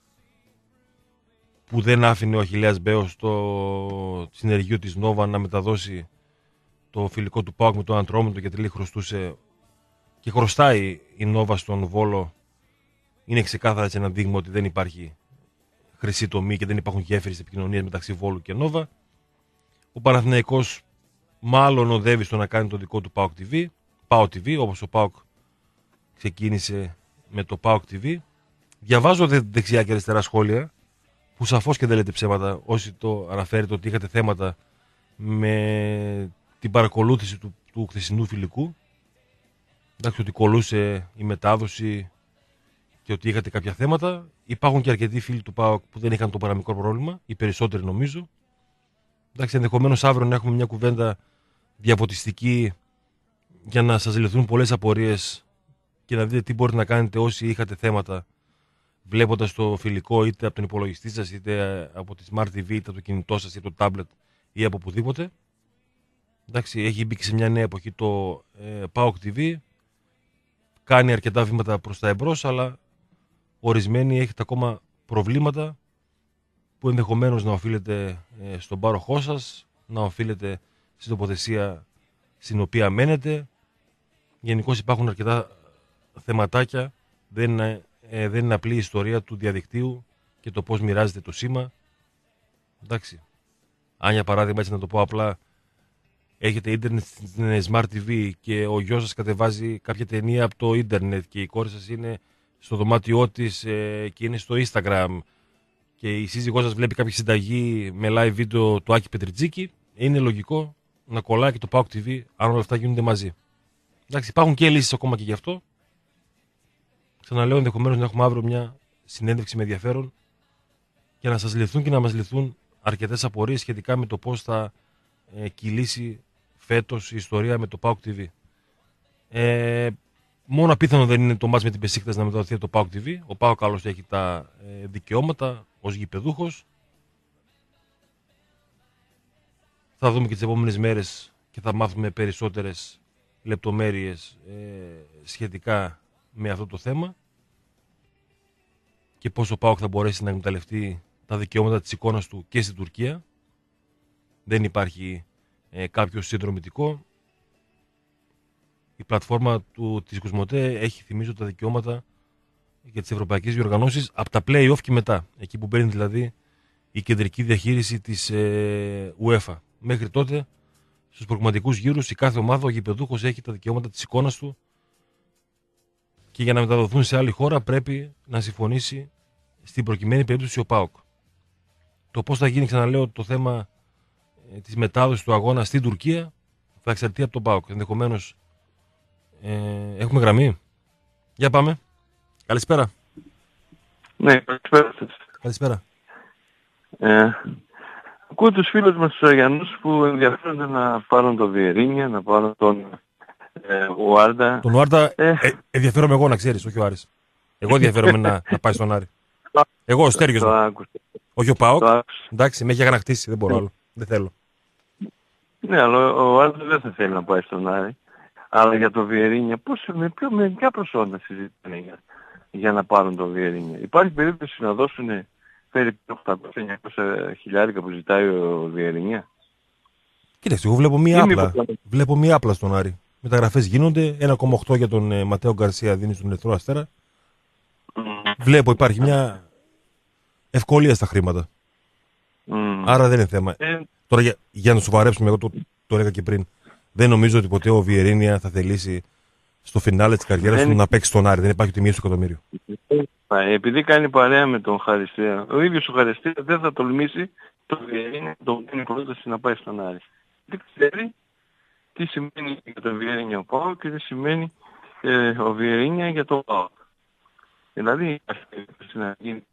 Speaker 1: που δεν άφηνε ο Αχιλλέας Μπέος το συνεργείο της Νόβα να μεταδώσει το φιλικό του ΠΑΟΚ με τον Ατρόμητο, γιατί λέει χρωστούσε και χρωστάει η Νόβα στον Βόλο. Είναι ξεκάθαρα έτσι ένα δείγμα ότι δεν υπάρχει χρυσή τομή και δεν υπάρχουν γέφυρες επικοινωνίας μεταξύ Βόλου και Νόβα. Ο Παναθηναϊκός μάλλον οδεύει στο να κάνει το δικό του ΠΑΟΚ TV, όπως ο ΠΑΟΚ ξεκίνησε με το ΠΑΟΚ TV. Διαβάζω δεξιά και αριστερά σχόλια που σαφώς και δεν λέτε ψέματα όσοι το αναφέρετε ότι είχατε θέματα με την παρακολούθηση του χθεσινού φιλικού. Εντάξει, ότι κολούσε η μετάδοση και ότι είχατε κάποια θέματα. Υπάρχουν και αρκετοί φίλοι του ΠΑΟΚ που δεν είχαν το παραμικρό πρόβλημα, οι περισσότεροι νομίζω. Εντάξει, ενδεχομένως αύριο να έχουμε μια κουβέντα διαφωτιστική για να σας λυθούν πολλές απορίες και να δείτε τι μπορείτε να κάνετε όσοι είχατε θέματα βλέποντας το φιλικό είτε από τον υπολογιστή σας, είτε από τη Smart TV, είτε από το κινητό σας, είτε το tablet ή από οπουδήποτε. Εντάξει, έχει μπει και σε μια νέα εποχή το PAOK TV. Κάνει αρκετά βήματα προς τα εμπρός, αλλά ορισμένοι έχετε ακόμα προβλήματα που ενδεχομένως να οφείλετε στον πάροχό σας, να οφείλετε στην τοποθεσία στην οποία μένετε. Γενικώς υπάρχουν αρκετά θεματάκια. Δεν είναι απλή η ιστορία του διαδικτύου και το πώς μοιράζεται το σήμα. Εντάξει. Αν για παράδειγμα, έτσι να το πω απλά, έχετε ίντερνετ στην Smart TV και ο γιος σας κατεβάζει κάποια ταινία από το ίντερνετ και η κόρη σας είναι στο δωμάτιό της και είναι στο Instagram και η σύζυγός σας βλέπει κάποια συνταγή με live βίντεο του Άκη Πετριτζίκη, είναι λογικό να κολλάει και το PAOK TV, αν όλα αυτά γίνονται μαζί. Εντάξει, υπάρχουν και λύσεις ακόμα και γι' αυτό. Ξαναλέω, ενδεχομένως να έχουμε αύριο μια συνέντευξη με ενδιαφέρον για να σας λυθούν και να μας λυθούν αρκετές απορίες σχετικά με το πώς θα κυλήσει φέτος η ιστορία με το PAOK TV. Μόνο απίθανο δεν είναι το μάτς με την Μπεσίκτας να μεταδοθεί από το PAOK TV. Ο PAOK άλλωστε έχει τα δικαιώματα ως γηπεδούχος. Θα δούμε και τις επόμενες μέρες και θα μάθουμε περισσότερες λεπτομέρειες σχετικά με αυτό το θέμα και πώς ο PAOK θα μπορέσει να εκμεταλλευτεί τα δικαιώματα της εικόνας του και στην Τουρκία. Δεν υπάρχει κάποιο συνδρομητικό. Η πλατφόρμα της Κοσμοτέ έχει, θυμίζω, τα δικαιώματα για τις ευρωπαϊκές διοργανώσεις από τα play-off και μετά. Εκεί που μπαίνει δηλαδή η κεντρική διαχείριση της UEFA. Μέχρι τότε, στους προγραμματικούς γύρους, η κάθε ομάδα, ο γηπεδούχος έχει τα δικαιώματα της εικόνας του και για να μεταδοθούν σε άλλη χώρα πρέπει να συμφωνήσει στην προκειμένη περίπτωση ο PAOK. Το πώς θα γίνει, ξαναλέω, το θέμα της μετάδοσης του αγώνα στην Τουρκία θα εξαρτηθεί από τον PAOK. Ενδεχομένως έχουμε γραμμή. Για πάμε. Καλησπέρα.
Speaker 6: Ναι, καλησπέρα σας.
Speaker 1: Καλησπέρα.
Speaker 6: Ακούω τους φίλους μας τους Αγιανούς που ενδιαφέρονται να πάρουν το Βιερίνια, να πάρουν τον Ουάρντα.
Speaker 1: Τον Ουάρντα ενδιαφέρομαι εγώ, να ξέρεις, όχι ο Άρης. Εγώ ενδιαφέρομαι να πάει στον Άρη. Εγώ ο Στέργιος μου. Όχι ο PAOK. Εντάξει, με έχει αγανακτήσει, δεν μπορώ άλλο. Δεν θέλω.
Speaker 6: Ναι, αλλά ο Ουάρντα δεν θα θέλει να πάει στον Άρη. Αλλά για το Βιερίνια, με ποια προσόντα συζητάνε για να πάρουν το Βιερίνια. Υπάρχει περίπτωση να δώσουν περίπου 800-900 χιλιάρικα που ζητάει ο Βιερίνια.
Speaker 1: Κοίταξε, εγώ βλέπω μία άπλα στον Άρη. Μεταγραφές γίνονται, 1,8 για τον Ματέο Γκαρσία δίνει στον Ερυθρό Αστέρα. Βλέπω υπάρχει μια ευκολία στα χρήματα. Άρα δεν είναι θέμα. Τώρα για να σοβαρέψουμε, εγώ το έλεγα και πριν. Δεν νομίζω ότι ποτέ ο Βιερίνια θα θελήσει στο φινάλε της καριέρας του να παίξει στον Άρη. Δεν υπάρχει ούτε μία στο εκατομμύριο.
Speaker 6: Επειδή κάνει παρέα με τον Χαριστέα, ο ίδιος ο Χαριστέα δεν θα τολμήσει το Βιερίνια το κάνει πρόταση να πάει στον Άρη. Δεν ξέρει τι σημαίνει για τον Βιερίνια ο PAOK και τι σημαίνει ο Βιερίνια για το PAOK. Δηλαδή να γίνει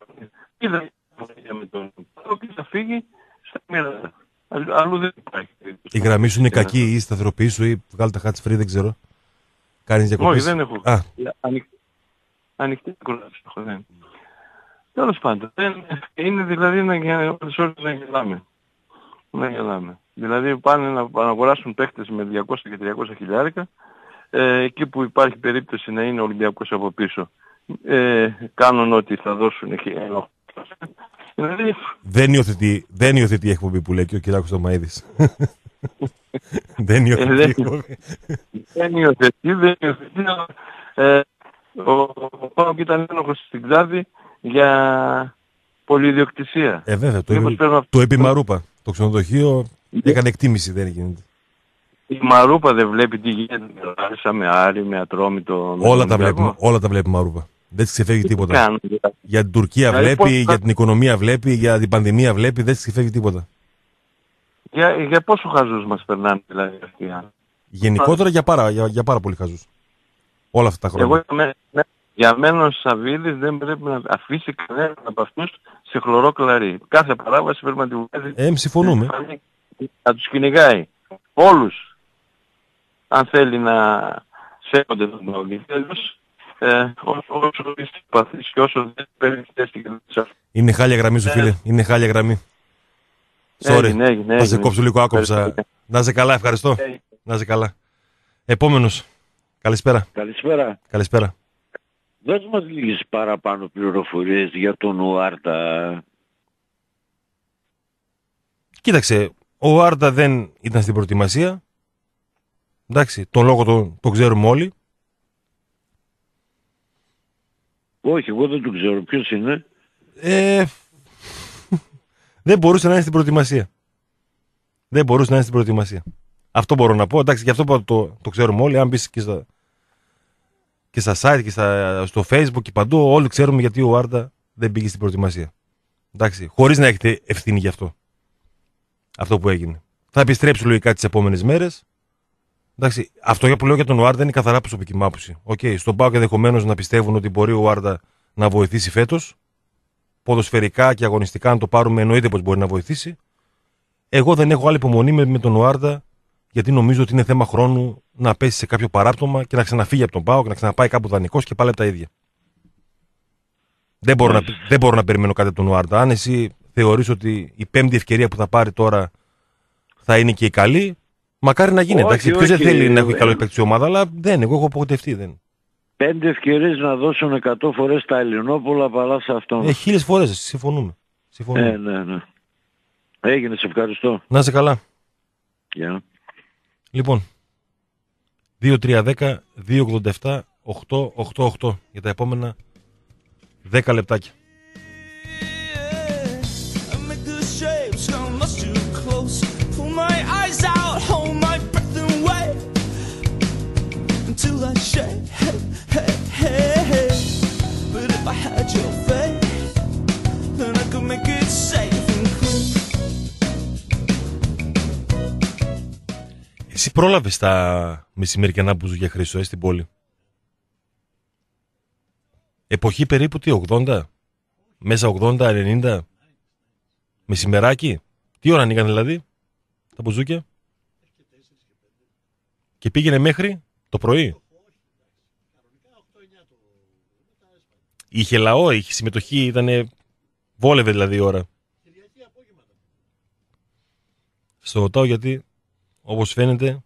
Speaker 6: με τον PAOK και θα φύγει στα μοίρα. Αλλού δεν υπάρχει.
Speaker 1: Η γραμμή σου είναι κακή ή σταθεροποιή σου ή βγάλει τα hands free, δεν ξέρω. Κάνεις διακοπές.
Speaker 6: Όχι, δεν έχω. Ανοιχτή κολλάση έχω. Τέλος πάντων. Είναι δηλαδή για όλες ώρες να γελάμε. Να γελάμε. Δηλαδή πάνε να αγοράσουν παίχτες με 200 και 300 χιλιάρικα. Εκεί που υπάρχει περίπτωση να είναι ο Ολυμπιακός από πίσω. Κάνουν ό,τι θα δώσουν ένα.
Speaker 1: Δεν υιοθετεί η εκπομπή που λέει και ο Κυριάκος Θωμαίδης. Δεν υιοθετεί.
Speaker 6: Ο PAOK ήταν ένοχος στην Ξάδη για πολυιδιοκτησία.
Speaker 1: Βέβαια, το είπε η Μαρούπα. Το ξενοδοχείο έκανε εκτίμηση, δεν γίνεται.
Speaker 6: Η Μαρούπα δεν βλέπει τι γίνεται με Άρη, με Ατρόμητο.
Speaker 1: Όλα τα βλέπει η Μαρούπα. Δεν της ξεφεύγει τίποτα. Για την Τουρκία βλέπει, για την οικονομία βλέπει, για την πανδημία βλέπει, δεν της ξεφεύγει τίποτα.
Speaker 6: Για πόσο χαζούς μας περνάνε δηλαδή αυτοί?
Speaker 1: Γενικότερα για πάρα πολύ χαζούς. Όλα αυτά τα χρόνια.
Speaker 6: Για μένα ο Σαββίδης δεν πρέπει να αφήσει κανέναν από αυτούς σε χλωρό κλαρί. Κάθε παράβαση πρέπει να τη βγάζει.
Speaker 1: Συμφωνούμε.
Speaker 6: Να τους κυνηγάει. Όλους. Αν θέλει να σέβονται τον Παοκτέλος. Όσο είσαι συμπαθής και όσο δεν παίρνει θέση και δεν της αφήνει.
Speaker 1: Είναι χάλια γραμμή σου, φίλε. Είναι χάλια γραμμή. Sorry. Θα σε κόψω λίγο, άκοψα. Να είσαι καλά, ευχαριστώ. Να είσαι καλά. Επόμενος. Καλησπέρα. Καλησπέρα.
Speaker 7: Δώσ' μας λίγες παραπάνω πληροφορίες για τον Ουάρντα.
Speaker 1: Κοίταξε, ο Ουάρντα δεν ήταν στην προετοιμασία. Εντάξει, τον λόγο το ξέρουμε όλοι.
Speaker 7: Όχι, εγώ δεν το ξέρω. Ποιος είναι?
Speaker 1: Δεν μπορούσε να είναι στην προετοιμασία. Αυτό μπορώ να πω. Εντάξει, γι' αυτό το ξέρουμε όλοι. Αν μπεις και στα site και στο Facebook και παντού, όλοι ξέρουμε γιατί ο Ουάρντα δεν πήγε στην προετοιμασία. Εντάξει, χωρίς να έχετε ευθύνη γι' αυτό. Αυτό που έγινε. Θα επιστρέψει λογικά τις επόμενες μέρες. Εντάξει, αυτό που λέω για τον Ουάρντα είναι καθαρά προσωπική μου άποψη. Στον ΠΑΟΚ ενδεχομένως να πιστεύουν ότι μπορεί ο Ουάρντα να βοηθήσει φέτος. Ποδοσφαιρικά και αγωνιστικά, αν το πάρουμε, εννοείται πως μπορεί να βοηθήσει. Εγώ δεν έχω άλλη υπομονή με τον Ουάρντα, γιατί νομίζω ότι είναι θέμα χρόνου να πέσει σε κάποιο παράπτωμα και να ξαναφύγει από τον ΠΑΟΚ, να ξαναπάει κάπου δανεικός και πάλι από τα ίδια. Δεν μπορώ να περιμένω κάτι από τον Ουάρντα. Αν εσύ θεωρείς ότι η πέμπτη ευκαιρία που θα πάρει τώρα θα είναι και η καλή, μακάρι να γίνει. Εντάξει, ποιος δεν θέλει να έχει καλό παίκτη ομάδα, αλλά εγώ έχω απογοητευτεί.
Speaker 7: 5 ευκαιρίες να δώσουν 100 φορές τα Ελληνόπουλα παρά σε αυτόν.
Speaker 1: 1000 φορές, συμφωνούμε.
Speaker 7: Ναι. Έγινε, σε ευχαριστώ.
Speaker 1: Να είσαι καλά.
Speaker 7: Yeah.
Speaker 1: Λοιπόν, 2-3-10, 2-87, 8-8-8 για τα επόμενα 10 λεπτάκια. Εσύ πρόλαβες τα μεσημερινά μπουζούκια, Χρήστο, στην πόλη? Εποχή περίπου τι, 80? Μέσα 80-90? Μεσημεράκι? Τι ώρα ανοίγαν δηλαδή τα μπουζούκια? Και πήγαινε μέχρι το πρωί? Είχε λαό, είχε συμμετοχή, βόλευε δηλαδή η ώρα? Στο ρωτάω γιατί, όπως φαίνεται,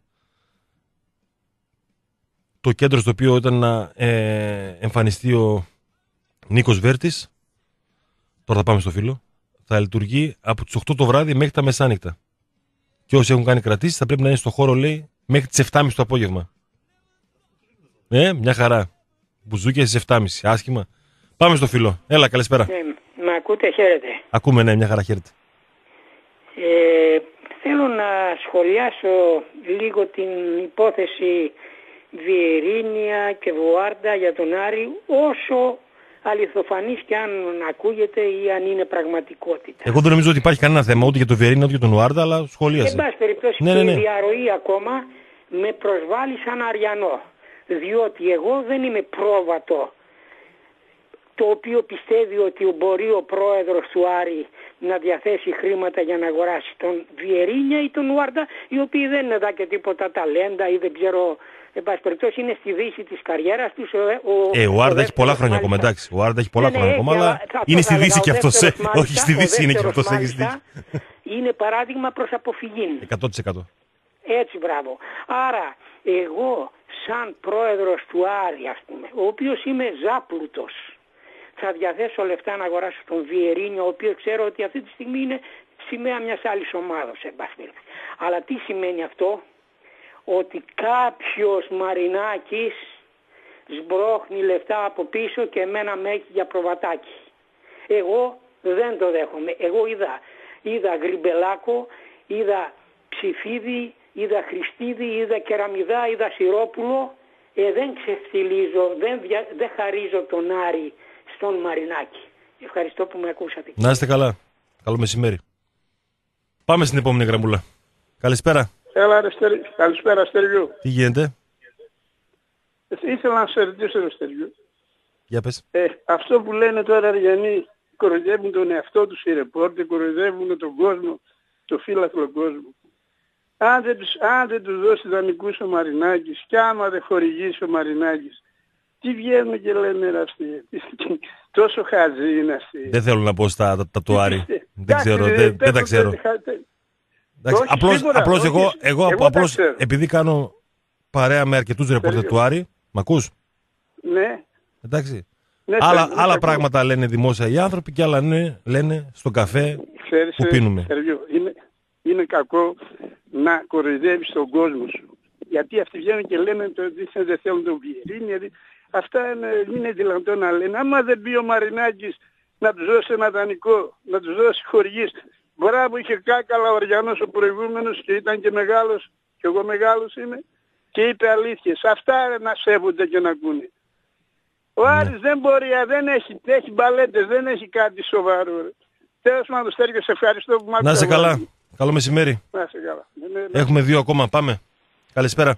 Speaker 1: το κέντρο στο οποίο ήταν να εμφανιστεί ο Νίκος Βέρτης, τώρα θα πάμε στο φίλο, θα λειτουργεί από τις 8 το βράδυ μέχρι τα μεσάνυχτα. Και όσοι έχουν κάνει κρατήσεις θα πρέπει να είναι στο χώρο, λέει, μέχρι τις 7.30 το απόγευμα. Μια χαρά. Μπουζούκια στις 7.30. Άσχημα. Πάμε στο φίλο. Έλα, καλησπέρα.
Speaker 8: Με ακούτε, χαίρετε?
Speaker 1: Ακούμε, ναι, μια χαρά, χαίρετε.
Speaker 8: Θέλω να σχολιάσω λίγο την υπόθεση Βιερίνια και Βουάρντα για τον Άρη, όσο αληθοφανής και αν ακούγεται ή αν είναι πραγματικότητα.
Speaker 1: Εγώ δεν νομίζω ότι υπάρχει κανένα θέμα ούτε για τον Βιερίνια ούτε για τον Βουάρντα, αλλά σχολίασε.
Speaker 8: Εν πάση περιπτώσει, και η διαρροή ακόμα με προσβάλλει σαν Αριανό, διότι εγώ δεν είμαι πρόβατο το οποίο πιστεύει ότι μπορεί ο πρόεδρος του Άρη να διαθέσει χρήματα για να αγοράσει τον Βιερίνια ή τον Ουάρντα, οι οποίοι δεν είναι εδώ και τίποτα ταλέντα ή δεν ξέρω, εν πάση περιπτώσει είναι στη δύση της καριέρας τους.
Speaker 1: Ο Ουάρντα έχει πολλά χρόνια ακόμα, εντάξει. Ο Ουάρντα έχει πολλά χρόνια ακόμα, αλλά είναι στη δύση και αυτός. Όχι, στη δύση είναι και αυτός.
Speaker 8: Είναι παράδειγμα προς αποφυγή.
Speaker 1: 100%.
Speaker 8: Έτσι, μπράβο. Άρα, εγώ σαν πρόεδρος του Άρη, ας πούμε, ο οποίος είμαι ζάπλουτος, θα διαθέσω λεφτά να αγοράσω τον Βιερίνιο, ο οποίος ξέρω ότι αυτή τη στιγμή είναι σημαία μιας άλλης ομάδας. Αλλά τι σημαίνει αυτό? Ότι κάποιος Μαρινάκης σμπρώχνει λεφτά από πίσω και εμένα με έχει για προβατάκι. Εγώ δεν το δέχομαι. Εγώ είδα Γριμπελάκο, είδα Ψηφίδη, είδα Χριστίδη, είδα Κεραμιδά, είδα Σιρόπουλο. Δεν ξεφτιλίζω, δεν χαρίζω τον Άρη στον Μαρινάκη. Ευχαριστώ που με ακούσατε.
Speaker 1: Να είστε καλά. Καλό μεσημέρι. Πάμε στην επόμενη γραμμούλα. Καλησπέρα.
Speaker 9: Έλα, καλησπέρα, Στεριού.
Speaker 1: Τι γίνεται?
Speaker 9: Ήθελα να σε ρωτήσω, Στεριού.
Speaker 1: Για πες.
Speaker 9: Αυτό που λένε τώρα οι Αριανοί, κοροϊδεύουν τον εαυτό τους οι ρεπόρτερ, κοροϊδεύουν τον κόσμο, το φύλαθλο κόσμο. Αν δεν τους δώσει δανεικούς ο Μαρινάκης και άμα δεν χορηγήσει ο Μαρινάκης, τι βγαίνουν και λένε ρε αυτοί. Τόσο χαζί είναι αυτοί.
Speaker 1: Δεν θέλω να πω στα του Άρη. Δεν ξέρω, δεν τα ξέρω. Απλώς εγώ επειδή κάνω παρέα με αρκετούς ρεπόρτερ του Άρη, μ' ακούς?
Speaker 9: Ναι.
Speaker 1: Εντάξει. Άλλα πράγματα λένε δημόσια οι άνθρωποι και άλλα λένε στον καφέ που πίνουμε.
Speaker 9: Είναι κακό να κοροϊδεύεις τον κόσμο σου. Γιατί αυτοί βγαίνουν και λένε ότι δεν θέλουν τον Βιερίνη. Αυτά είναι δυνατόν να λένε. Άμα δεν πει ο Μαρινάκης να τους δώσει ένα δανεικό, να τους δώσει χορηγής. Μπράβο, είχε κάκαλα ο Αριανός ο προηγούμενος και ήταν και μεγάλος, και εγώ μεγάλος είμαι, και είπε αλήθειες. Αυτά να σέβονται και να ακούνε. Ο Άρης δεν μπορεί, δεν έχει μπαλέτες, δεν έχει κάτι σοβαρό. Τέλος πάντων, Στέργιο, σε ευχαριστώ που μ' άκουσες.
Speaker 1: Να είσαι καλά. Καλό μεσημέρι.
Speaker 9: Να είσαι καλά.
Speaker 1: Έχουμε 2 ακόμα. Πάμε. Καλησπέρα.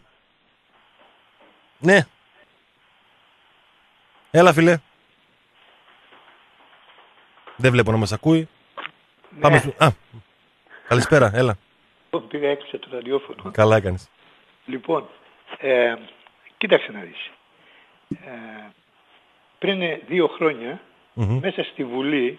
Speaker 1: Ναι. Έλα, φίλε. Δεν βλέπω να μας ακούει. Ναι. Πάμε στο... καλησπέρα, έλα.
Speaker 10: Πήγα έξω το ραδιόφωνο.
Speaker 1: Καλά έκανες.
Speaker 10: Λοιπόν, κοίταξε να δεις. Πριν 2 χρόνια, μέσα στη Βουλή,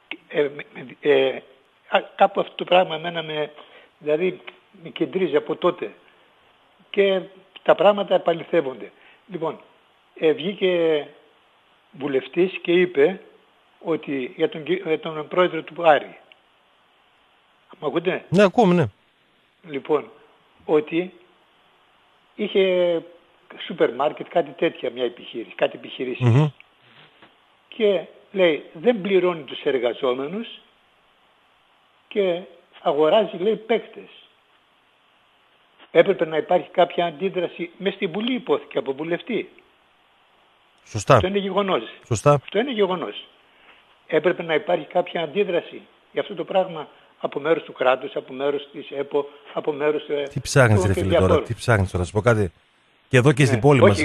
Speaker 10: κάπου αυτό το πράγμα δηλαδή με κεντρίζει από τότε. Και τα πράγματα επαληθεύονται. Λοιπόν, βγήκε βουλευτής και είπε ότι για τον πρόεδρο του Άρη. Μ' ακούτε?
Speaker 1: Ναι, ακούμε, ναι.
Speaker 10: Λοιπόν, ότι είχε σούπερ μάρκετ, κάτι τέτοια μια επιχείρηση, κάτι επιχειρήσεις. Και λέει, δεν πληρώνει τους εργαζόμενους και αγοράζει, λέει, παίκτες. Έπρεπε να υπάρχει κάποια αντίδραση, μες στη Βουλή υπόθηκε από βουλευτή.
Speaker 1: Σωστά.
Speaker 10: Αυτό είναι γεγονός.
Speaker 1: Σωστά.
Speaker 10: Αυτό είναι γεγονός. Έπρεπε να υπάρχει κάποια αντίδραση για αυτό το πράγμα από μέρους του κράτους, από μέρους της ΕΠΟ, από μέρους...
Speaker 1: Τι ψάχνεις ρε φίλε τώρα, τι ψάχνεις τώρα, να σου πω κάτι. Και εδώ και στην πόλη μας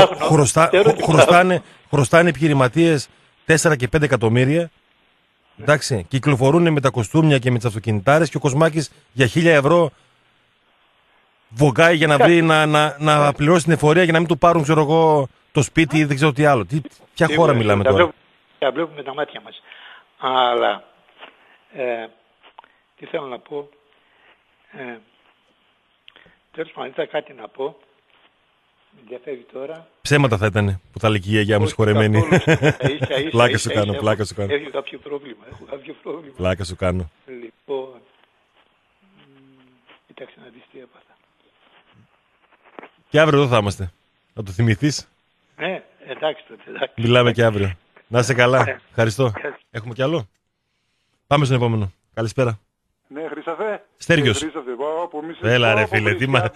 Speaker 1: χρωστάνε επιχειρηματίες 4 και 5 εκατομμύρια. Εντάξει, κυκλοφορούν με τα κοστούμια και με τις αυτοκινητάρες και ο Κοσμάκης για 1.000 ευρώ βογκάει για να βρει να πληρώσει την εφορία για να μην του πάρουν, ξέρω εγώ, το σπίτι ή δεν ξέρω τι άλλο. Ποια χώρα μιλάμε τώρα?
Speaker 10: Τα βλέπουμε με τα μάτια μας. Αλλά τι θέλω να πω, τέλος πάντων ήταν κάτι να πω, με ενδιαφέρει τώρα.
Speaker 1: Ψέματα θα ήταν που θα λέει και η γιαγιά μου συγχωρεμένη. Πλάκα σου κάνω, πλάκα σου κάνω.
Speaker 10: Έχω κάποιο πρόβλημα.
Speaker 1: Πλάκα σου κάνω.
Speaker 10: Λοιπόν, κοιτάξτε να δεις τι έπαθα.
Speaker 1: Και αύριο εδώ θα είμαστε. Να το θυμηθείς.
Speaker 10: Ναι, εντάξει τότε. Εντάξει.
Speaker 1: Μιλάμε και αύριο. Να είσαι καλά. Ευχαριστώ. Έχουμε κι άλλο? Πάμε στον επόμενο. Καλησπέρα.
Speaker 11: Ναι, Χρυσαφέ.
Speaker 1: Στέργιος. Έλα ρε φίλε, τι μα...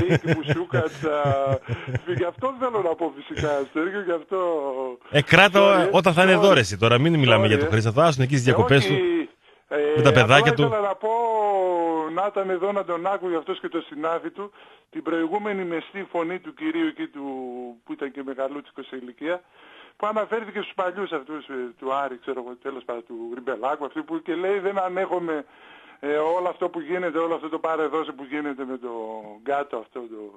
Speaker 11: Γι' αυτό θέλω να πω φυσικά, Στέργιο, γι' αυτό...
Speaker 1: Κράτα όταν θα είναι δόρεση τώρα, μην μιλάμε για το Χρυσαφέ, άσουν εκεί στις διακοπές του, με τα παιδάκια του.
Speaker 11: Ήθελα να πω, να ήταν εδώ να τον άκουγε αυτός και το συνάδι του, την προηγούμενη μεστή φωνή του κυρίου εκεί που ήταν και μεγαλούτσικος σε ηλικία, που αναφέρθηκε στους παλιούς αυτούς του Άρη, ξέρω εγώ, τέλος πάντων του Γριμπελάκου, αυτοί που και λέει δεν ανέχομαι όλο αυτό που γίνεται, όλο αυτό το παρεδόσε που γίνεται με το γκάτο αυτό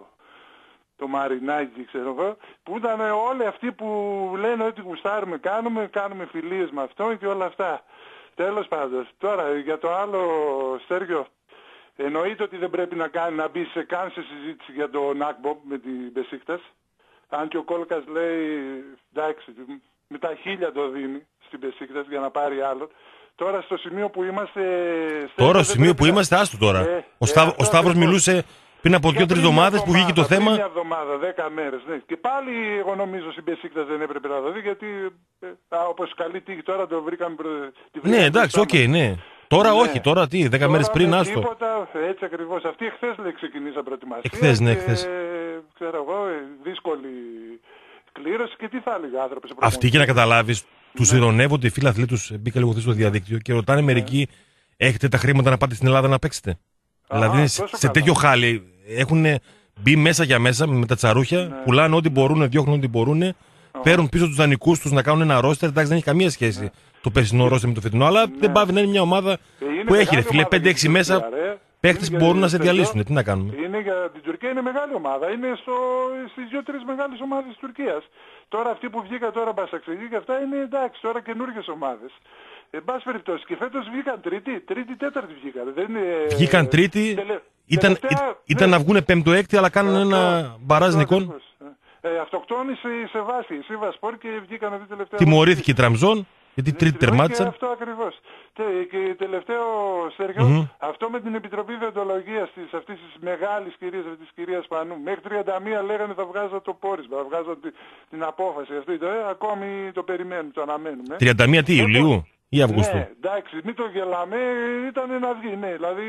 Speaker 11: το Μαρινάκι, ξέρω εγώ, που ήταν όλοι αυτοί που λένε ότι γουστάρουμε, κάνουμε φιλίες με αυτό και όλα αυτά. Τέλος πάντων, τώρα για το άλλο, Στέργιο, εννοείται ότι δεν πρέπει να μπει σε καν σε συζήτηση για το Νάκμπομ με την Μπεσίκτας. Αν και ο Κόλκας λέει, εντάξει, με τα 1.000 το δίνει στην Μπεσίκτας για να πάρει άλλο. Τώρα στο σημείο που είμαστε...
Speaker 1: Τώρα στο σημείο που είμαστε, άστο τώρα. Ο Σταύρος μιλούσε πριν από 2-3 εβδομάδες που βγήκε το θέμα.
Speaker 11: Πριν μια εβδομάδα, 10 μέρες, ναι. Και πάλι εγώ νομίζω στην Μπεσίκτας δεν έπρεπε να το δει, γιατί όπως καλή τύχη τώρα το βρήκαμε...
Speaker 1: Ναι, εντάξει, οκ, ναι. Τώρα όχι, τώρα τι, 10 μέρες πριν, άστο.
Speaker 11: Τίποτα, έτσι ακριβώς. Αυτή εχθές λέει ξεκινήσα προετοιμασία.
Speaker 1: Εχθές, ναι, εχθές.
Speaker 11: Ξέρω εγώ, δύσκολη κλήρωση και τι θα έλεγε ο άνθρωπος.
Speaker 1: Αυτή για να καταλάβεις, τους ειρωνεύονται οι φίλοι αθλήτους, μπήκα λίγο στο διαδίκτυο και ρωτάνε μερικοί, έχετε τα χρήματα να πάτε στην Ελλάδα να παίξετε? Δηλαδή σε τέτοιο χάλι έχουν μπει μέσα για μέσα με τα τσαρούχια, πουλάνε ό,τι μπορούν, διώχνουν ό,τι μπορούν, παίρνουν πίσω τους δανεικούς τους να κάνουν ένα ρόστερ. Εντάξει, δεν έχει καμία σχέση το περσινό ρόστερ με το φετινό, αλλά δεν πάβει να είναι μια ομάδα που έχει ρε φίλε 5-6 μέσα παίχτες που μπορούν να σε διαλύσουν. Τι να κάνουμε.
Speaker 11: Είναι για την Τουρκία, είναι μεγάλη ομάδα. Είναι στις 2-3 μεγάλες ομάδες της Τουρκίας. Τώρα αυτοί που βγήκαν τώρα Μπασαξεγγί και αυτά είναι εντάξει, τώρα καινούργιες ομάδες. Εν πάση περιπτώσει, και φέτος βγήκαν τέταρτη βγήκαν.
Speaker 1: Βγήκαν τρίτη, ήταν να βγουν πέμπτο έκτη, αλλά κάνουν ένα μπαράζ νικών.
Speaker 11: Αυτοκτόνησε η Σεβάση, η Σίβασπορ και βγήκαν δύο τελευταία.
Speaker 1: Τιμωρήθηκε η Τραμζόν, γιατί τρίτη τερμάτισαν.
Speaker 11: Αυτό ακριβώς. Και τελευταίο, Σέργιο, αυτό με την Επιτροπή Διοντολογίας αυτής της μεγάλης κυρίας, της κυρίας Πανού. Μέχρι 31 λέγανε θα βγάζω το πόρισμα, θα βγάζω την απόφαση αυτή. Ακόμη το περιμένουμε, το αναμένουμε.
Speaker 1: 31 τι, Ιουλίου ή Αυγούστου?
Speaker 11: Ναι, εντάξει, μην το γελάμε, ήταν να βγει, ναι. Δηλαδή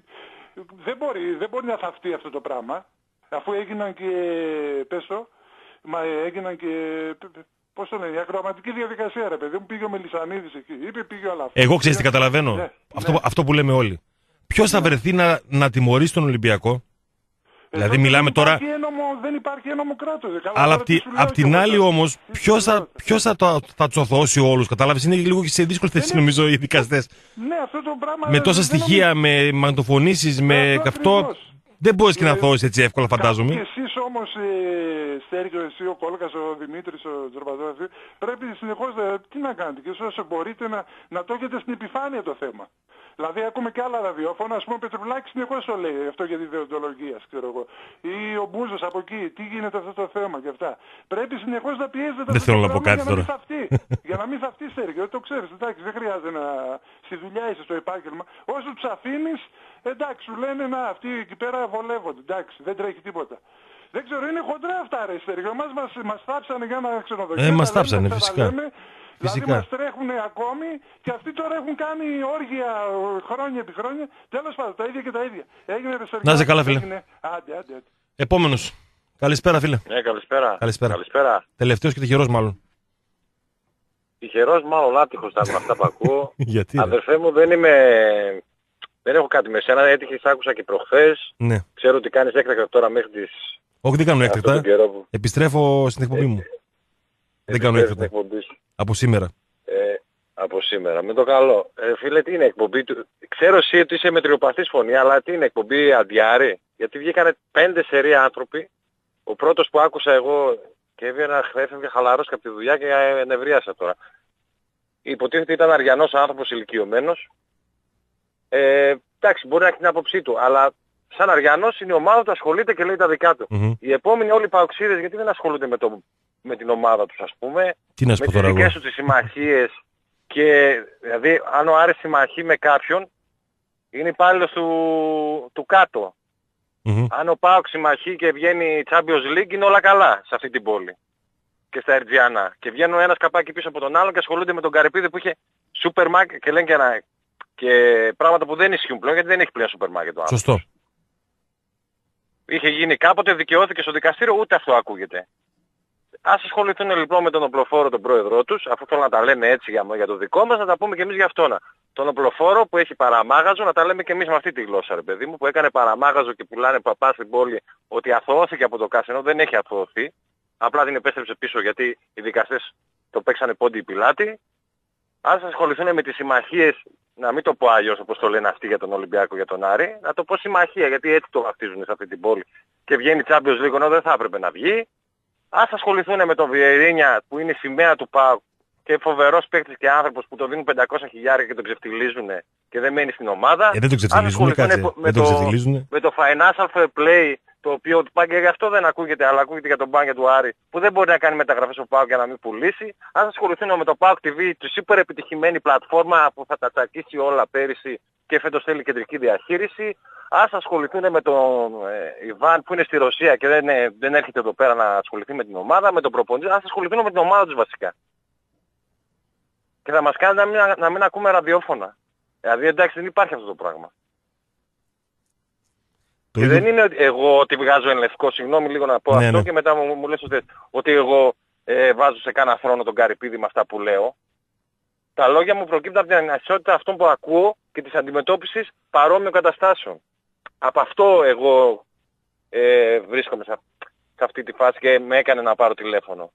Speaker 11: δεν μπορεί να θαυτεί αυτό το πράγμα. Αφού έγιναν και, έγιναν και, πώς το λένε, η ακροαματική διαδικασία ρε παιδί μου, πήγε ο Μελισσανίδης εκεί, πήγε όλα αυτά.
Speaker 1: Εγώ ξέρεις τι καταλαβαίνω, αυτό που λέμε όλοι. ποιος θα βρεθεί να τιμωρήσει τον Ολυμπιακό? Δηλαδή μιλάμε τώρα...
Speaker 11: Δεν υπάρχει ένομο κράτος.
Speaker 1: Αλλά απ' την άλλη όμως, ποιος θα τσοθώσει όλους, κατάλαβες? Είναι λίγο και σε δύσκολη θέση νομίζω οι δικαστές.
Speaker 11: Ναι, αυτό το πράγμα...
Speaker 1: Με τόσα στοιχεία, με μαγνητοφωνήσεις, με αυτό... Δεν μπορείς και να θώσεις έτσι εύκολα, φαντάζομαι.
Speaker 11: Και εσείς όμως, Στέργιο, εσύ, ο Κόλκας, ο Δημήτρης, ο Τζορμπατζόφ, πρέπει συνεχώς, τι να κάνετε, και όσο μπορείτε να το έχετε στην επιφάνεια το θέμα. Δηλαδή ακούμε και άλλα ραδιόφωνα, ας πούμε ο Πετρουλάκης συνεχώς το λέει αυτό για τη δεοντολογία, ξέρω εγώ. Ή ο Μπούζος από εκεί, τι γίνεται αυτό το θέμα και αυτά. Πρέπει συνεχώς να πιέζετε
Speaker 1: δεν θέλω να πω κάτι τώρα.
Speaker 11: Για να μην θαυτεί, Στέργιο, το ξέρεις, εντάξει, δεν χρειάζεται να... Στη δουλειά είσαι, στο επάγγελμα. Όσο τους αφήνεις, εντάξει, σου λένε να, αυτοί εκεί πέρα βολεύονται, εντάξει, δεν τρέχει τίποτα. Δεν ξέρω, είναι χοντρά αυτά ρε Στέργιο, μας θάψανε για ένα ξενοδοχείο.
Speaker 1: Μας θάψανε, φυσικά.
Speaker 11: Δηλαδή μας τρέχουν ακόμη και αυτοί τώρα έχουν κάνει όργια χρόνια επί χρόνια. Τέλος πάντων, τα ίδια και τα ίδια. Έγινε ρε Στέργιο.
Speaker 1: Να είσαι καλά, φίλε.
Speaker 11: Άντε.
Speaker 1: Επόμενος. Καλησπέρα, φίλε.
Speaker 3: Ναι, καλησπέρα.
Speaker 1: Καλησπέρα. Τελευταίος και τυχερός μάλλον.
Speaker 3: Τυχερός μάλλον, άτυχος ήταν με αυτά που ακούω.
Speaker 1: Γιατί?
Speaker 3: Αδερφέ μου, δεν έχω κάτι με σένα, έτυχε, άκουσα και προχθές.
Speaker 1: Ναι.
Speaker 3: Ξέρω ότι κάνεις έκτακτα τώρα μέχρι τις...
Speaker 1: Όχι, δεν κάνω έκτακτα. Επιστρέφω στην εκπομπή μου. Δεν κάνω έκτακτα. Από σήμερα.
Speaker 3: Από σήμερα. Με το καλό. Φίλε, τι είναι εκπομπή του... Ξέρω εσύ ότι είσαι μετριοπαθής φωνή, αλλά τι είναι εκπομπή αντιάρη? Γιατί βγήκανε 5 σερί άνθρωποι. Ο πρώτος που άκουσα εγώ και έφευγε χαλαρός και από τη δουλειά και ενευρίασα τώρα. Υποτίθεται ήταν αριανός άνθρωπος ηλικιωμένος. Εντάξει, μπορεί να έχει την άποψή του, αλλά σαν αριανός είναι η ομάδα του, ασχολείται και λέει τα δικά του. Οι επόμενοι όλοι οι παοξίδες γιατί δεν ασχολούνται με την ομάδα τους, ας πούμε, με τις δικές τους τις συμμαχίες και δηλαδή αν ο Άρης συμμαχεί με κάποιον είναι υπάλληλος του κάτω. Αν ο ΠΑΟΚ συμμαχεί και βγαίνει Champions League είναι όλα καλά σε αυτή την πόλη και στα Ερτζιανά και βγαίνουν ένας καπάκι πίσω από τον άλλον και ασχολούνται με τον Καρυπίδη που είχε σούπερ μάρκετ και λένε και πράγματα που δεν ισχύουν πλέον γιατί δεν έχει πλέον σούπερ μάρκετ.
Speaker 1: Σωστό.
Speaker 3: Είχε γίνει κάποτε, δικαιώθηκε στο δικαστήριο, ούτε αυτό ακούγεται. Ας ασχοληθούν λοιπόν με τον οπλοφόρο τον πρόεδρό τους, αφού θέλουν να τα λένε έτσι για το δικό μας, να τα πούμε και εμείς για αυτόν. Τον οπλοφόρο που έχει παραμάγαζο, να τα λέμε και εμείς με αυτή τη γλώσσα, ρε παιδί μου, που έκανε παραμάγαζο και πουλάνε παπά στην πόλη ότι αθωώθηκε από το κάσινο, δεν έχει αθωωωθεί. Απλά την επέστρεψε πίσω γιατί οι δικαστές το παίξανε πόντι πιλάτη. Ας ασχοληθούν με τις συμμαχίες, να μην το πω αλλιώς όπως το λένε αυτοί για τον Ολυμπιακό για τον Άρη, να το πω συμμαχία γιατί έτσι το βαφτίζουν σε αυτή την πόλη. Και βγαίνει Champions League ενώ δεν θα έπρεπε να βγει. Ας ασχοληθούν με τον Βιερίνια που είναι η σημαία του ΠΑΟΚ και φοβερός παίκτης και άνθρωπος που το δίνουν 500 χιλιάρια και τον ξεφτιλίζουν και δεν μένει στην ομάδα.
Speaker 1: Δεν το ξεφτιλίζουν,
Speaker 3: με το financial fair play, το οποίο και γι' αυτό δεν ακούγεται, αλλά ακούγεται για τον μπάνια του Άρη, που δεν μπορεί να κάνει μεταγραφές ο ΠΑΟΚ για να μην πουλήσει. Ας ασχοληθούν με το ΠΑΟΚ TV, τη super επιτυχημένη πλατφόρμα που θα τα τσακίσει όλα πέρυσι και φέτος θέλει κεντρική διαχείριση. Ας ασχοληθούν με τον Ιβάν που είναι στη Ρωσία και δεν έρχεται εδώ πέρα να ασχοληθεί με την ομάδα, με τον προπονητή. Ας ασχοληθούν με την ομάδα τους βασικά. Και θα μας κάνει να μην ακούμε ραδιόφωνα. Δηλαδή εντάξει δεν υπάρχει αυτό το πράγμα. Και δεν είναι εγώ ότι βγάζω εν λευκό, συγγνώμη λίγο να πω αυτό και μετά μου λες ότι εγώ βάζω σε κάνα θρόνο τον Καρυπίδη με αυτά που λέω. Τα λόγια μου προκύπτουν από την ανισότητα αυτών που ακούω και της αντιμετώπισης παρόμοιων καταστάσεων. Από αυτό εγώ βρίσκομαι σε αυτή τη φάση και με έκανε να πάρω τηλέφωνο.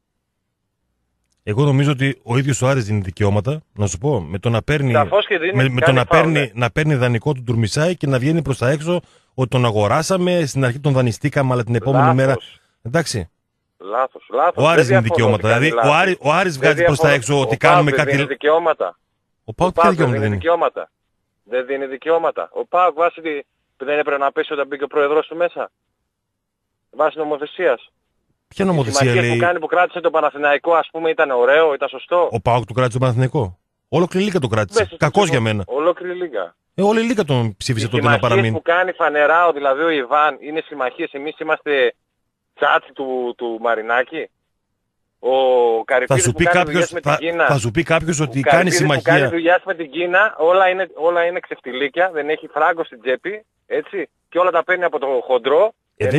Speaker 3: Εγώ νομίζω ότι ο ίδιος ο Άρης δίνει δικαιώματα, να σου πω, με το να παίρνει, να παίρνει δανεικό του Ντουρμισάη και να βγαίνει προς τα έξω ότι τον αγοράσαμε, στην αρχή τον δανειστήκαμε, αλλά την επόμενη μέρα... Εντάξει. Λάθος. Ο Άρης δίνει δικαιώματα. Δηλαδή ο Άρης βγάζει προς τα έξω ότι κάνουμε κάτι... Ο ΠΑΟΚ δεν δίνει δικαιώματα. Δεν δίνει δικαιώματα. Ο ΠΑΟΚ βάσει δεν έπρεπε να πέσει όταν μπήκε ο πρόεδρος του μέσα. Βάσει νομοθεσίας. Ποια νομοθεσία λέει? Που κάνει που κράτησε το Παναθηναϊκό, ας πούμε, ήταν ωραίο, ήταν σωστό. Ο ΠΑΟΚ του κράτησε το Παναθηναϊκό. Ολόκληρη λίγα το κράτησε. Κακός για μένα. Ολόκληρη λίγα. Όλη η λίγα τον ψήφισε τότε να παραμείνει. Οι που κάνει φανερά, δηλαδή ο Ιβάν, είναι συμμαχίες. Εμείς είμαστε τσάτσι του Μαρινάκη. Ο Καρυπίδης που κάνει δουλειές με την Κίνα. Θα σου πει κάποιος ότι κάνει συμμαχία. Που κάνει δουλειές με την Κίνα, όλα είναι ξεφτιλίκια, δεν έχει φράγκο στην τσέπη, έτσι, και όλα τα παίρνει από το χοντρό.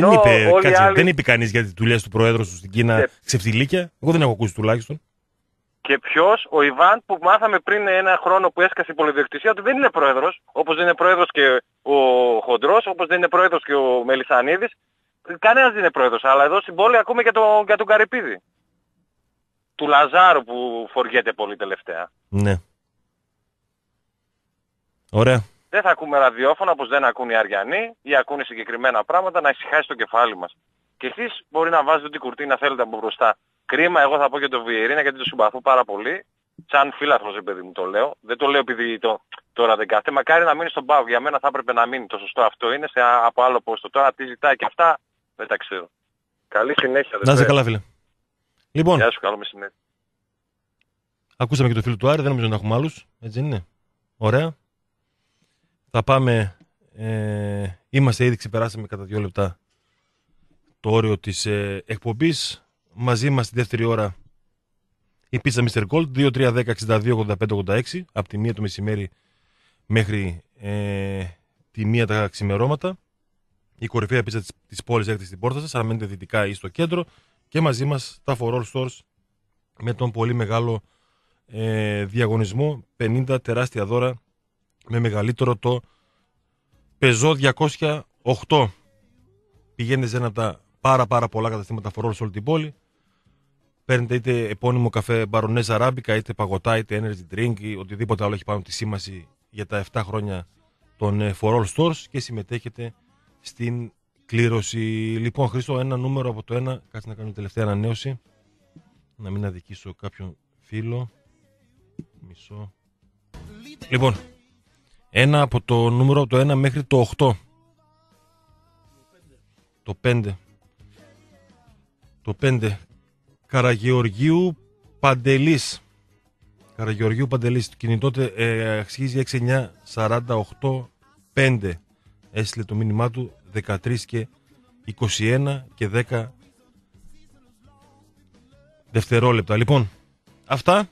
Speaker 3: Δεν είπε κανείς για τις δουλειές του Προέδρου σου στην Κίνα ξεφτιλίκια. Εγώ δεν έχω ακούσει τουλάχιστον.
Speaker 5: Και ποιος, ο Ιβάν που μάθαμε πριν ένα χρόνο που έσκασε η πολυδιοκτησία ότι δεν είναι πρόεδρος, όπως δεν είναι πρόεδρος και ο Χοντρός, όπως δεν είναι πρόεδρος και ο Μελισσανίδης. Κανένας δεν είναι πρόεδρος, αλλά εδώ στην πόλη ακούμε για τον Καρυπίδη. Του Λαζάρου που φοριέται πολύ τελευταία.
Speaker 1: Ναι. Ωραία.
Speaker 5: Δεν θα ακούμε ραδιόφωνα όπως δεν ακούν οι Αριανοί ή ακούνε συγκεκριμένα πράγματα, να ησυχάσει το κεφάλι μας. Και εσείς μπορεί να βάζετε ό,τι κουρτίνα θέλετε από μπροστά. Κρίμα, εγώ θα πω και το Βιερίνα γιατί το συμπαθώ πάρα πολύ. Σαν φίλαθλος, παιδί μου το λέω. Δεν το λέω επειδή τώρα δεν κάθεται. Μακάρι να μείνει στον ΠΑΟΚ. Για μένα θα έπρεπε να μείνει. Το σωστό αυτό είναι από άλλο πόστο. Τώρα τι ζητάει και αυτά δεν τα ξέρω. Καλή συνέχεια.
Speaker 1: Να είσαι καλά, φίλε. Λοιπόν,
Speaker 5: γεια σου, καλό μεσημέρι.
Speaker 1: Ακούσαμε και το φίλο του Άρη, δεν νομίζω να έχουμε άλλους. Έτσι είναι. Ωραία. Θα πάμε. Είμαστε ήδη, ξεπεράσαμε κατά 2 λεπτά το όριο της εκπομπής. Μαζί μας τη δεύτερη ώρα η πίτσα Mr. Gold 2310-62-85-86 από τη 1 το μεσημέρι μέχρι τη 1 τα ξημερώματα. Η κορυφαία πίτσα της πόλης έρχεται στην πόρτα σας, αν μένετε δυτικά ή στο κέντρο. Και μαζί μας τα For All Stores με τον πολύ μεγάλο διαγωνισμό, 50 τεράστια δώρα με μεγαλύτερο το Peugeot 208. Πηγαίνετε σε ένα από τα πάρα πολλά καταστήματα For All σε όλη την πόλη. Παίρνετε είτε επώνυμο καφέ Μπαρονέζα Αράμπικα, είτε παγωτά, είτε energy drink ή οτιδήποτε άλλο έχει πάνω τη σήμαση για τα 7 χρόνια των For All Stores και συμμετέχετε στην κλήρωση. Λοιπόν, Χρήστο, ένα νούμερο από το 1, κάτσε να κάνω τελευταία ανανέωση, να μην αδικήσω κάποιον φίλο. Μισό. Λοιπόν, ένα από το νούμερο από το 1 μέχρι το 8. Το 5. Το 5. Καραγεωργίου Παντελής. Καραγεωργίου Παντελής. Το κινητό αξίζει 6948-5. Έστειλε το μήνυμά του 13 και 21 και 10 δευτερόλεπτα. Λοιπόν, αυτά.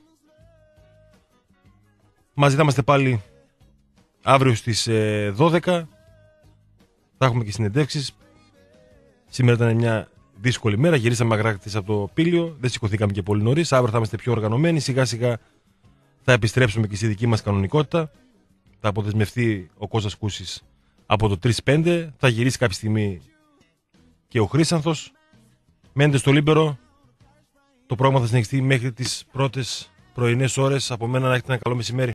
Speaker 1: Μαζί θα είμαστε πάλι αύριο στις 12. Θα έχουμε και συνεντεύξεις. Σήμερα ήταν μια δύσκολη μέρα. Γυρίσαμε αγράκτης από το Πήλιο. Δεν σηκωθήκαμε και πολύ νωρίς. Αύριο θα είμαστε πιο οργανωμένοι. Σιγά σιγά θα επιστρέψουμε και στη δική μας κανονικότητα. Θα αποδεσμευτεί ο Κώστας Κούσης από το 3-5. Θα γυρίσει κάποια στιγμή και ο Χρύσανθος. Μένετε στο Λίμπερο. Το πρόγραμμα θα συνεχιστεί μέχρι τις πρώτες πρωινές ώρες. Από μένα να έχετε ένα καλό μεσημέρι.